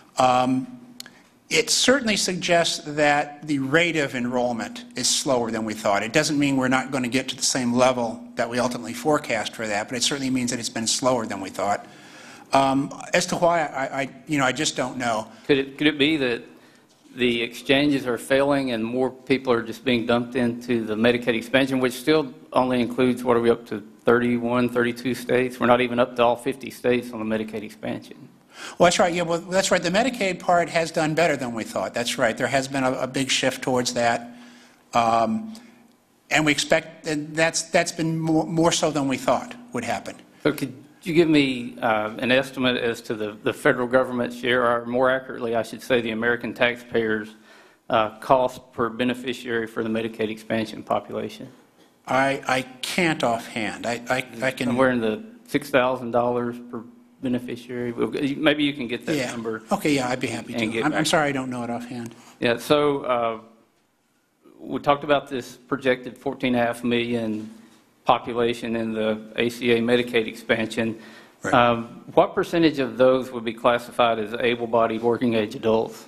It certainly suggests that the rate of enrollment is slower than we thought. It doesn't mean we're not going to get to the same level that we ultimately forecast for that, but it certainly means that it's been slower than we thought. As to why, I just don't know. Could it be that the exchanges are failing and more people are just being dumped into the Medicaid expansion, which still only includes, what are we up to, 31, 32 states? We're not even up to all 50 states on the Medicaid expansion. Well, that's right. Yeah, well, that's right. The Medicaid part has done better than we thought. That's right. There has been a big shift towards that. And we expect that's been more so than we thought would happen. So could you give me an estimate as to the federal government share, or more accurately, I should say, the American taxpayers' cost per beneficiary for the Medicaid expansion population? I can't offhand. I can. Somewhere in the $6,000 per beneficiary. Maybe you can get that number. Okay, yeah, I'd be happy to. I'm sorry I don't know it offhand. Yeah, so we talked about this projected 14.5 million population in the ACA Medicaid expansion. Right. What percentage of those would be classified as able-bodied working-age adults?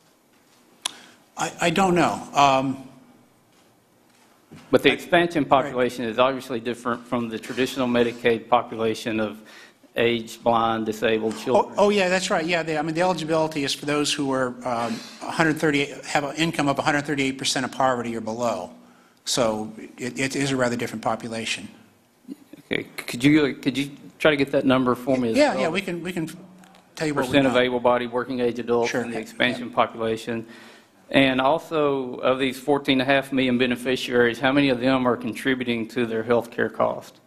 I don't know. But the expansion population is obviously different from the traditional Medicaid population of aged, blind, disabled children. Oh yeah, that's right. Yeah, I mean, the eligibility is for those who are 138, have an income of 138% of poverty or below. So it is a rather different population. Okay, could you try to get that number for me? Yeah, yeah, we can tell you what we know. Percent of able-bodied working-age adults in the expansion population, and also of these 14.5 million beneficiaries, how many of them are contributing to their health care cost?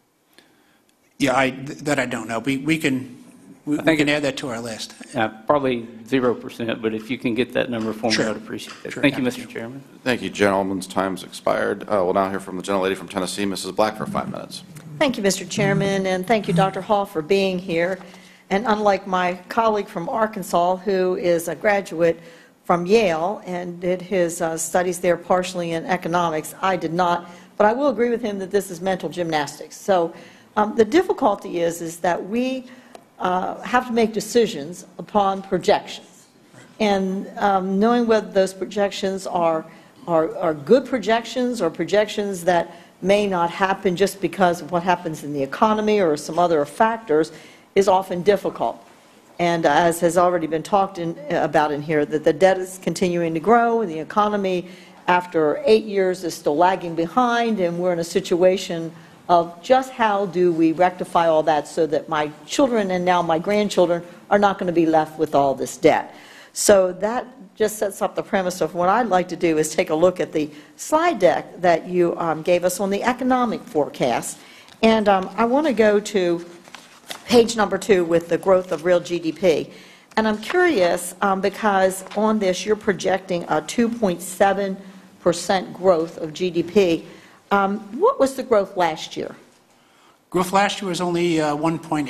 Yeah, I don't know. We can add that to our list. Probably 0%, but if you can get that number for me, I'd appreciate it. Thank you, Mr. Chairman. Thank you, gentleman's time's expired. We'll now hear from the gentlelady from Tennessee, Mrs. Black, for 5 minutes. Thank you, Mr. Chairman, and thank you, Dr. Hall, for being here. And unlike my colleague from Arkansas, who is a graduate from Yale and did his studies there partially in economics, I did not, but I will agree with him that this is mental gymnastics. So the difficulty is that we have to make decisions upon projections. And knowing whether those projections are good projections or projections that may not happen just because of what happens in the economy or some other factors is often difficult. And as has already been talked about in here, that the debt is continuing to grow and the economy after 8 years is still lagging behind, and we're in a situation of just how do we rectify all that so that my children and now my grandchildren are not going to be left with all this debt. So that just sets up the premise of what I'd like to do is take a look at the slide deck that you gave us on the economic forecast. And I want to go to page number 2 with the growth of real GDP. And I'm curious because on this you're projecting a 2.7% growth of GDP. What was the growth last year? Growth last year was only 1.8%.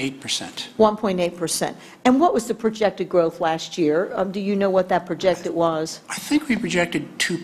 1.8%. And what was the projected growth last year? Do you know what that projected was? I think we projected 2%.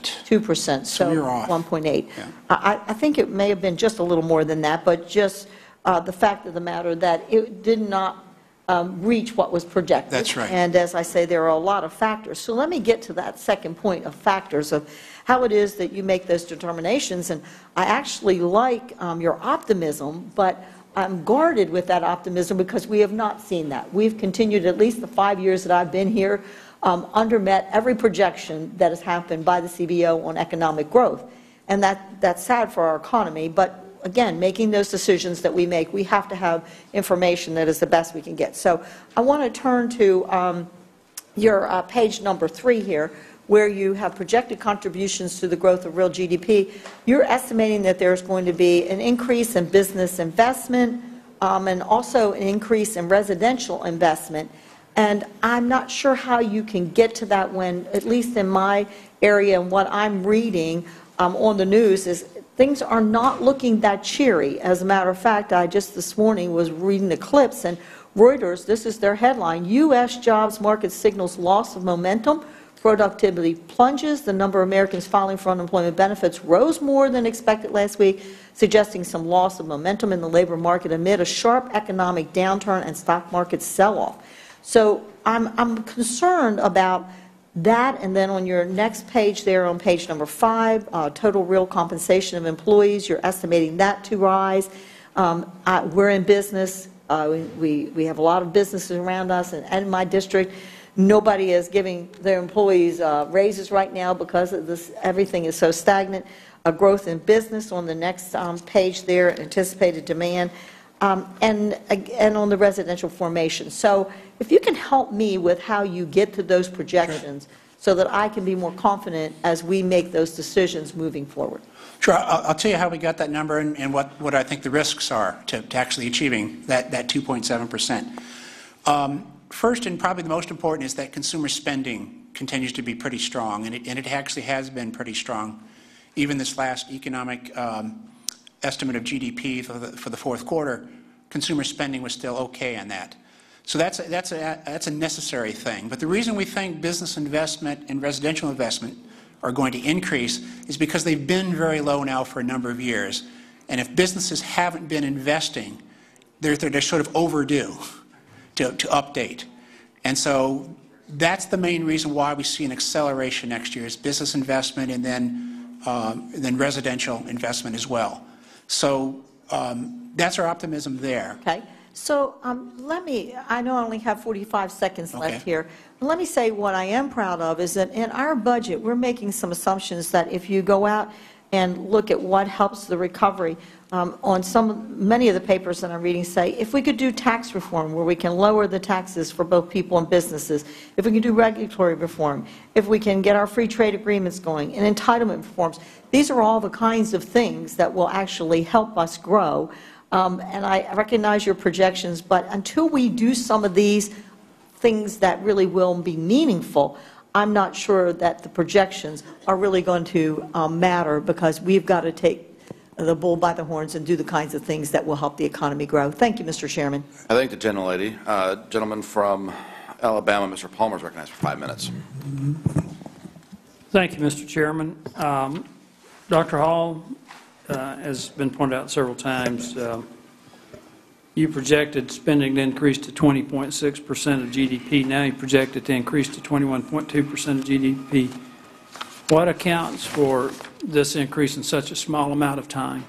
2%, so we were off. 1.8. Yeah. I think it may have been just a little more than that, but just the fact of the matter that it did not reach what was projected. That's right. And as I say, there are a lot of factors. So let me get to that second point of factors of how it is that you make those determinations. And I actually like your optimism, but I'm guarded with that optimism because we have not seen that. We've continued, at least the 5 years that I've been here, undermet every projection that has happened by the CBO on economic growth. And that's sad for our economy, but again, making those decisions that we make, we have to have information that is the best we can get. So I want to turn to your page number 3 here, where you have projected contributions to the growth of real GDP. You're estimating that there's going to be an increase in business investment and also an increase in residential investment. And I'm not sure how you can get to that when, at least in my area and what I'm reading on the news, is things are not looking that cheery. As a matter of fact, I just this morning was reading the clips, and Reuters, this is their headline: U.S. jobs market signals loss of momentum, productivity plunges, the number of Americans filing for unemployment benefits rose more than expected last week, suggesting some loss of momentum in the labor market amid a sharp economic downturn and stock market sell-off. So I'm concerned about that. And then on your next page there, on page number 5, total real compensation of employees, you're estimating that to rise. We're in business. We have a lot of businesses around us, and in my district, nobody is giving their employees raises right now because of this. Everything is so stagnant. A growth in business on the next page there, anticipated demand, and on the residential formation. So if you can help me with how you get to those projections so that I can be more confident as we make those decisions moving forward. Sure. I'll tell you how we got that number and what I think the risks are to actually achieving that 2.7%. First, and probably the most important, is that consumer spending continues to be pretty strong, and it actually has been pretty strong. Even this last economic estimate of GDP for the fourth quarter, consumer spending was still okay on that. So that's a necessary thing. But the reason we think business investment and residential investment are going to increase is because they've been very low now for a number of years. And if businesses haven't been investing, they're sort of overdue to update. And so that's the main reason why we see an acceleration next year, is business investment and then residential investment as well. So that's our optimism there. Okay. So I know I only have 45 seconds left here. Let me say what I am proud of is that in our budget, we're making some assumptions that if you go out and look at what helps the recovery, many of the papers that I'm reading say, if we could do tax reform where we can lower the taxes for both people and businesses, if we can do regulatory reform, if we can get our free trade agreements going, and entitlement reforms, these are all the kinds of things that will actually help us grow. And I recognize your projections, but until we do some of these things that really will be meaningful, I'm not sure that the projections are really going to matter, because we've got to take the bull by the horns and do the kinds of things that will help the economy grow. Thank you, Mr. Chairman. I thank the gentlelady. Gentleman from Alabama, Mr. Palmer, is recognized for 5 minutes. Thank you, Mr. Chairman. Dr. Hall, has been pointed out several times, you projected spending to increase to 20.6% of GDP. Now you project it to increase to 21.2% of GDP. What accounts for this increase in such a small amount of time?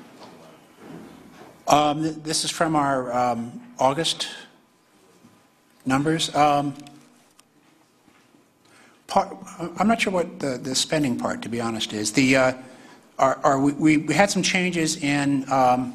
This is from our August numbers. I'm not sure what the spending part, to be honest, is. We had some changes in.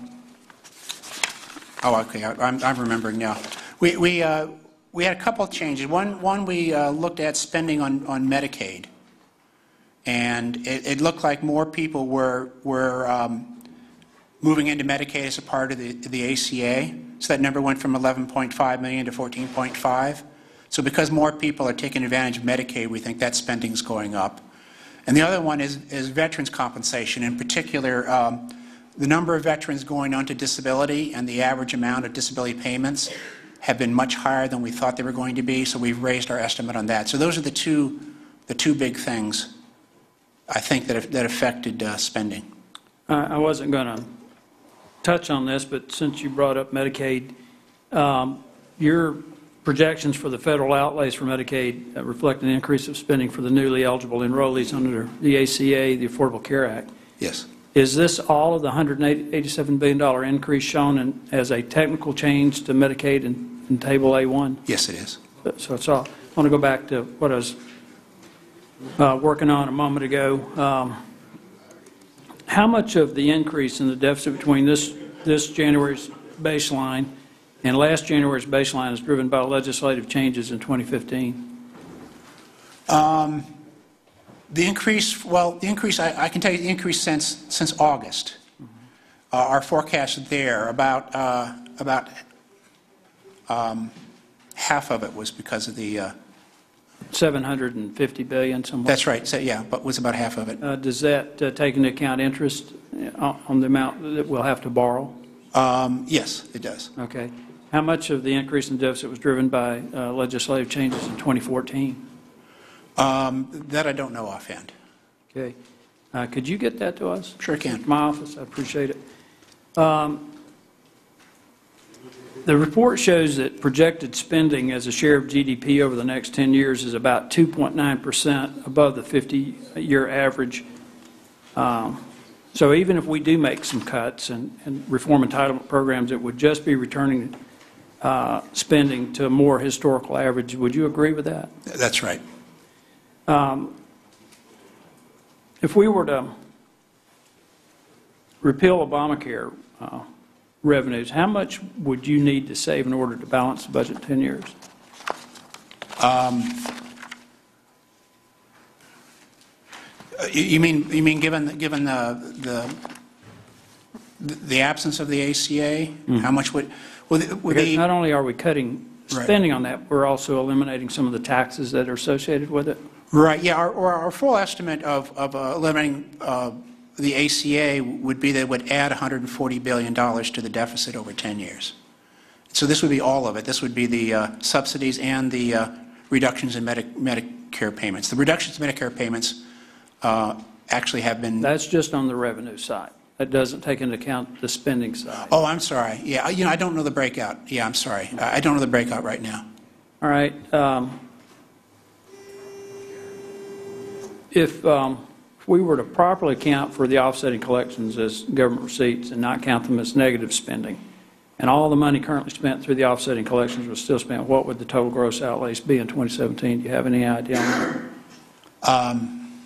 Okay, I'm remembering now. We had a couple of changes. One we looked at spending on Medicaid, and it looked like more people were moving into Medicaid as a part of the ACA. So that number went from 11.5 million to 14.5. So because more people are taking advantage of Medicaid, we think that spending is going up. And the other one is veterans compensation. In particular, the number of veterans going on to disability and the average amount of disability payments have been much higher than we thought they were going to be, so we've raised our estimate on that. So those are the two big things, I think, that affected spending. I wasn't going to touch on this, but since you brought up Medicaid, your projections for the federal outlays for Medicaid reflect an increase of spending for the newly eligible enrollees under the ACA, the Affordable Care Act. Yes. Is this all of the $187 billion increase shown as a technical change to Medicaid in Table A1? Yes, it is. So it's all. I want to go back to what I was working on a moment ago. How much of the increase in the deficit between this January's baseline and last January's baseline is driven by legislative changes in 2015? The increase, I can tell you the increase since August. Our forecast there, about half of it was because of the... $750 billion, somewhat. That's right. So, yeah, but was about half of it. Does that take into account interest on the amount that we'll have to borrow? Yes, it does. Okay. How much of the increase in deficit was driven by legislative changes in 2014? That I don't know offhand. Okay. Could you get that to us? Sure can. My office, I appreciate it. The report shows that projected spending as a share of GDP over the next 10 years is about 2.9% above the 50-year average. So even if we do make some cuts and reform entitlement programs, it would just be returning spending to a more historical average. Would you agree with that? That's right. If we were to repeal Obamacare revenues, how much would you need to save in order to balance the budget in 10 years? You mean given the absence of the ACA, how much would not only are we cutting spending on that, we're also eliminating some of the taxes that are associated with it. Right. Yeah. Our full estimate of eliminating the ACA would be that it would add $140 billion to the deficit over 10 years. So this would be all of it. This would be the subsidies and the reductions in Medicare payments. The reductions in Medicare payments actually have been... That's just on the revenue side. That doesn't take into account the spending side. Oh, I'm sorry. Yeah, I don't know the breakout. Yeah, I'm sorry. I don't know the breakout right now. All right. If we were to properly account for the offsetting collections as government receipts and not count them as negative spending, and all the money currently spent through the offsetting collections was still spent, what would the total gross outlays be in 2017? Do you have any idea on that?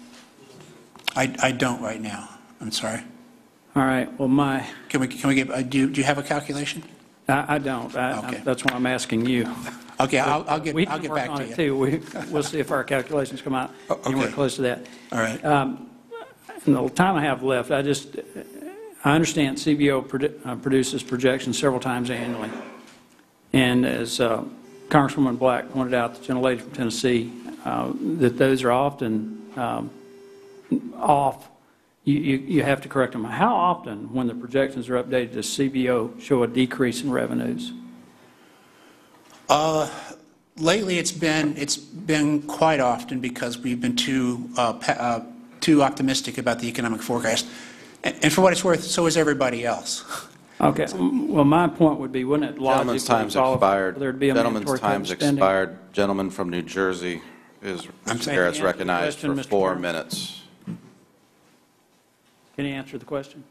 I don't right now. I'm sorry. All right. Well, Can we get? Do you have a calculation? I don't. Okay. That's why I'm asking you. Okay, I'll get we back on to it you. Too. We'll see if our calculations come out anywhere close to that. All right. In the time I have left, I understand CBO produces projections several times annually, and as Congresswoman Black pointed out, the gentlelady from Tennessee, that those are often off. You have to correct them. How often, when the projections are updated, does CBO show a decrease in revenues? Lately, it's been quite often because we've been too optimistic about the economic forecast, and for what it's worth, so is everybody else. Okay. Well, my point would be, wouldn't it logically Gentleman's time's expired. There'd be a Gentleman's time's expired. Gentleman from New Jersey is recognized for 4 minutes. Can you answer the question?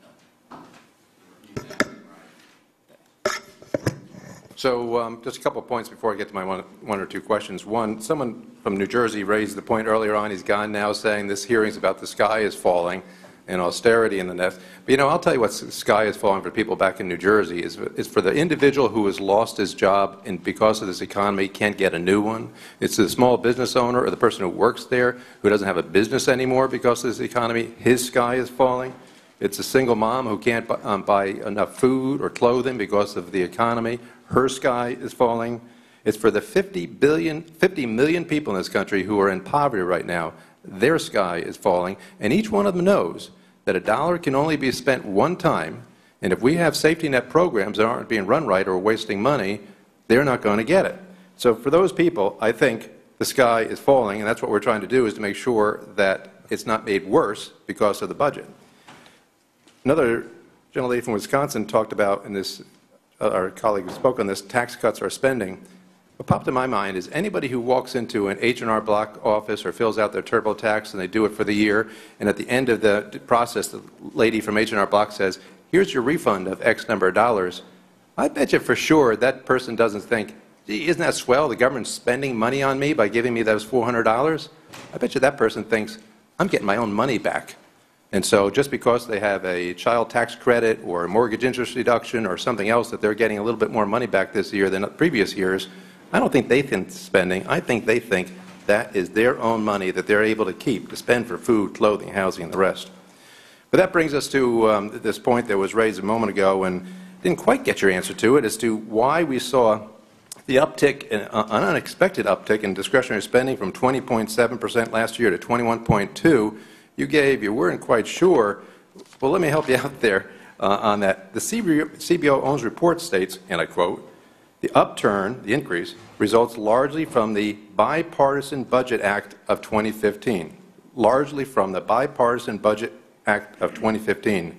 So just a couple of points before I get to my one or two questions. One, someone from New Jersey raised the point earlier on, he's gone now, saying this hearing's about the sky is falling and austerity in the next. But, I'll tell you what sky is falling for people back in New Jersey is for the individual who has lost his job and because of this economy can't get a new one. It's the small business owner or the person who works there who doesn't have a business anymore because of this economy. His sky is falling. It's a single mom who can't buy enough food or clothing because of the economy. Her sky is falling. It's for the 50 million people in this country who are in poverty right now. their sky is falling, and each one of them knows that a dollar can only be spent one time, and if we have safety net programs that aren't being run right or wasting money, they're not going to get it. So for those people, I think the sky is falling, and that's what we're trying to do, is to make sure that it's not made worse because of the budget. Another gentlelady from Wisconsin talked about, and this, our colleague who spoke on this, tax cuts or spending. What popped in my mind is anybody who walks into an H&R Block office or fills out their TurboTax and they do it for the year, and at the end of the process, the lady from H&R Block says, here's your refund of X number of dollars. I bet you for sure that person doesn't think, gee, isn't that swell? The government's spending money on me by giving me those $400. I bet you that person thinks, I'm getting my own money back. And so just because they have a child tax credit or a mortgage interest deduction or something else that they're getting a little bit more money back this year than previous years, I don't think they think spending. I think they think that is their own money that they're able to keep to spend for food, clothing, housing, and the rest. But that brings us to this point that was raised a moment ago and didn't quite get your answer to it, as to why we saw the uptick, an unexpected uptick in discretionary spending from 20.7% last year to 21.2%. You weren't quite sure. Well, let me help you out there on that. The CBO owns report states, and I quote, the upturn, the increase, results largely from the Bipartisan Budget Act of 2015. Largely from the Bipartisan Budget Act of 2015.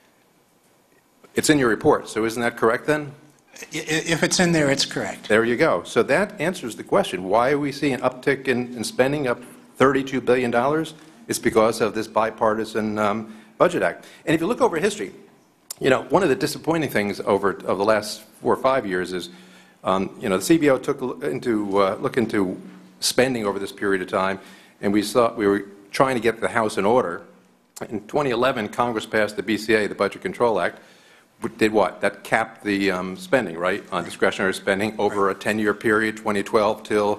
It's in your report, so isn't that correct then? If it's in there, it's correct. There you go. So that answers the question. Why are we seeing an uptick in spending up $32 billion? It's because of this Bipartisan Budget Act. And if you look over history, you know, one of the disappointing things over the last 4 or 5 years is, you know, the CBO took look into spending over this period of time, and we were trying to get the House in order. In 2011, Congress passed the BCA, the Budget Control Act. Did what? That capped the spending, right, on discretionary spending over a 10-year period, 2012 till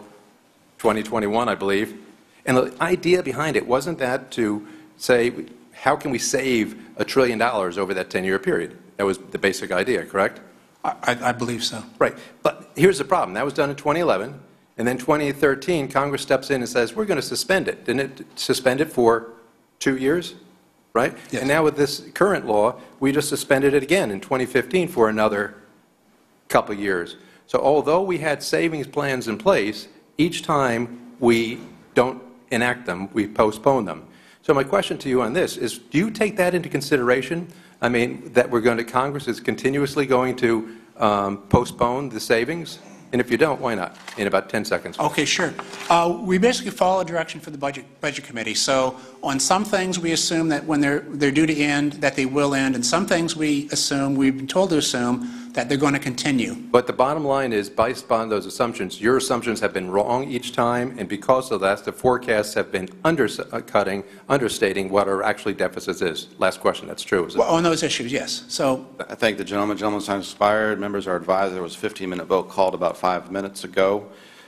2021, I believe. And the idea behind it wasn't that to say, how can we save $1 trillion over that 10-year period? That was the basic idea, correct? I believe so. Right. But here's the problem. That was done in 2011. And then 2013, Congress steps in and says, we're going to suspend it. Didn't it suspend it for 2 years? Right? Yes. And now with this current law, we just suspended it again in 2015 for another couple of years. So although we had savings plans in place, each time we don't enact them, we postpone them. So my question to you on this is, do you take that into consideration? I mean, that Congress is continuously going to postpone the savings? And if you don't, why not? In about 10 seconds. Okay, sure. We basically follow direction for the Budget Committee. So on some things, we assume that when they're due to end, that they will end, and some things we've been told to assume that they're going to continue. But the bottom line is, based upon those assumptions, your assumptions have been wrong each time, and because of that, the forecasts have been understating what our actually deficits is. Last question, that's true, is it? Well, on those issues, yes. So I thank the gentleman. Gentleman's time expired. Members are advised there was a 15-minute vote called about 5 minutes ago.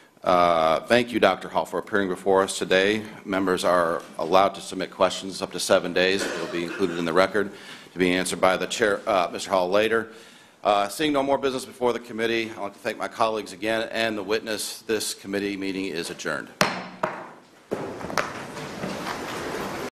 Thank you, Dr. Hall, for appearing before us today. Members are allowed to submit questions up to 7 days. They will be included in the record to be answered by the chair, Mr. Hall, later. Seeing no more business before the committee, I want to thank my colleagues again and the witness. This committee meeting is adjourned.